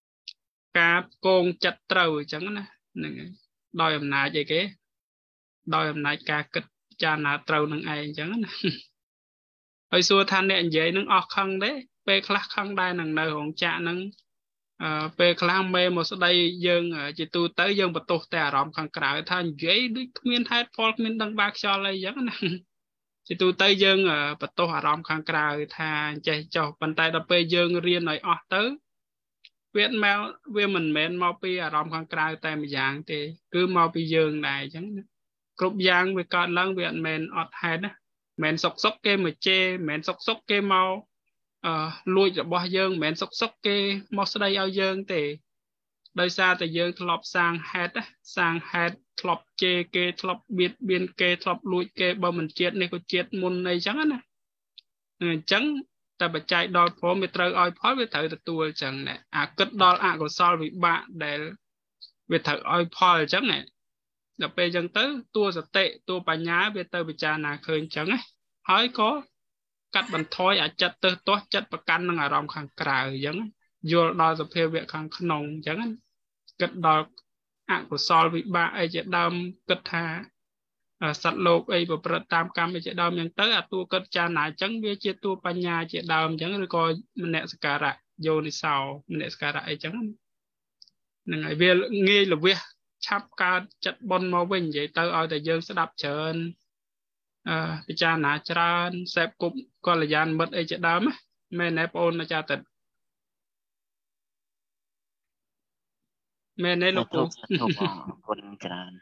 cá côn chặt trâu chẳng nè đòi làm nãy vậy cái đòi làm nãy cá kịch cha nà trâu nương ai chẳng nè hồi xưa than điện vậy nương ọt khăn đấy pe khắc khăn đây nương nơi hồn cha nương pe khắc mê một số đây dương chỉ tu tới dương bật tụt tè rõm khăn cào than vậy đứt miền thái folk miền đông bắc cho lấy chẳng nè chỉ tu tới dương bật tụt rõm khăn cào than chạy cho bàn tay đập pe dương riêng này ọt tới Việt Nam về mình men mau pi à rong khang cào tại một dạng thì cứ mau pi dương này chẳng cục giang về con lăng Việt men ọt hay đó men sọc sọc kê mà chê men sọc sọc kê mau lui cho bao dương men sọc sọc kê mau sau đây ao dương thì ដោយសារតែយើងធ្លាប់សាងហេតុសាងហេតុធ្លាប់ជេរគេធ្លាប់បៀតបៀនគេធ្លាប់លួចគេបើមិនជាតិនេះក៏ជាតិមុនអីចឹងណាអញ្ចឹងតែបច្ច័យដល់ព្រមវាត្រូវឲ្យផលវាត្រូវទទួលអញ្ចឹងណាអាគិតដល់អកុសលវិបាកដែលវាត្រូវឲ្យផលអញ្ចឹងណាដល់ពេលអញ្ចឹងទៅតួសតិតួបញ្ញាវាទៅពិចារណាឃើញអញ្ចឹងណាហើយក៏កាត់បន្ថយអាចិត្តទៅទាស់ចិត្តប្រកាន់នឹងអារម្មណ៍ខាងក្រៅអញ្ចឹងយល់ដល់សភាវៈខាងក្នុងអញ្ចឹងគិតដល់អកុសលវិបាកអីជាដើមគិតថាសត្វលោកអីប្រព្រឹត្តតាមកម្មអីជាដើមអញ្ចឹងទៅអាតួគិតចារណាអញ្ចឹងវាជាតួបញ្ញាជាដើមអញ្ចឹងឬក៏មនសិការៈយោនិសោមនសិការៈអីចឹងហ្នឹងហើយវាងាយលវិះឆាប់កើតចិត្តបនមកវិញនិយាយទៅឲ្យតែយើងស្ដាប់ច្រើនអឺពិចារណាច្រើនសេពគប់កល្យាណមិត្តអីជាដើមមែនទេបងអូនអាចារ្យតិតមែនទេលោកគ្រូអរគុណច្រើន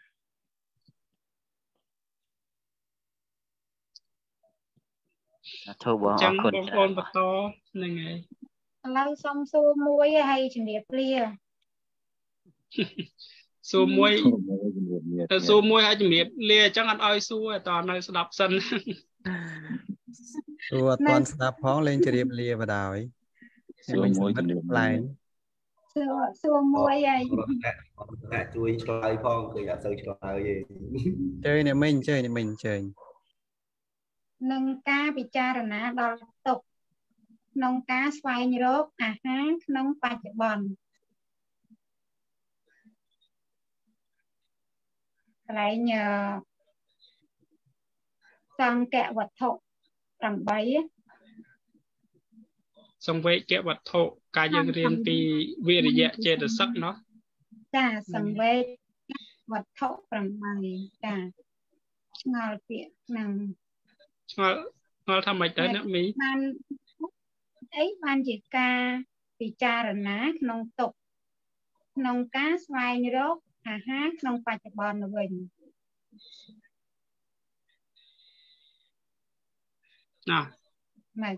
ធូបបងអរគុណបងប្អូនបន្តហ្នឹងហើយឥឡូវសុំសួរមួយហើយជំរាបលាសួរមួយទៅសួរមួយហើយជំរាបលាអញ្ចឹងអត់ឲ្យសួរតើនៅស្ដាប់សិនសួរអត់ទាន់ស្ដាប់ផងលេងជំរាបលាបដ ாய் សួរមួយជំរាបលាសួរសួរមួយហើយអ្នកជួយឆ្លើយផងគឺអត់សូវឆ្លើយទេជើញអ្នកមិញជើញអ្នកមិញជើញនឹងការពិចារណាដល់ទុក្ខក្នុងការស្វែងរកអាហារក្នុងបច្ចុប្បន្នកន្លែងសង្កវត្ថុប្រាំបីសង្វេគវត្ថុការយើងរៀនពីវិរិយៈចេតសិកเนาะចាសង្វេគវត្ថុប្រាំបីចាឆ្ងល់ពាក្យហ្នឹងឆ្ងល់ឆ្ងល់ថាម៉េចទៅអ្នកមីបានអីបានជាការពិចារណាក្នុងទុក្ខក្នុងការស្វែងរកអាហារក្នុងបច្ចុប្បន្នវិញណាម៉េច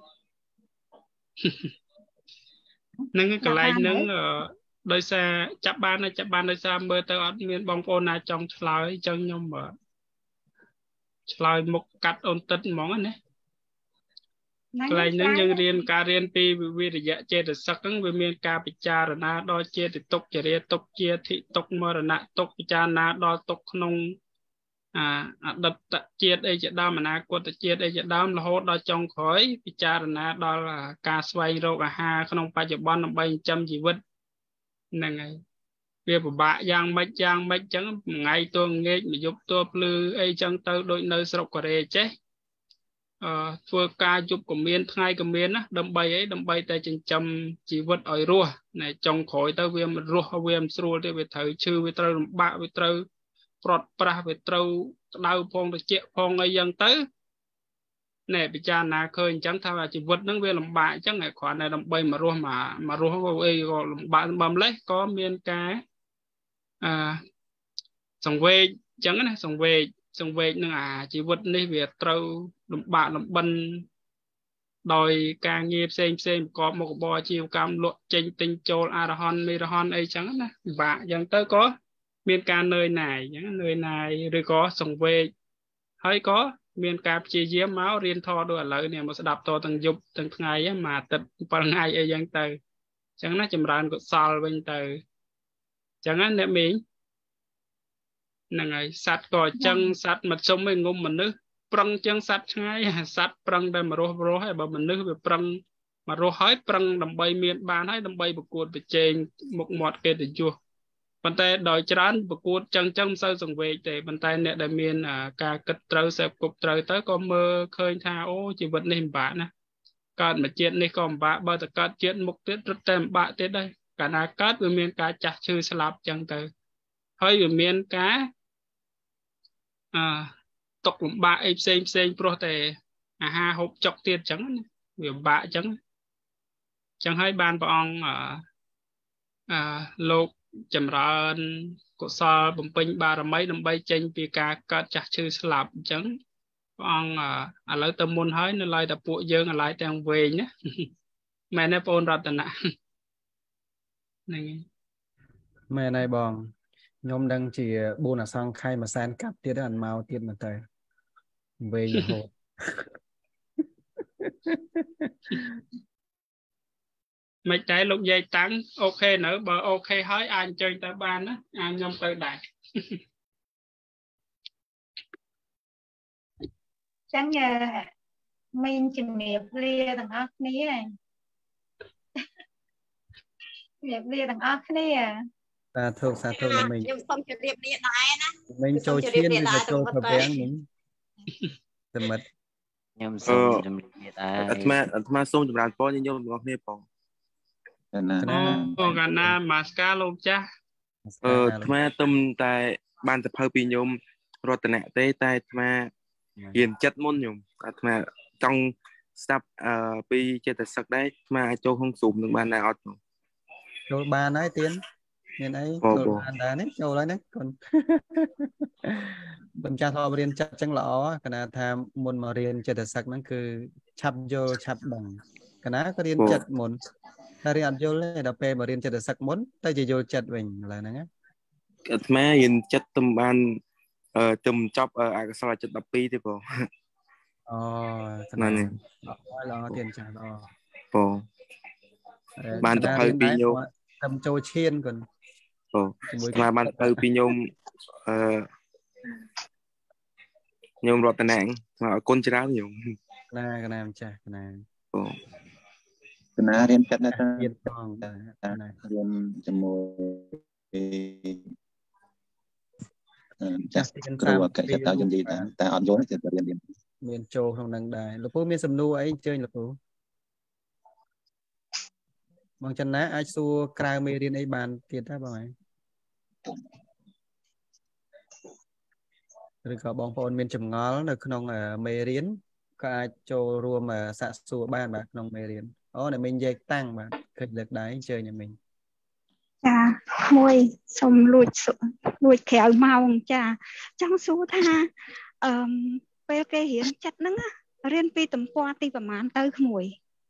នឹងកន្លែងហ្នឹងដោយសារចាប់បានចាប់បានដោយសារមើលទៅអត់មានបងប្អូនណាចង់ឆ្លើយអញ្ចឹងខ្ញុំឆ្លើយមុខកាត់អូនទឹកហ្មងណាកន្លែងហ្នឹងយើងរៀនការរៀនពីវិរិយៈចេតសិកហ្នឹងវាមានការពិចារណាដល់ចេតិទុក្ខចរិយាទុក្ខជាធិទុក្ខមរណៈទុក្ខពិចារណាដល់ទុក្ខក្នុងអាអតីតជាតិអីជាដើមអនាគតជាតិអីជាដើមរហូតដល់ចុងក្រោយពិចារណាដល់ការស្វែងរកអាហារក្នុងបច្ចុប្បន្នដើម្បីចិញ្ចឹមជីវិតហ្នឹងហើយវាពិបាកយ៉ាងម៉េចយ៉ាងម៉េចអញ្ចឹងថ្ងៃទល់ងាកមួយយប់ទល់ភ្លឺអីចឹងទៅដូចនៅស្រុកកូរ៉េចេះអឺធ្វើការយប់ក៏មានថ្ងៃក៏មានណាដើម្បីអីដើម្បីតែចិញ្ចឹមជីវិតឲ្យរស់ណែចុងក្រោយទៅវាមិនរស់វាមិនស្រួលទេវាត្រូវឈឺវាត្រូវលំបាកវាត្រូវប្រត់ប្រាស់វាត្រូវក្តៅផងត្រជាក់ផងអីយ៉ាងទៅណែពិចារណាឃើញអញ្ចឹងថាជីវិតហ្នឹងវាលំបាកអញ្ចឹងគ្រាន់តែដើម្បីមករស់មកម្ករស់អីក៏លំបាកបំលេះក៏មានការអឺសង្វេគអញ្ចឹងណាសង្វេគសង្វេគនឹងអាជីវិតនេះវាត្រូវលំបាកលំបិនដោយការងារផ្សេងផ្សេងប្រកបមុខរបរអាជីវកម្មលក់ចេញទិញចូលអរហន្តមេរហន្តអីចឹងណាពិបាកអញ្ចឹងទៅក៏មានការនឿយណាយអញ្ចឹងនឿយណាយឬក៏សង្វេគហើយក៏មានការព្យាយាមមករៀនធម៌ដូចឥឡូវនេះមកស្ដាប់តទាំងយប់ទាំងថ្ងៃមួយអាទិត្យbảyថ្ងៃអីចឹងទៅអញ្ចឹងណាចម្រើនកុសលវិញទៅអញ្ចឹងណាអ្នកមីងហ្នឹងហើយសត្វក៏អញ្ចឹងសត្វមិនសុំឯងងុំមនុស្សប្រឹងអញ្ចឹងសត្វឆ្ងាយសត្វប្រឹងតែមករស់រស់ហើយបើមនុស្សវាប្រឹងមករស់ហើយប្រឹងដើម្បីមានបានហើយដើម្បីប្រកួតប្រជែងមុខមាត់កិត្តិយសប៉ុន្តែដោយច្រើនប្រកួតចឹងចឹងមិនសូវសង្វេគទេប៉ុន្តែអ្នកដែលមានការគិតត្រូវសេពគប់ត្រូវទៅក៏មើលឃើញថាអូជីវិតនេះពិបាកណាស់កើតមកជាតិនេះក៏ពិបាកបើតកើតជាតិមុខទៀតរត់តែពិបាកទៀតដែរកាលណាកើតវាមានការចាស់ឈឺស្លាប់ចឹងទៅហើយវាមានការអឺຕົកលំបាកអីផ្សេងផ្សេងព្រោះតែអាហារហូបចុកទៀតចឹងណាវាពិបាកចឹងចឹងហើយបានព្រះអង្គអឺអឺលោកចម្រើនកុសលបំពេញបារមីដើម្បីចេញពីការកើតចាស់ឈឺស្លាប់អញ្ចឹងព្រះអង្គឥឡូវទៅមុនហើយនៅឡើយតែពួកយើងឥឡូវទាំងវែងណាមែនទេបងរតនៈហ្នឹង mẹ này bong nhóm đang chỉ buôn ở sang khai mà san cặp tiết ăn mau tiết mà tới về nhà hồ មិនតែលោកយាយតាំងអូខេនៅបើអូខេហើយអាចអញ្ជើញទៅបានណាអាចខ្ញុំទៅដែរចឹងមានជំរាបលាទាំងអស់គ្នាជំរាបលាទាំងអស់គ្នាសាធុសាធុមិញខ្ញុំសូមជម្រាបលាដែរណាមិញចូលឈៀនឬក៏ចូលប្រពាំងមិញសមិទ្ធខ្ញុំសូមជំរាបលាដែរអាត្មាអាត្មាសូមចម្រើនពរញញោមទាំងអស់គ្នាបងណាអូកាណាម៉ាស្កាលោកចាស់អឺអាត្មាទុំតែបានទៅភៅពីញោមរតនៈទេតែអាត្មារៀនចិត្តមុនញោមអាត្មាចង់ស្ដាប់អឺពីចេតសិកដែរអាត្មាអាចចូលក្នុង Zoom នឹងបានដែរអត់ចូលបានហើយទៀនមានអីចូលបានដែរនេះចូលហើយណាកូនបងចាស់ធ្លាប់រៀនចិត្តចឹងល្អកណាថាមុនមករៀនចេតសិកហ្នឹងគឺឆាប់យល់ឆាប់ដឹងកណាក៏រៀនចិត្តមុនតែរៀនអត់យល់ទេដល់ពេលមករៀនចិត្តសិកមុនតែជាយល់ចិត្តវិញឥឡូវហ្នឹងអាត្មារៀនចិត្តទំបានអឺទំចប់អកុសលចិត្ត 12 ទេបងអូហ្នឹងហើយល្អទៀតចាស់ល្អបងបានទៅភៅពីញោមទំចូលឈានកូនបងអាត្មាបានទៅពីញោមអឺញោមរតនៈស្មាអរគុណច្រើនញោមណាកណាម្ចាស់កណាបង កណារៀនចិត្តដែររៀនផងរៀនជាមួយចាស់គ្រូអគ្គចិត្តតើយល់ដែរតែអត់យល់ទេរៀនរៀនមានចូលក្នុងនឹងដែរលោកពូមានសំណួរអីអញ្ជើញលោកពូបងចន្ទណាអាចសួរក្រៅមេរៀនអីបានទៀតដែរបងឬក៏បងប្អូនមានចម្ងល់នៅក្នុងមេរៀនក៏អាចចូលរួមសាកសួរបានបាទក្នុងមេរៀន អូអ្នកមីងនិយាយតាំងបាទឃើញលើកដៃអញ្ជើញអ្នកមីងចាមួយសុំលួចលួចក្រៅម៉ោងចាចង់សួរថាអឺពេលគេរៀនចិត្តហ្នឹងរៀនពីទំព័រទីប្រហែលទៅក្មួយ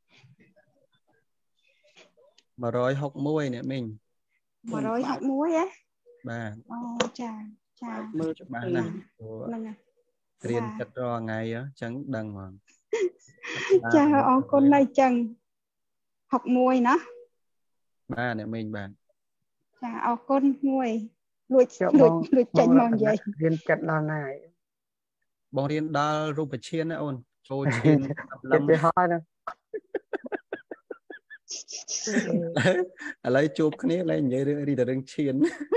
một trăm sáu mươi mốt អ្នកមីង một trăm sáu mươi mốt ហ៎បាទអូចាចាមើលច្បាស់ណាស់ហ្នឹងរៀនចិត្តរាល់ថ្ងៃអញ្ចឹងដឹងហ្មងចាអរគុណណាស់អញ្ចឹង học mùi nó ba nè mình bạn dạ ở con mùi lùi lùi lùi chanh mòn vậy riêng chặt là này bong riêng đa rùa bạch chiên á ôn trôi chiên lâm cái hoa nè lấy chụp cái này lấy nhớ đi từ đường chiên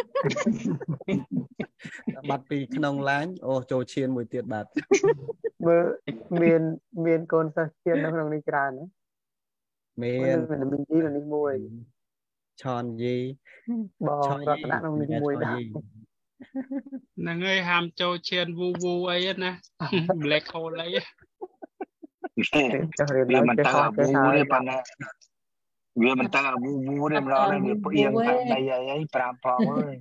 bắt đi nông láng ô trôi chiên mùi tiệt bạt miền miền con sa chiên nó không đi ra nữa miền mình chỉ là đi mua tròn gì bò ra đã không đi mua đâu nàng ơi ham châu chen vu vu ấy nè black hole ấy vì mình ta vu đấy bạn nè vì mình ta vu vu đấy lo đấy việc yên phản đây ấy pram phong ơi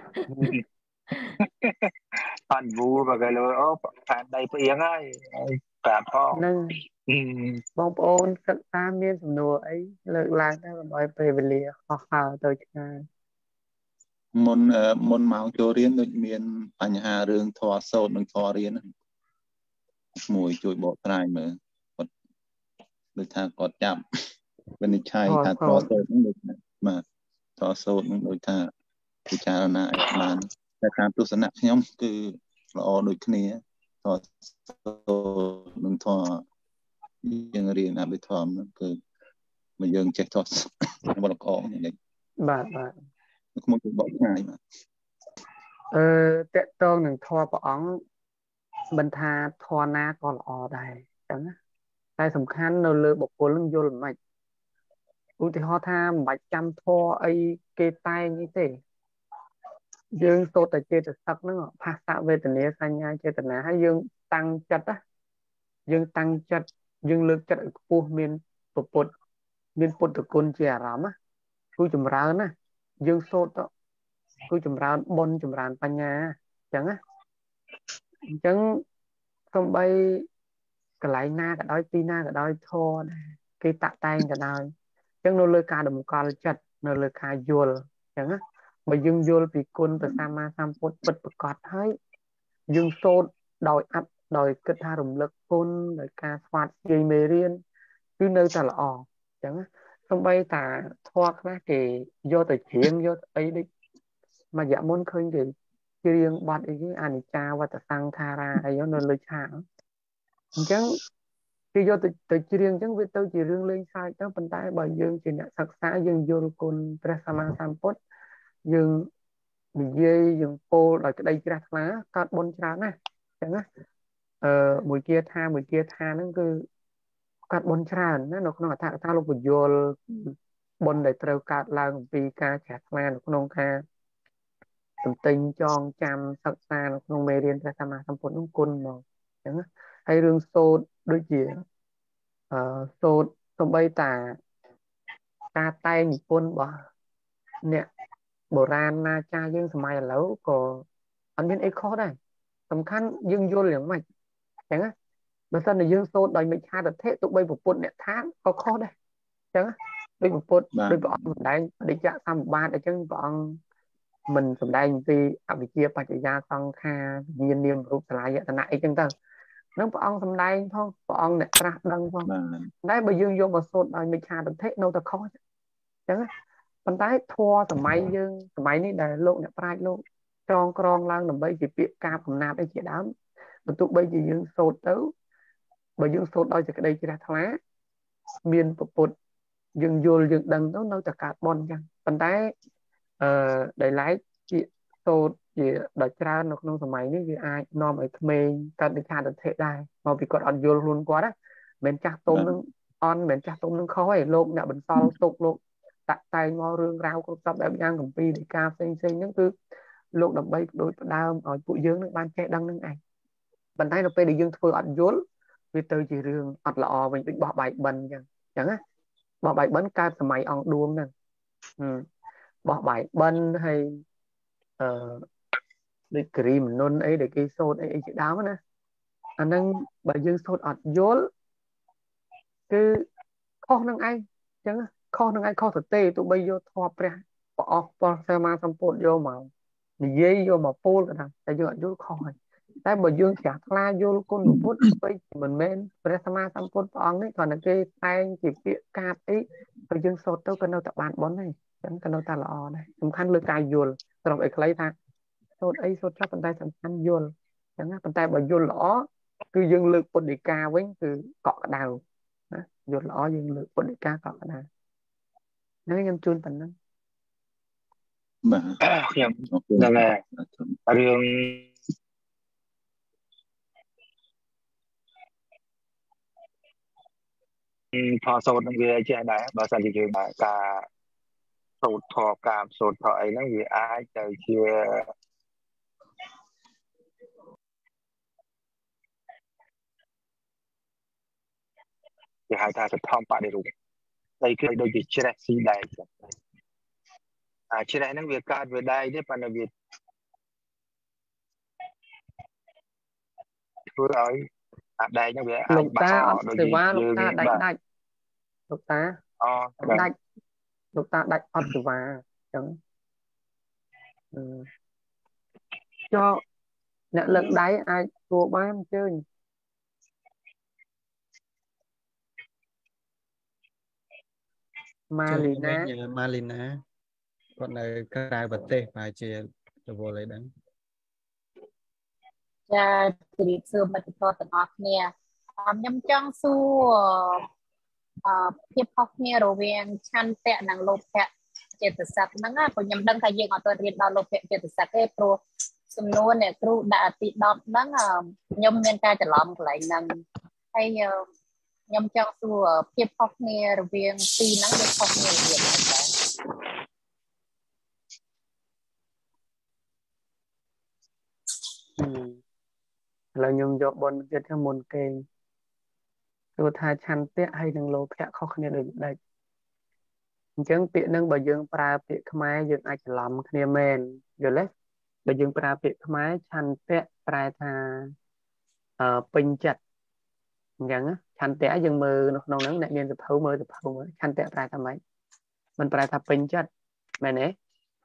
phản vu và cái lối ó phản đây yên ấy pram phongបងប្អូនសិក្សាមានសំណួរអីលើកឡើងទៅឲ្យពេលវេលាខុសហើយទៅឆ្ងាយមុនមុនមកចូលរៀនដូចមានបញ្ហារឿងធម៌សូត្រនិងធម៌រៀនមួយជួយបកស្រាយមើលគាត់ដូចថាគាត់ចាប់វិនិច្ឆ័យថាធម៌សូត្រនឹងដូចបាទធម៌សូត្រនឹងដូចថាពិចារណាឲ្យបានតែតាមទស្សនៈខ្ញុំគឺល្អដូចគ្នាធម៌សូត្រនិងធម៌ យើងរៀនអភិធម្មគឺមកយើងចេះថតបលកអនេះបាទបាទខ្ញុំទៅបកឆ្ងាយបាទអឺតកតងនឹងធម៌ព្រះអង្គមិនថាធម៌ណាក៏ល្អដែរចឹងណាតែសំខាន់នៅលើបុគ្គលនឹងយល់មិនឧទាហរណ៍ថាមិនបាច់ចាំធម៌អីគេតែងនេះទេយើងសូត្រតែចេតសិកហ្នឹងភាសវេទនាសញ្ញាចេតនាហើយយើងតាំងចិត្តណាយើងតាំងចិត្ត យើងលើកចិត្តឲ្យខ្ពស់មានពុទ្ធមានពុទ្ធគុណជាអារម្មណ៍គឺចម្រើនណាយើងសូត្រគឺចម្រើនបុណ្យចម្រើនបញ្ញាអញ្ចឹងណាអញ្ចឹងសូម្បីកន្លែងណាក៏ដោយទីណាក៏ដោយធម៌ដែរគេតាក់តែងក៏ដោយអញ្ចឹងនៅលើការតម្កល់ចិត្តនៅលើការយល់អញ្ចឹងណាបើយើងយល់ពីគុណព្រះសម្មាសម្ពុទ្ធពិតប្រាកដហើយយើងសូត្រដោយអត់ដោយគិតថារំលឹកគុណដោយការស្វាធ្យាយមេរៀនគឺនៅតែល្អអញ្ចឹងសូម្បីតាធម៌ខ្លះគេយកទៅច្រៀងយកអីដូចមួយរយៈមុនឃើញគេច្រៀងបទអីគេអនិច្ចាវតសង្ខារាអីនៅលើឆាកអញ្ចឹងគេយកទៅទៅច្រៀងអញ្ចឹងវាទៅជារឿងលេងសើចទៅប៉ុន្តែបើយើងជាអ្នកសិក្សាយើងយល់គុណព្រះសម្មាសម្ពុទ្ធយើងនិយាយយើងពោលដោយក្តីជ្រះថ្លាកើតបុណ្យច្រើនណាស់អញ្ចឹងណាអឺមួយគាថាមួយគាថាហ្នឹងគឺកើតបុណ្យច្រើនណានៅក្នុងអត្ថកថាលោកពយល់បុណ្យដែលត្រូវកើតឡើងអំពីការជ្រះថ្លានៅក្នុងការទន្ទិញចងចាំសិក្សានៅក្នុងមេរៀនព្រះសម្មាសម្ពុទ្ធនោះគុណមកអញ្ចឹងណាហើយរឿងសូត្រដូចជាអឺសូត្រសំបីតាការតែងនិពន្ធរបស់អ្នកបុរាណណាចាស់យើងសម័យឥឡូវក៏អត់មានអីខុសដែរសំខាន់យើងយល់យ៉ាងម៉េចអញ្ចឹងណាបើសិនជាយើងសូត្រដោយមិច្ឆាទិដ្ឋិទោះបីពុទ្ធអ្នកថាក៏ខុសដែរអញ្ចឹងដូចពុទ្ធដូចព្រះអង្គសម្ដែងបដិច្ចសម្បត្តិអញ្ចឹងព្រះអង្គមិនសម្ដែងពីអវិជ្ជាបច្ចយាសង្ខារវិញ្ញាណនាមរូបសាលយតនៈអីចឹងទៅនឹងព្រះអង្គសម្ដែងផងព្រះអង្គអ្នកត្រាស់ដឹងផងតែបើយើងយកមកសូត្រដោយមិច្ឆាទិដ្ឋិនៅតែខុសអញ្ចឹងប៉ុន្តែធម៌សម័យយើងសម័យនេះដែលលោកអ្នកប្រាជ្ញលោកចងក្រងឡើងដើម្បីជាពាក្យការកំណាព្យអីជាដើមបើទោះបីជាយើងសូត្រទៅបើយើងសូត្រដោយសេចក្តីជ្រះថ្លាមានពុទ្ធយើងយល់យើងដឹងទៅនៅតែកើតបន់អញ្ចឹងប៉ុន្តែអឺដែលឡែកជាសូត្រជាដ៏ច្រើននៅក្នុងសម័យនេះវាអាចនាំឲ្យក្មេងកើតនិច្ឆាទិដ្ឋិដែរមកពីគាត់អត់យល់ខ្លួនគាត់ណាមិនចាស់ទុំនឹងអន់មិនចាស់ទុំនឹងខុសឯងលោកអ្នកបន្សល់ទុកលោកតាក់តែងមករឿងរ៉ាវគ្រប់សពបែបយ៉ាងកំពីនៃការផ្សេងផ្សេងហ្នឹងគឺលោកដើម្បីដូចផ្ដើមឲ្យពួកយើងនឹងបានចេះដឹងនឹងឯងប៉ុន្តែនៅពេលដែលយើងធ្វើអត់យល់វាទៅជារឿងអត់ល្អវិញដូចបោះបាយបិណ្ឌអញ្ចឹងអញ្ចឹងណាបោះបាយបិណ្ឌកើតសម័យអង្គឌួងហ្នឹងបោះបាយបិណ្ឌហើយអឺដូចគិរីមនុនអីដែលគេសូត្រអីអីជាដើមណាអាហ្នឹងបើយើងសូត្រអត់យល់គឺខុសនឹងឯងអញ្ចឹងខុសនឹងឯងខុសទៅទេទោះបីយកធម៌ព្រះព្រះអស់ព្រះសម្មាសម្ពុទ្ធយកមកនិយាយយកមកពោលក៏ដោយតែយើងអត់យល់ខុសហើយតែបើយើងជ្រះថ្លាយល់គុណពុទ្ធបីមិនមែនព្រះសម្មាសម្ពុទ្ធព្រះអង្គនេះគ្រាន់តែគេតែងជាពាក្យកាព្យអីបើយើងសូត្រទៅក៏នៅតែបានបុណ្យដែរអញ្ចឹងក៏នៅតែល្អដែរសំខាន់លើការយល់ត្រង់អីខ្លីថាសូត្រអីសូត្រចប់ប៉ុន្តែសំខាន់យល់អញ្ចឹងណាប៉ុន្តែបើយល់ល្អគឺយើងលើកពុទ្ធដីកាវិញគឺកក់ក្ដៅណាយល់ល្អយើងលើកពុទ្ធដីកាកក់ក្ដៅហ្នឹងខ្ញុំជូនប៉ុណ្ណឹងបាទខ្ញុំហ្នឹងហើយរឿងផោសូត្រនឹងវាចេះដែរបើសិនជាយើងការសូត្រធម៌ការសូត្រធម៌អីហ្នឹងវាអាចទៅជាគេហៅថាសទ្ធំបដិរូបតែគឺដូចជាជ្រះស៊ីដែរចឹងអាជ្រះហ្នឹងវាកើតវាដែរទេប៉ុន្តែវាធ្វើឲ្យអាដែកហ្នឹងវាអាចបាត់ដូចសេវាលោកតាដាច់ដាច់លោកតាអូដាច់លោកតាដាច់អត់សេវាអញ្ចឹងចុះអ្នកលើកដៃអាចទួបានអញ្ជើញម៉ាលីណាម៉ាលីណាគាត់នៅក្រៅប្រទេសប្រហែលជារវល់អីដឹងចាជម្រាបសួរមិត្តភ័ក្តិទាំងអស់គ្នាខ្ញុំចង់សួរអឺភាពខុសគ្នារវាងឆន្ទៈនិងលោភៈចេតសិកហ្នឹងណាព្រោះខ្ញុំដឹងថាយើងអត់ទាន់រៀនដល់លោភៈចេតសិកទេព្រោះសំណួរអ្នកគ្រូដាក់ទីដប់ហ្នឹងខ្ញុំមានការច្រឡំកន្លែងហ្នឹងហើយខ្ញុំចង់សួរភាពខុសគ្នារវាងពីរហ្នឹងវាខុសគ្នារបៀបណាដែរឥឡូវខ្ញុំយកបនទៀតថាមុនគេគឺថាឆន្ទៈហើយនិងលោភៈខុសគ្នាដូចដេចអញ្ចឹងពាក្យហ្នឹងបើយើងប្រើពាក្យខ្មែរយើងអាចច្រឡំគ្នាមែនយល់ទេបើយើងប្រើពាក្យខ្មែរឆន្ទៈប្រែថាអឺពេញចិត្តអញ្ចឹងឆន្ទៈយើងមើលនៅក្នុងហ្នឹងអ្នកមានសភៅមើលសភៅមើលឆន្ទៈប្រែថាម៉េចមិនប្រែថាពេញចិត្តមែនទេ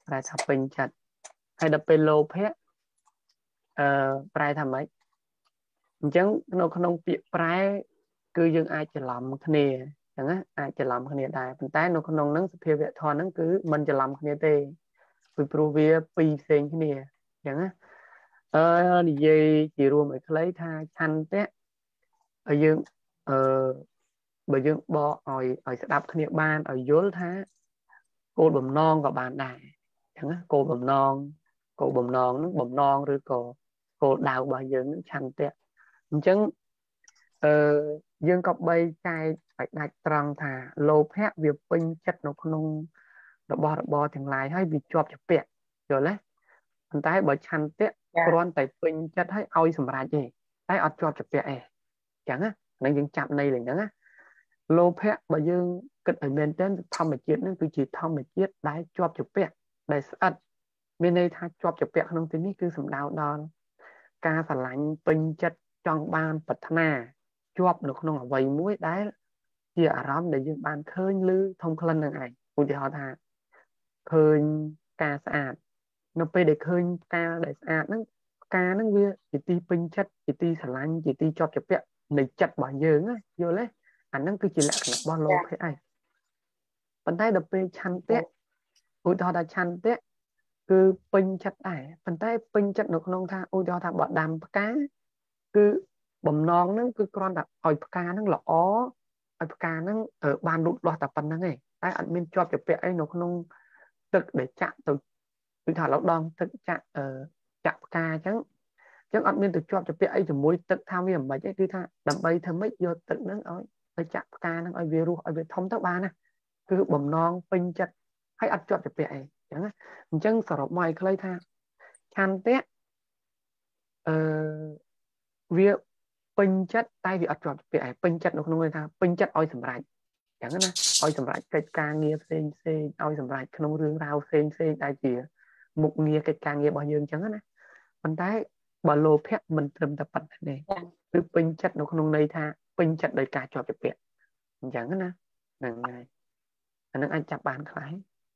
ប្រែថាពេញចិត្តហើយដល់ពេលលោភៈអឺប្រែថាម៉េចអញ្ចឹងនៅក្នុងពាក្យប្រែគឺយើងអាចច្រឡំគ្នាអញ្ចឹងណាអាចច្រឡំគ្នាដែរប៉ុន្តែនៅក្នុងហ្នឹងសភាវៈធម៌ហ្នឹងគឺមិនច្រឡំគ្នាទេពីព្រោះវាពីរផ្សេងគ្នាអញ្ចឹងណាអឺនិយាយជារួមឲ្យខ្លីថាឆន្ទៈឲ្យយើងអឺបើយើងបកឲ្យឲ្យស្ដាប់គ្នាបានឲ្យយល់ថាគោលបំណងក៏បានដែរអញ្ចឹងណាគោលបំណងគោលបំណងហ្នឹងបំណងឬក៏គោលដៅរបស់យើងហ្នឹងឆន្ទៈអញ្ចឹងអឺយើងក៏បីចែកឲ្យដាច់ត្រង់ថាលោភៈវាពេញចិត្តនៅក្នុងរបស់របរទាំងឡាយហើយវាជាប់ជាពាក់យល់ទេប៉ុន្តែបើឆន្ទៈគ្រាន់តែពេញចិត្តឲ្យឲ្យសម្រេចទេតែអត់ជាប់ជាពាក់ទេអញ្ចឹងណាហ្នឹងយើងចាប់ន័យเลยហ្នឹងណាលោភៈបើយើងគិតឲ្យមែនទែនធម្មជាតិហ្នឹងគឺជាធម្មជាតិដែលជាប់ជាពាក់ដែលស្អិតមានន័យថាជាប់ជាពាក់ក្នុងទីនេះគឺសំដៅដល់ការស្រឡាញ់ពេញចិត្តចង់បានប្រាថ្នាជាប់នៅក្នុងអវ័យមួយដែលជាអារម្មណ៍ដែលយើងបានឃើញឬធំក្លិននឹងឯងឧទាហរណ៍ថាឃើញការស្អាតនៅពេលដែលឃើញការដែលស្អាតហ្នឹងការហ្នឹងវាជាទីពេញចិត្តជាទីស្រឡាញ់ជាទីជាប់ជាពាក់នៃចិត្តរបស់យើងណាយល់ទេអាហ្នឹងគឺជាលក្ខណៈរបស់លោភៈឯងប៉ុន្តែដល់ពេលឆន្ទៈឧទាហរណ៍ថាឆន្ទៈគឺពេញចិត្តដែរប៉ុន្តែពេញចិត្តនៅក្នុងថាឧទាហរណ៍ថាបើដាំផ្កាគឺបំណងហ្នឹងគឺគ្រាន់តែឲ្យផ្កាហ្នឹងល្អឲ្យផ្កាហ្នឹងបានលូតលាស់តែប៉ុណ្្នឹងឯងតែអត់មានជាប់ជាពាក់អីនៅក្នុងទឹកដែលចាក់ទៅគឺថាឡដងទឹកចាក់អឺចាក់ផ្កាអញ្ចឹងអញ្ចឹងអត់មានទៅជាប់ជាពាក់អីជាមួយទឹកថាវាមិនខ្មិចទេគឺថាដើម្បីធ្វើម៉េចយកទឹកហ្នឹងឲ្យទៅចាក់ផ្កាហ្នឹងឲ្យវារស់ឲ្យវាធំទៅបានណាគឺបំណងពេញចិត្តហើយអត់ជាប់ជាពាក់អីអញ្ចឹងណាអញ្ចឹងសរុបមកឲ្យខ្លីថាឆន្ទៈអឺវាពេញចិត្តតែវាអត់ជាប់ជាពាក់ឯងពេញចិត្តនៅក្នុងន័យថាពេញចិត្តឲ្យសម្រេចអញ្ចឹងណាឲ្យសម្រេចកិច្ចការងារផ្សេងផ្សេងឲ្យសម្រេចក្នុងរឿងរ៉ាវផ្សេងផ្សេងដែលជាមុខងារកិច្ចការងាររបស់យើងអញ្ចឹងណាប៉ុន្តែបើលោភៈមិនត្រឹមតែប៉ុណ្ណឹងទេគឺពេញចិត្តនៅក្នុងន័យថាពេញចិត្តដោយការជាប់ជាពាក់អញ្ចឹងណាហ្នឹងហើយអានឹងអាចចាប់បានខ្លះ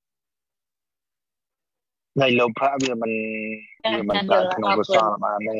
នៃលោភៈវាមិនវាមិនកើតក្នុងកុសលបានទេ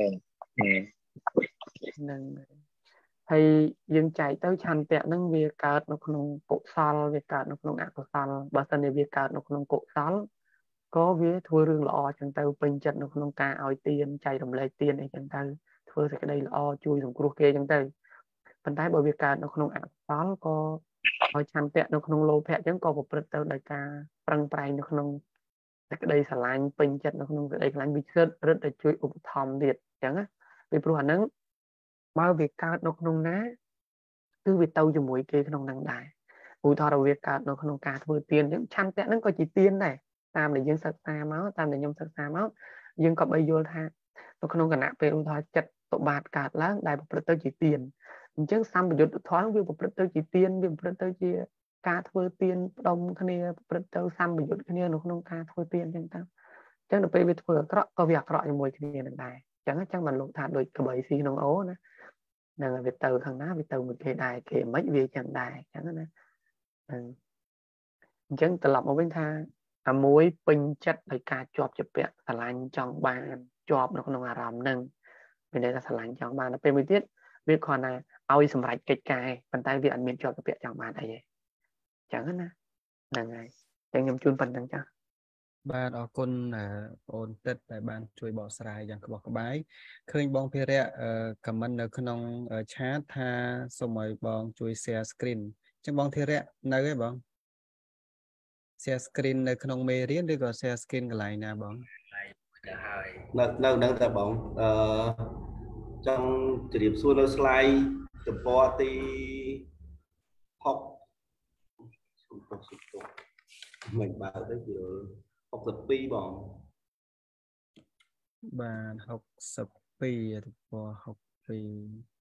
ហ្នឹងហើយយើងចែកទៅឆន្ទៈហ្នឹងវាកើតនៅក្នុងកុសលវាកើតនៅក្នុងអកុសលបើសិនជាវាកើតនៅក្នុងកុសលក៏វាធ្វើរឿងល្អចឹងទៅពេញចិត្តនៅក្នុងការឲ្យទានចែករំលែកទានអីចឹងទៅធ្វើសេចក្តីល្អជួយសង្គ្រោះគេចឹងទៅប៉ុន្តែបើវាកើតនៅក្នុងអកុសលក៏ឲ្យឆន្ទៈនៅក្នុងលោភៈចឹងក៏ប្រព្រឹត្តទៅដោយការប្រឹងប្រែងនៅក្នុងសេចក្តីស្រឡាញ់ពេញចិត្តនៅក្នុងសេចក្តីស្រឡាញ់វិចិត្ររឹតតែជួយឧបត្ថម្ភទៀតចឹងណាពីព្រោះអាហ្នឹងបើវាកើតនៅក្នុងណាគឺវាទៅជាមួយគេក្នុងហ្នឹងដែរឧទាហរណ៍វាកើតនៅក្នុងការធ្វើទានចឹងឆន្ទៈហ្នឹងក៏ជាទានដែរតាមដែលយើងសិក្សាមកតាមដែលខ្ញុំសិក្សាមកយើងក៏បីយល់ថានៅក្នុងគណៈពេលឧទាហរណ៍ចិត្តទុបាទកើតឡើងដែលប្រព្រឹត្តទៅជាទានអញ្ចឹងសម្បយុទ្ធធម៌វាប្រព្រឹត្តទៅជាទានវាប្រព្រឹត្តទៅជាការធ្វើទានផ្ដុំគ្នាប្រព្រឹត្តទៅសម្បយុទ្ធគ្នានៅក្នុងការធ្វើទានអញ្ចឹងទៅអញ្ចឹងដល់ពេលវាធ្វើអាក្រក់ក៏វាអាក្រក់ជាមួយគ្នានឹងដែរអញ្ចឹងអញ្ចឹងបានលោកថាដូចក្បីស៊ីក្នុងអូណានឹងវាទៅខាងណាវាទៅមួយគេដែរគេមិនវាអញ្ចឹងដែរអញ្ចឹងណាអញ្ចឹងត្រឡប់មកវិញថាអាមួយពេញចិត្តដោយការជាប់ជាពាក់ស្រឡាញ់ចង់បានជាប់នៅក្នុងអារម្មណ៍ហ្នឹងមានន័យថាស្រឡាញ់ចង់បានដល់ពេលមួយទៀតវាគ្រាន់តែឲ្យសម្រេចកិច្ចការប៉ុន្តែវាអត់មានជាប់ជាពាក់ចង់បានអីទេអញ្ចឹងណាហ្នឹងហើយអញ្ចឹងខ្ញុំជូនប៉ុណ្្នឹងចា៎បាទអរគុណបងអូនទិតដែលបានជួយបកស្រាយយ៉ាងក្បោះក្បាយឃើញបងភិរៈខមមិននៅក្នុងឆាតថាសូមឲ្យបងជួយ share screen អញ្ចឹងបងភិរៈនៅទេបងshare screen នៅក្នុងមេរៀនឬក៏ share screen កន្លែងណាបងនៅនៅនឹងតែបងអឺចង់ជម្រាបសួរនៅ slide ទំព័រទីហុកមិនបើទៅជាហុកសិបពីរបងបាទហុកសិបពីរទំព័រហុកពីរ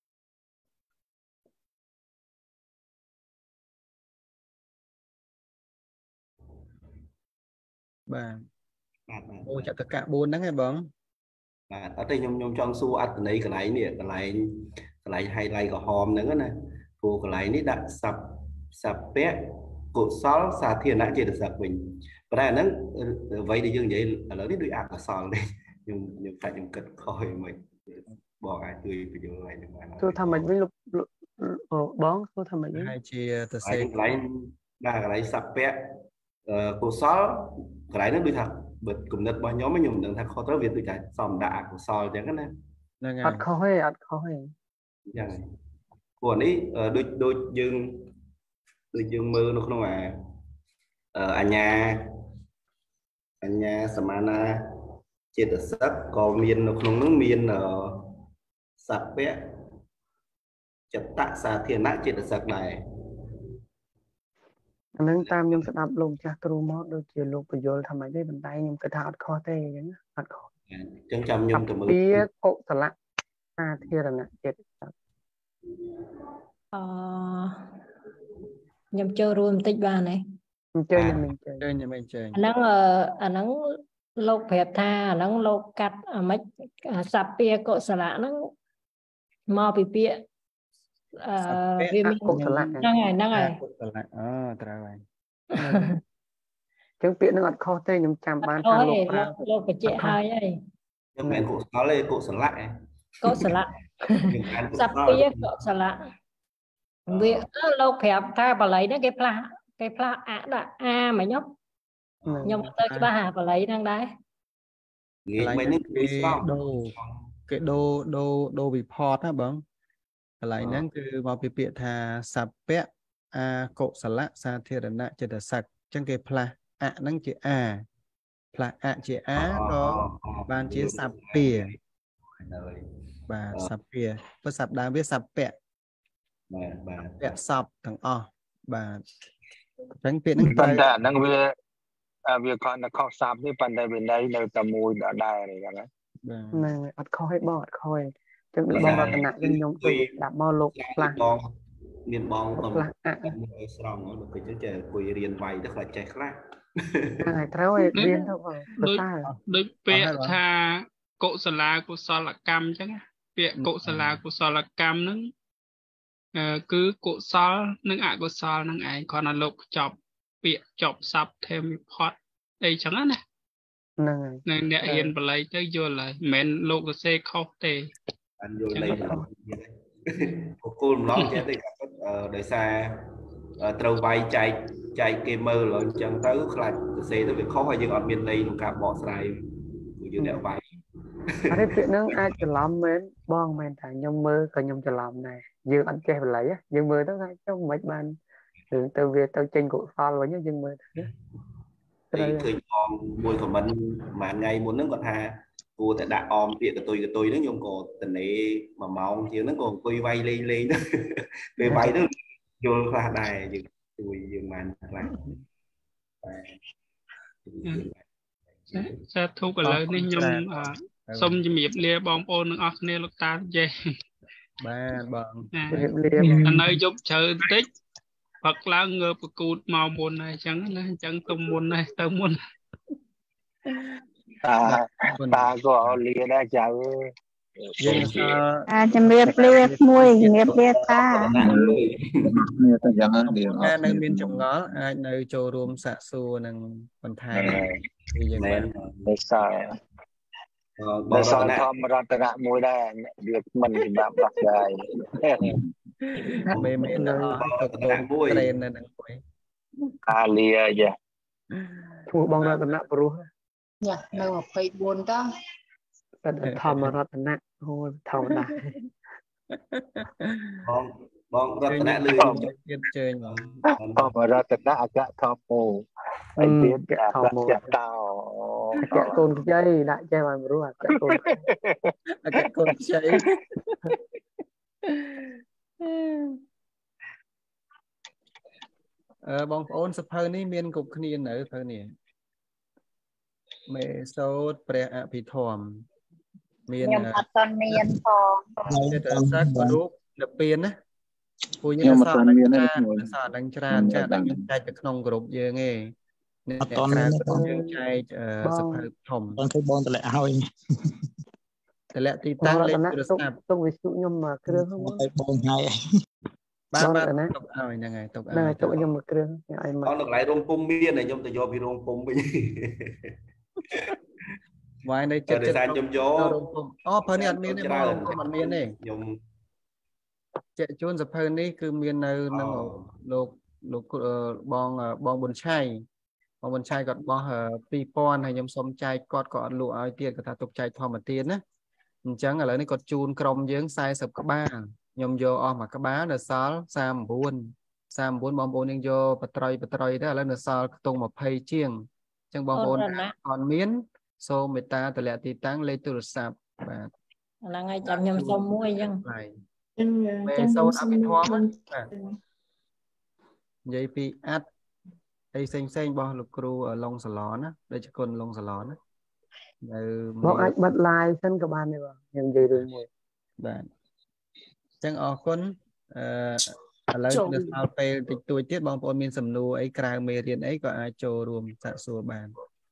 បាទអូចតុកៈបួនហ្នឹងឯងបងបាទអត់ទេខ្ញុំខ្ញុំចង់សួរអត្ថន័យកន្លែងនេះកន្លែងកន្លែង highlight ក្រហមហ្នឹងណាព្រោះកន្លែងនេះដាក់សັບសពៈ cột sót xa thiên đã chơi được sạc mình và đây nó vậy thì dương vậy là lớn đi ạc là sòn đi nhưng nhưng phải dùng cật khỏi mình bỏ ai tươi bây giờ này nhưng mà tôi thầm mình với lục bón tôi thầm mình hai chia từ lấy lấy là lấy sập pet cột sót cái đấy nó đi thật bật cùng đất bao nhóm mới dùng đừng thật khó tới việc tôi chạy sòm đạ của sòi chẳng cái này ăn khó hay ăn khó hay của ní đôi đôi dương đôi dương mơ nó không mà anh nhà anh nhà Samana trên đất sắc có miền nó không nó miền ở sạch bé chặt tạ xa thiên nát trên đất sắc này nâng tam nhung sẽ đạp lông cha trù mót đôi chiều lục bây giờ thầm mấy cái bàn tay nhung cái thảo khó tê nhá hạt khó chân trăm nhung từ mưa phía cộ sả lạ à thiên là nè chết nhầm chơi rồi tích ba này chơi nhà mình chơi chơi nhà mình chơi anh nắng anh nắng lộc phép tha anh nắng lộc cắt mấy sạp bia cộ sả lạ nó mò bị bia vì mình năng ngày năng ngày chẳng biết nó ngọt kho tê nhưng chạm bán thang lộc lộc phải chạy hơi ấy nhưng mà cộ nó lên cộ sả lạ cộ sả lạ sạp bia cộ sả lạ việc lộc phép tha bà lấy nó cái pla cái pla à đã a mà nhóc nhưng mà tới cái ba hà và lấy đang đấy lấy cái đồ cái đồ đồ đồ bị pot á băng lại nắng cứ vào bị bịa thà sạp pet a cộ sả lạ sa thiệt là chỉ là sạch chẳng cái pla a nắng chỉ a pla a chỉ á đó ban chỉ sạp bìa và sạp bìa và sạp đang biết sạp pet pet sạp thằng o và tránh biệt năng tay đã năng về về con nó khó sạp như phần đây bên đây nơi tầm mùi đã đài này cả đấy này ăn khó hết bọt khôi chẳng bị bong vào tận nặng nhưng nhóm tôi đạp bao lục là miền bong còn người sòng nó được cái chơi quỳ riêng vay rất là chạy khác ngày trâu ấy riêng thôi đôi đôi bẹ tha cộ sả lá của sò là cam chứ bẹ cộ sả lá của sò là cam nó cứ cộ sò nâng ạ của sò nâng ấy còn là lục chọc bịa chọc sắp thêm pot đây chẳng á nè nên nè hiện và lấy tới vô lại mến lục của xe khóc tê anh vô lấy của cô nó chết thì đời xa trâu bay chạy chạy kê mơ rồi chẳng tới là xe tới việc khó hay nhưng ở miền đây nó cả bỏ xài của dương đeo bay ở đây chuyện nó ai cho làm mến bon mến thằng nhông mơ còn nhông cho làm này dương anh chơi lấy á dương mơ đó ngay trong mấy ban từ từ việc tao tranh của pha với nhá dương mơ thì thời còn mùi của mình mà ngày muốn nó còn ha cô tại đã om việc của tôi của tôi nó nhung còn tình này mà mong chứ nó còn quay vay lên lên đó về vay đó vô là này dừng tôi dừng màn lại sẽ thu cái lời nên nhung xong cho miệp lia bom ôn nó ác nè lúc ta dê ba bằng anh ơi giúp chờ tích Phật lá ngơ của cụt màu buồn này chẳng chẳng tung buồn này tao muốn ta ta có lia đã chào à chăm biệp lia mùi nghiệp lia ta nghe nơi miền trồng ngó ai nơi châu rùm xạ xua nâng phần thai nên để sao để sao thom ra tận mùi đây việc mình thì bạn bạc dài mê mê nó thật tốt tên này nâng quay à lia vậy chua bong ra tận nạ bro nha nơi mà phải buồn đó tận thom ra tận nạ thôi thầu đã bong bong ra tận nạ lười chơi thom ra tận nạ cả thom mù anh biết cả thom tao cả con chơi đại chơi mà bro cả con cả con chơi bong ôn sập hơi ní miền cục khnia ở hơi nè mẹ sốt pre ạ bị thòm miền nhầm ở toàn miền thòm tự sát của đúc đập biên á cùi như sao đánh ra sao đánh ra cha đánh trai từ trong group giờ nghe nên toàn trai sập hơi thòm toàn thấy bon lại ao แต่ละตีตั้งเล่นโทรศัพท์ต้องวิสุnhưng mà cái đó không bon hai បានបានទុកឲ្យហ្នឹងហើយទុកឲ្យហ្នឹងហើយទុកខ្ញុំមួយគ្រឿងឲ្យមកបងនៅកន្លែងរោងពុំមានហើយខ្ញុំទៅយកពីរោងពុំវិញវាយនៅចិត្តចិត្តខ្ញុំយករោងពុំអូព្រោះនេះអត់មានទេបងរោងពុំអត់មានទេខ្ញុំជាជួនសភៅនេះគឺមាននៅនឹងលោកលោកបងបងប៊ុនឆៃបងប៊ុនឆៃគាត់បោះពីរពាន់ហើយខ្ញុំសុំចែកគាត់ក៏អត់លក់ឲ្យទៀតគាត់ថាទុកចែកធម្មតាណាអញ្ចឹងឥឡូវនេះគាត់ជូនក្រុមយើងสี่สิบក្បាលខ្ញុំយកអស់មួយក្បាលនៅសល់三十九 สามสิบ九បងប្អូនយើងយកបត្រៃបត្រៃទៅឥឡូវនៅសល់ខ្ទង់ยี่สิบជាងអញ្ចឹងបងប្អូនអត់មានសូមមេត្តាទម្លាក់ទីតាំងលេខទូរស័ព្ទបាទឥឡូវថ្ងៃចាំខ្ញុំសុំមួយអញ្ចឹងពេលសូនអភិធម្មបាទនិយាយពីអាត់អីផ្សេងផ្សេងរបស់លោកគ្រូឡុងសាឡនណាដូចជាគុណឡុងសាឡនណានៅបងអាចបិទ live សិនក៏បានដែរបងខ្ញុំនិយាយរឿងមួយបាទអញ្ចឹងអរគុណអឺឥឡូវនៅសល់ពេលតិចតួចទៀតបងប្អូនមានសំណួរអីក្រៅមេរៀនអីក៏អាចចូលរួមសាកសួរបាន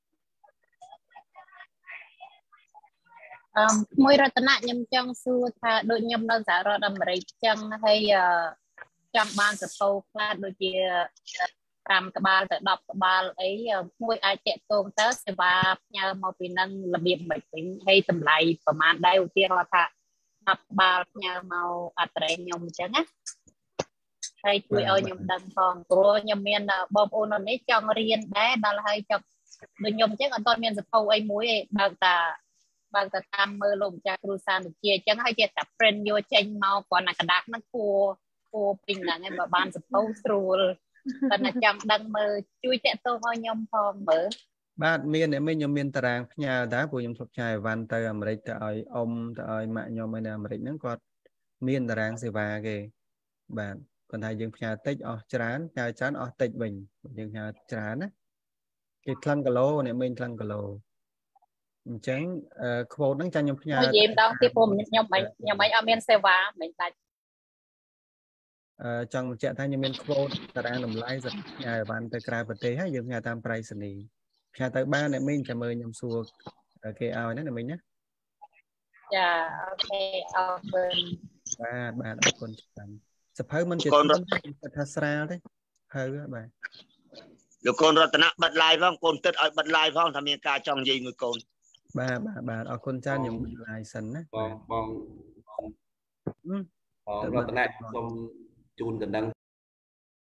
អឺមួយរតនៈខ្ញុំចង់សួរថាដូចខ្ញុំនៅសហរដ្ឋអាមេរិកចឹងហើយចង់បានសពោខ្លះដូចជាfiveក្បាលទៅtenក្បាលអីមួយអាចតាក់ទងទៅសេវាផ្ញើមកពីនឹងរបៀបមិនវិញហើយតម្លៃប្រហែលដែរឧទាហរណ៍ថាtenក្បាលផ្ញើមកអត្រេខ្ញុំអញ្ចឹងណាហើយជួយឲ្យខ្ញុំដឹងផងព្រោះខ្ញុំមានបងប្អូននេះចង់រៀនដែរដល់ហើយចង់ដូចខ្ញុំអញ្ចឹងអត់ទាន់មានសភៅអីមួយទេបើកតាបើកតាតាមមើលលោកម្ចាស់គ្រូសានវិជាអញ្ចឹងហើយចេះតែ print យកចេញមកគ្រាន់តែกระดาษហ្នឹងគួរគួរពីហ្នឹងឯងបើបានសភៅស្រួលតែតែចង់ដឹងមើលជួយតាក់ទងឲ្យខ្ញុំផងមើលបាទមានអ្នកមីងខ្ញុំមានតារាងផ្ញើដែរព្រោះខ្ញុំធ្លាប់ចាយអីវ៉ាន់ទៅអាមេរិកទៅឲ្យអ៊ំទៅឲ្យម៉ាក់ខ្ញុំនៅអាមេរិកហ្នឹងគាត់មានតារាងសេវាគេបាទគាត់ថាយើងផ្ញើតិចអស់ច្រើនផ្ញើច្រើនអស់តិចវិញយើងផ្ញើច្រើនណាគេខ្លឹងគីឡូអ្នកមីងខ្លឹងគីឡូអញ្ចឹងខ្វូតហ្នឹងចាញ់ខ្ញុំផ្ញើនិយាយម្ដងទៀតព្រោះខ្ញុំមិនខ្ញុំមិនអត់មានសេវាមិនដាច់អឺចង់បញ្ជាក់ថាខ្ញុំមានខ្វូតតារាងតម្លៃសម្រាប់ផ្ញើអីវ៉ាន់ទៅក្រៅប្រទេសហើយយើងផ្ញើតាមប្រៃសណីផ្ញើទៅបានអ្នកមីងចាំមើលខ្ញុំសួរគេឲ្យណាអ្នកមីងណាចាអូខេអរគុណបាទបាទអរគុណច្រើនសភៅមិនជាគាត់ថាស្រាលទេហើយបាទលោកកូនរតនៈបិទ live ផងកូនទឹកឲ្យបិទ live ផងថាមានការចង់និយាយមួយកូនបាទបាទបាទអរគុណច្រើនខ្ញុំ live សិនណាបងបងបងរតនៈខ្ញុំជូនកណ្ដឹង